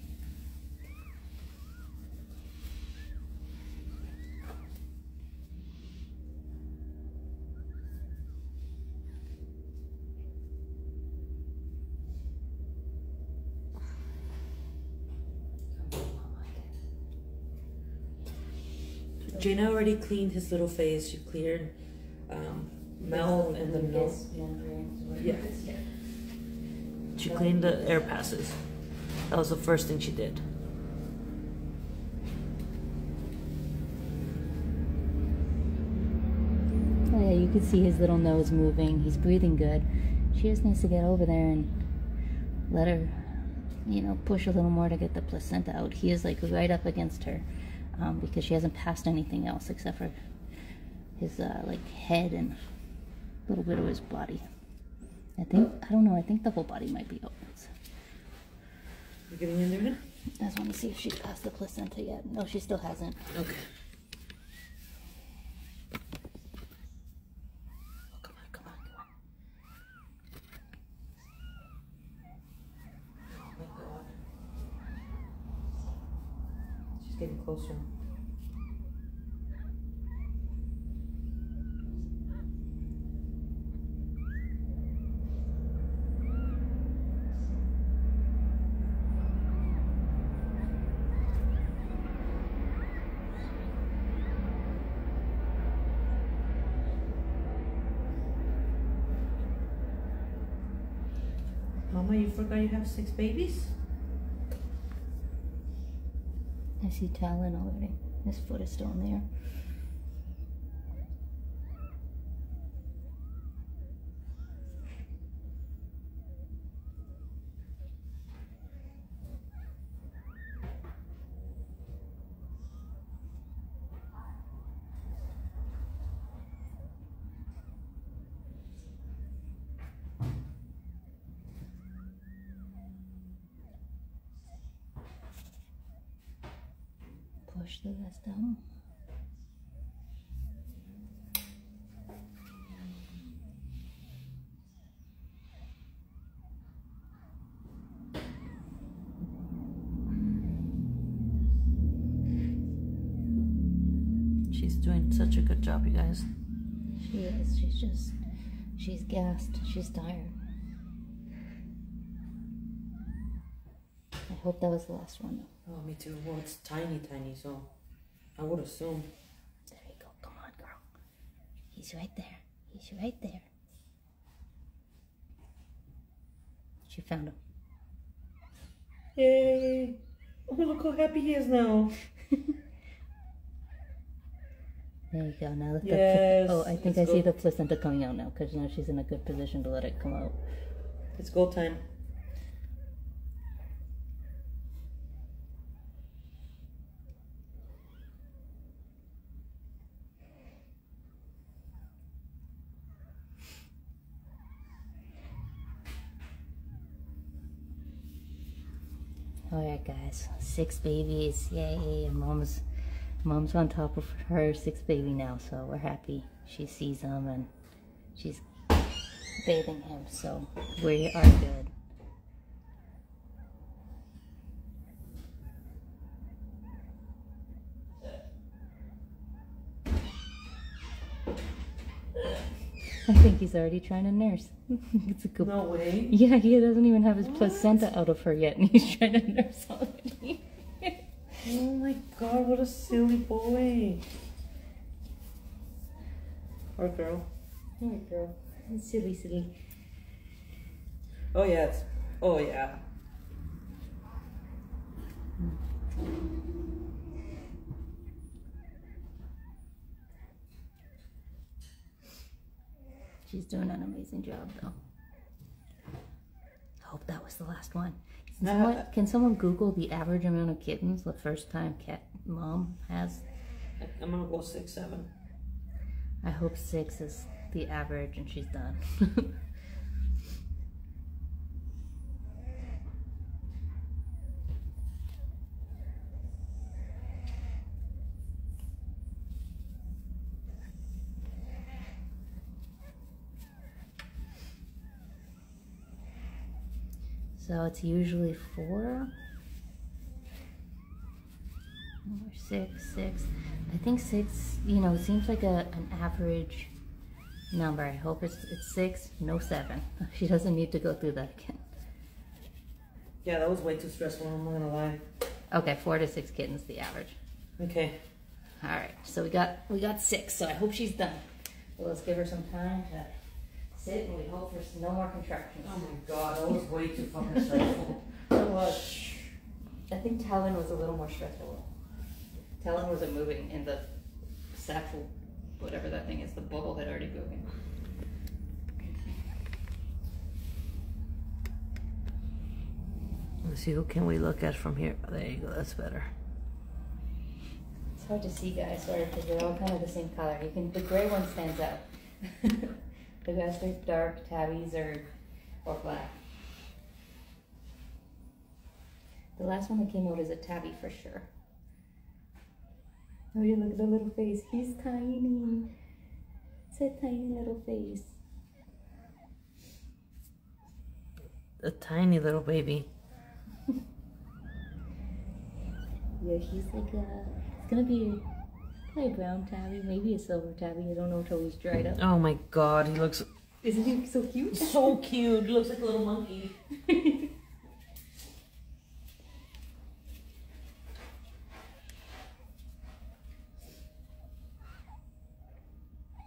Jaina already cleaned his little face. She cleared mouth and the nose. Yeah. She cleaned the air passes. That was the first thing she did. Oh yeah, you can see his little nose moving. He's breathing good. She just needs to get over there and let her, you know, push a little more to get the placenta out. He is like right up against her because she hasn't passed anything else except for his like head and a little bit of his body. I don't know, I think the whole body might be out. You getting in there now? I just want to see if she's passed the placenta yet. No, she still hasn't. Okay. Come on, come on, come on. Oh my God. She's getting closer. Mama, you forgot you have 6 babies? I see Talon already. His foot is still in there. Push the rest down. She's doing such a good job, you guys. She is. She's gassed. She's tired. I hope that was the last one though. Oh, me too. Well, it's tiny, so I would assume. There you go. Come on, girl. He's right there. He's right there. She found him. Yay! Oh, look how happy he is now. There you go. Now let Yes, the. Oh, I think I see the placenta coming out now because now she's in a good position to let it come out. It's go time. Alright guys, 6 babies, yay, and mom's on top of her 6th baby now, so we're happy. She sees him and she's bathing him, so we are good. I think he's already trying to nurse. It's a good. No way. Yeah, he doesn't even have his placenta out of her yet, and he's trying to nurse already. Oh my god, what a silly boy. Poor girl. Poor girl. Silly, silly. Oh yeah. Oh yeah. She's doing an amazing job, though. I hope that was the last one. Can someone Google the average amount of kittens the first time cat mom has? I'm gonna go 6, 7. I hope 6 is the average and she's done. So it's usually 4 or 6. I think 6, you know, it seems like an average number. I hope it's 6, no 7. She doesn't need to go through that again. Yeah, that was way too stressful, I'm not gonna lie. Okay, 4 to 6 kittens, the average. Okay. All right, so we got 6, so I hope she's done. So let's give her some time to sit, and we hope there's no more contractions. Oh my god, that was way too fucking stressful. It was. I think Talon was a little more stressful. Talon wasn't moving, and the satchel, whatever that thing is, the bubble had already broken. Let's see, who can we look at from here? There you go, that's better. It's hard to see, guys, sorry, because they're all kind of the same color. The gray one stands out. The rest are dark tabbies or black. The last one that came out is a tabby for sure. Oh yeah, look at the little face. He's tiny. It's a tiny little face. A tiny little baby. Yeah, he's like it's gonna be probably a brown tabby, maybe a silver tabby. I don't know until he's dried up. Oh my god, he looks Isn't he so cute? so cute. He looks like a little monkey.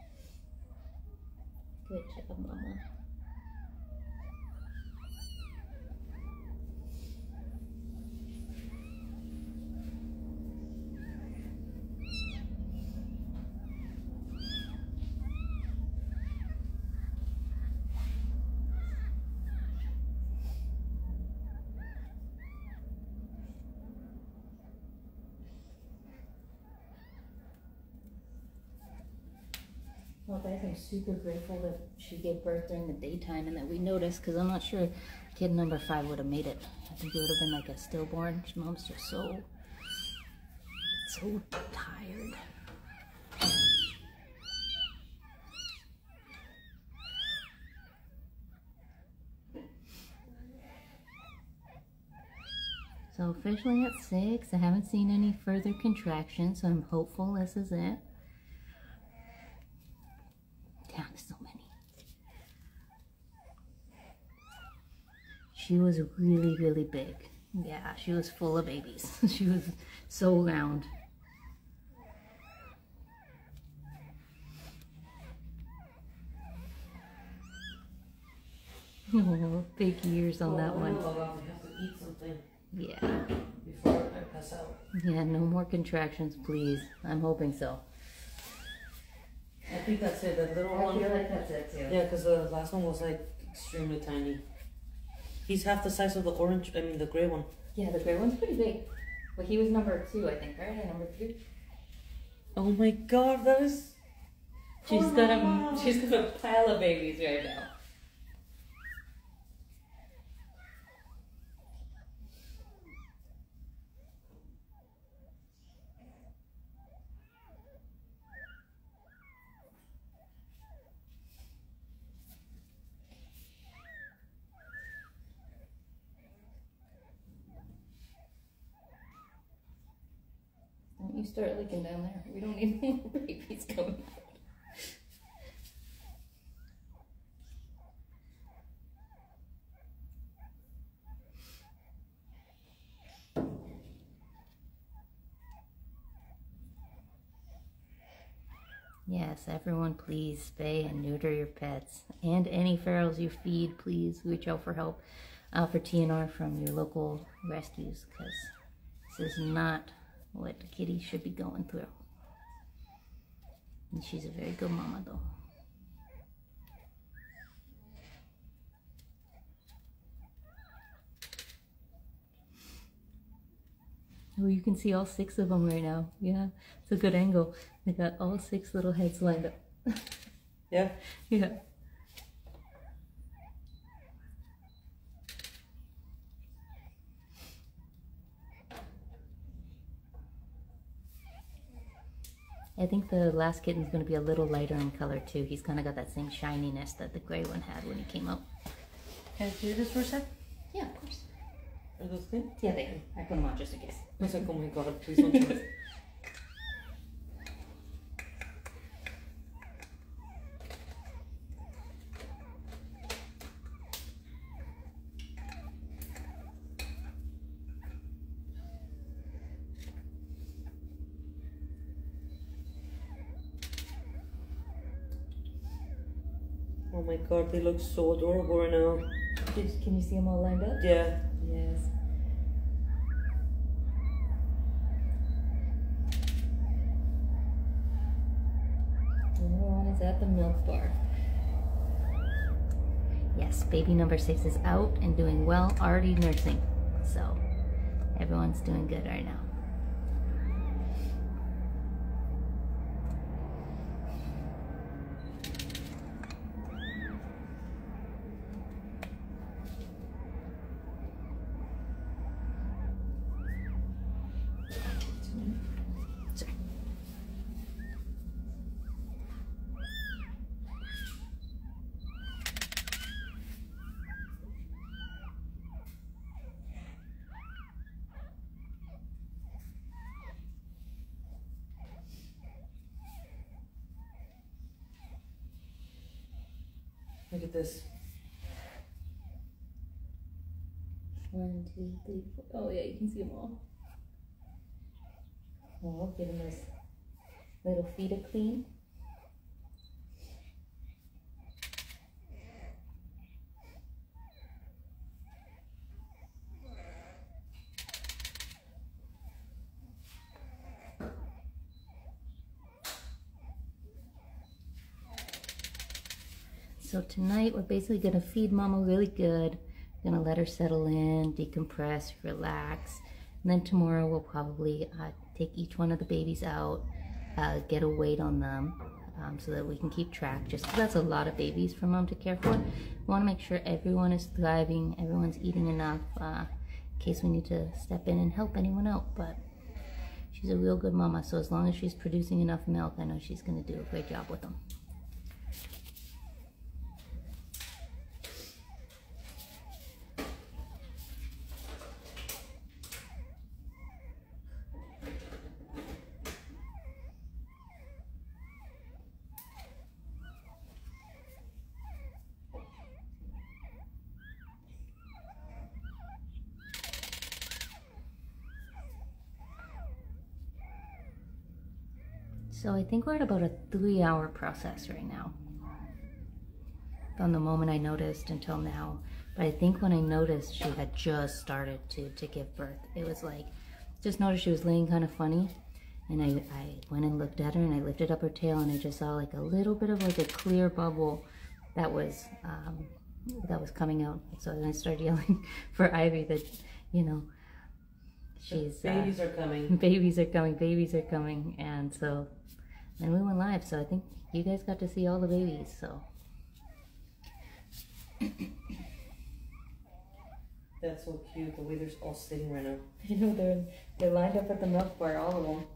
Good job, Mama. Well, guys, I'm super grateful that she gave birth during the daytime and that we noticed, because I'm not sure kid number 5 would have made it. I think it would have been like a stillborn. Mom's just so tired. So officially at 6, I haven't seen any further contractions, so I'm hopeful this is it. Damn, so many. She was really, really big. Yeah, she was full of babies. She was so round. Oh, big ears on that one. We have to eat something. Yeah. Before I pass out. Yeah, no more contractions, please. I'm hoping so. I think that's it. That little one. I feel like that's it too. Yeah, because the last one was like extremely tiny. He's half the size of the orange. I mean, the gray one. Yeah, the gray one's pretty big. Well, he was number 2, I think, right? Or number 3. Oh my God, that is. She's got a pile of babies right now. Don't you start looking down there. We don't need more babies coming out. Yes, everyone please spay and neuter your pets. And any ferals you feed, please reach out for help for TNR from your local rescues, because this is not what the kitty should be going through. And she's a very good mama though. Oh, you can see all 6 of them right now. Yeah, it's a good angle. They got all 6 little heads lined up. Yeah? Yeah. I think the last kitten's going to be a little lighter in color too. He's kind of got that same shininess that the gray one had when he came out. Can I do this for a sec? Yeah, of course. Are those good? Yeah, they can. I put them on just in case. I was like, oh my God, please don't do it. Oh my God, they look so adorable right now. Can you see them all lined up? Yeah. Yes. Number 1 is at the milk bar. Yes, baby number 6 is out and doing well, already nursing. So everyone's doing good right now. Sorry. Look at this. 1, 2, 3, 4. Oh yeah, you can see them all. Oh, give them those little feet a clean. So tonight we're basically gonna feed Mama really good. Gonna let her settle in, decompress, relax. And then tomorrow we'll probably take each one of the babies out, get a weight on them, so that we can keep track, just because that's a lot of babies for mom to care for. We want to make sure everyone is thriving, everyone's eating enough, in case we need to step in and help anyone out. But she's a real good mama, so as long as she's producing enough milk, I know she's going to do a great job with them. So I think we're at about a 3-hour process right now. From the moment I noticed until now. But I think when I noticed she had just started to give birth, it was like, just noticed she was laying kind of funny. And I went and looked at her and I lifted up her tail and I just saw like a little bit of like a clear bubble that was coming out. So then I started yelling for Ivy that, you know, she's... babies are coming. Babies are coming, babies are coming. And so... and we went live, so I think you guys got to see all the babies, so. That's so cute, the way they're all sitting right now. You know, they're lined up at the milk bar, all of them.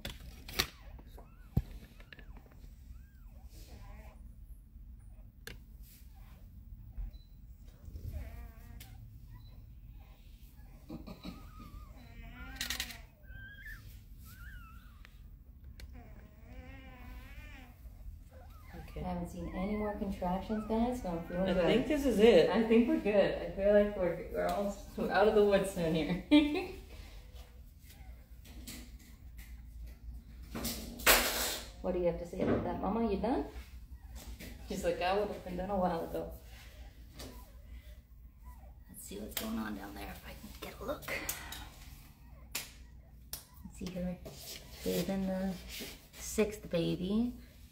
I haven't seen any more contractions, guys, so I'm feeling good. I think this is it. I think we're good. I feel like we're almost out of the woods soon here. What do you have to say about that, Mama? You done? She's like, I would have been done a while ago. Let's see what's going on down there if I can get a look. Let's see her bathing the 6th baby.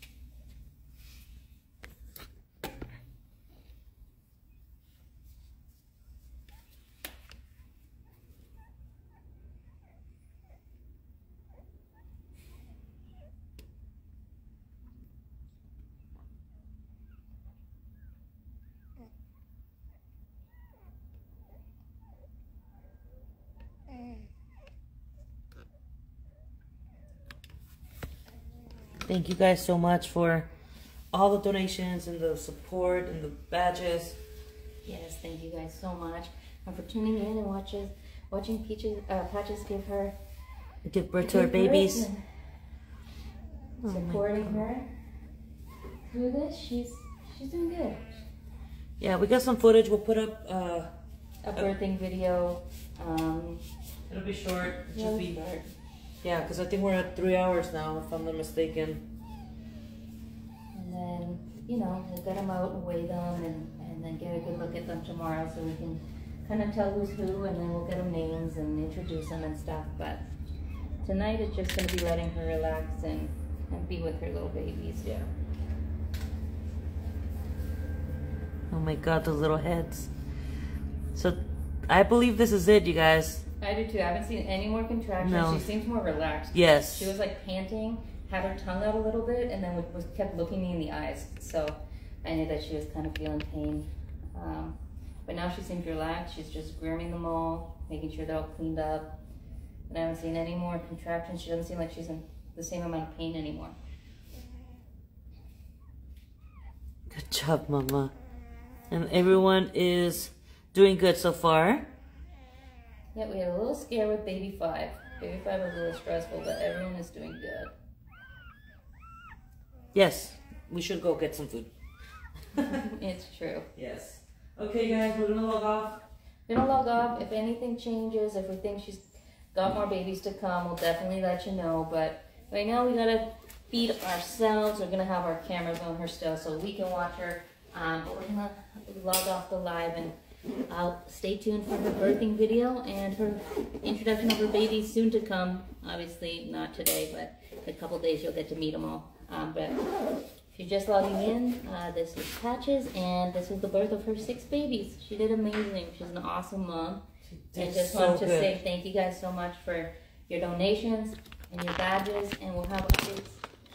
Thank you guys so much for all the donations and the support and the badges. Yes, thank you guys so much, and for tuning in and watching Patches give birth to her babies. Supporting her through this. She's doing good. Yeah, we got some footage. We'll put up a birthing video. It'll be short. It'll be short. Yeah, because I think we're at 3 hours now, if I'm not mistaken. And then, you know, we'll get them out and weigh them and then get a good look at them tomorrow so we can kind of tell who's who, and then we'll get them names and introduce them and stuff. But tonight it's just going to be letting her relax and be with her little babies. Yeah. Oh my God, those little heads. So I believe this is it, you guys. I do too. I haven't seen any more contractions. No. She seems more relaxed. Yes. She was like panting, had her tongue out a little bit, and then kept looking me in the eyes. So I knew that she was kind of feeling pain. But now she seems relaxed. She's just grooming them all, making sure they're all cleaned up. And I haven't seen any more contractions. She doesn't seem like she's in the same amount of pain anymore. Good job, Mama. And everyone is doing good so far. Yeah, we had a little scare with baby 5. Baby 5 was a little stressful, but everyone is doing good. Yes, we should go get some food. It's true. Yes. Okay, guys, we're gonna log off. We're gonna log off. If anything changes, if we think she's got more babies to come, we'll definitely let you know. But right now, we gotta feed ourselves. We're gonna have our cameras on her still so we can watch her. But we're gonna log off the live and stay tuned for her birthing video and her introduction of her babies soon to come. Obviously not today, but in a couple days you'll get to meet them all. But if you're just logging in, this is Patches, and this is the birth of her 6 babies. She did amazing. She's an awesome mom. And just wanted to say thank you guys so much for your donations and your badges, and we'll have updates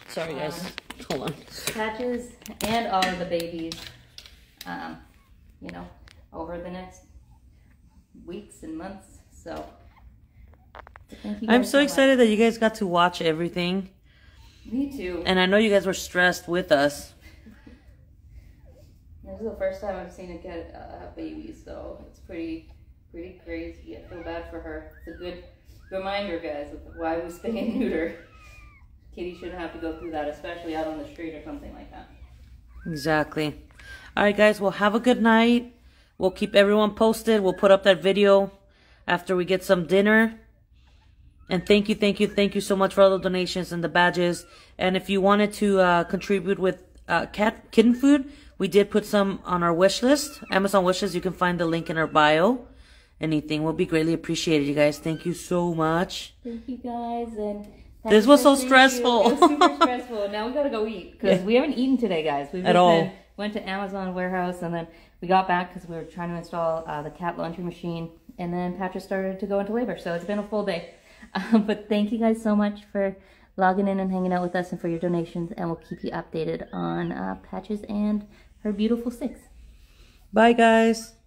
Sorry, guys. Hold on. Patches and all of the babies, you know, over the next weeks and months. So thank you guys I'm so excited that you guys got to watch everything. Me too. And I know you guys were stressed with us. This is the first time I've seen a cat have babies, so it's pretty crazy. I feel bad for her. It's a good reminder, guys, of why we spay and neuter. Kitty shouldn't have to go through that, especially out on the street or something like that. Exactly. All right, guys. Well, have a good night. We'll keep everyone posted. We'll put up that video after we get some dinner. And thank you so much for all the donations and the badges. And if you wanted to contribute with kitten food, we did put some on our wish list, Amazon wish list. You can find the link in our bio. Anything will be greatly appreciated, you guys. Thank you so much. Thank you, guys. And this was so stressful. It was super stressful. Now we gotta go eat because we haven't eaten today, guys. We went to Amazon warehouse and then we got back because we were trying to install the cat laundry machine. And then Patrick started to go into labor, so it's been a full day. But thank you guys so much for logging in and hanging out with us and for your donations. And we'll keep you updated on Patches and her beautiful 6. Bye, guys.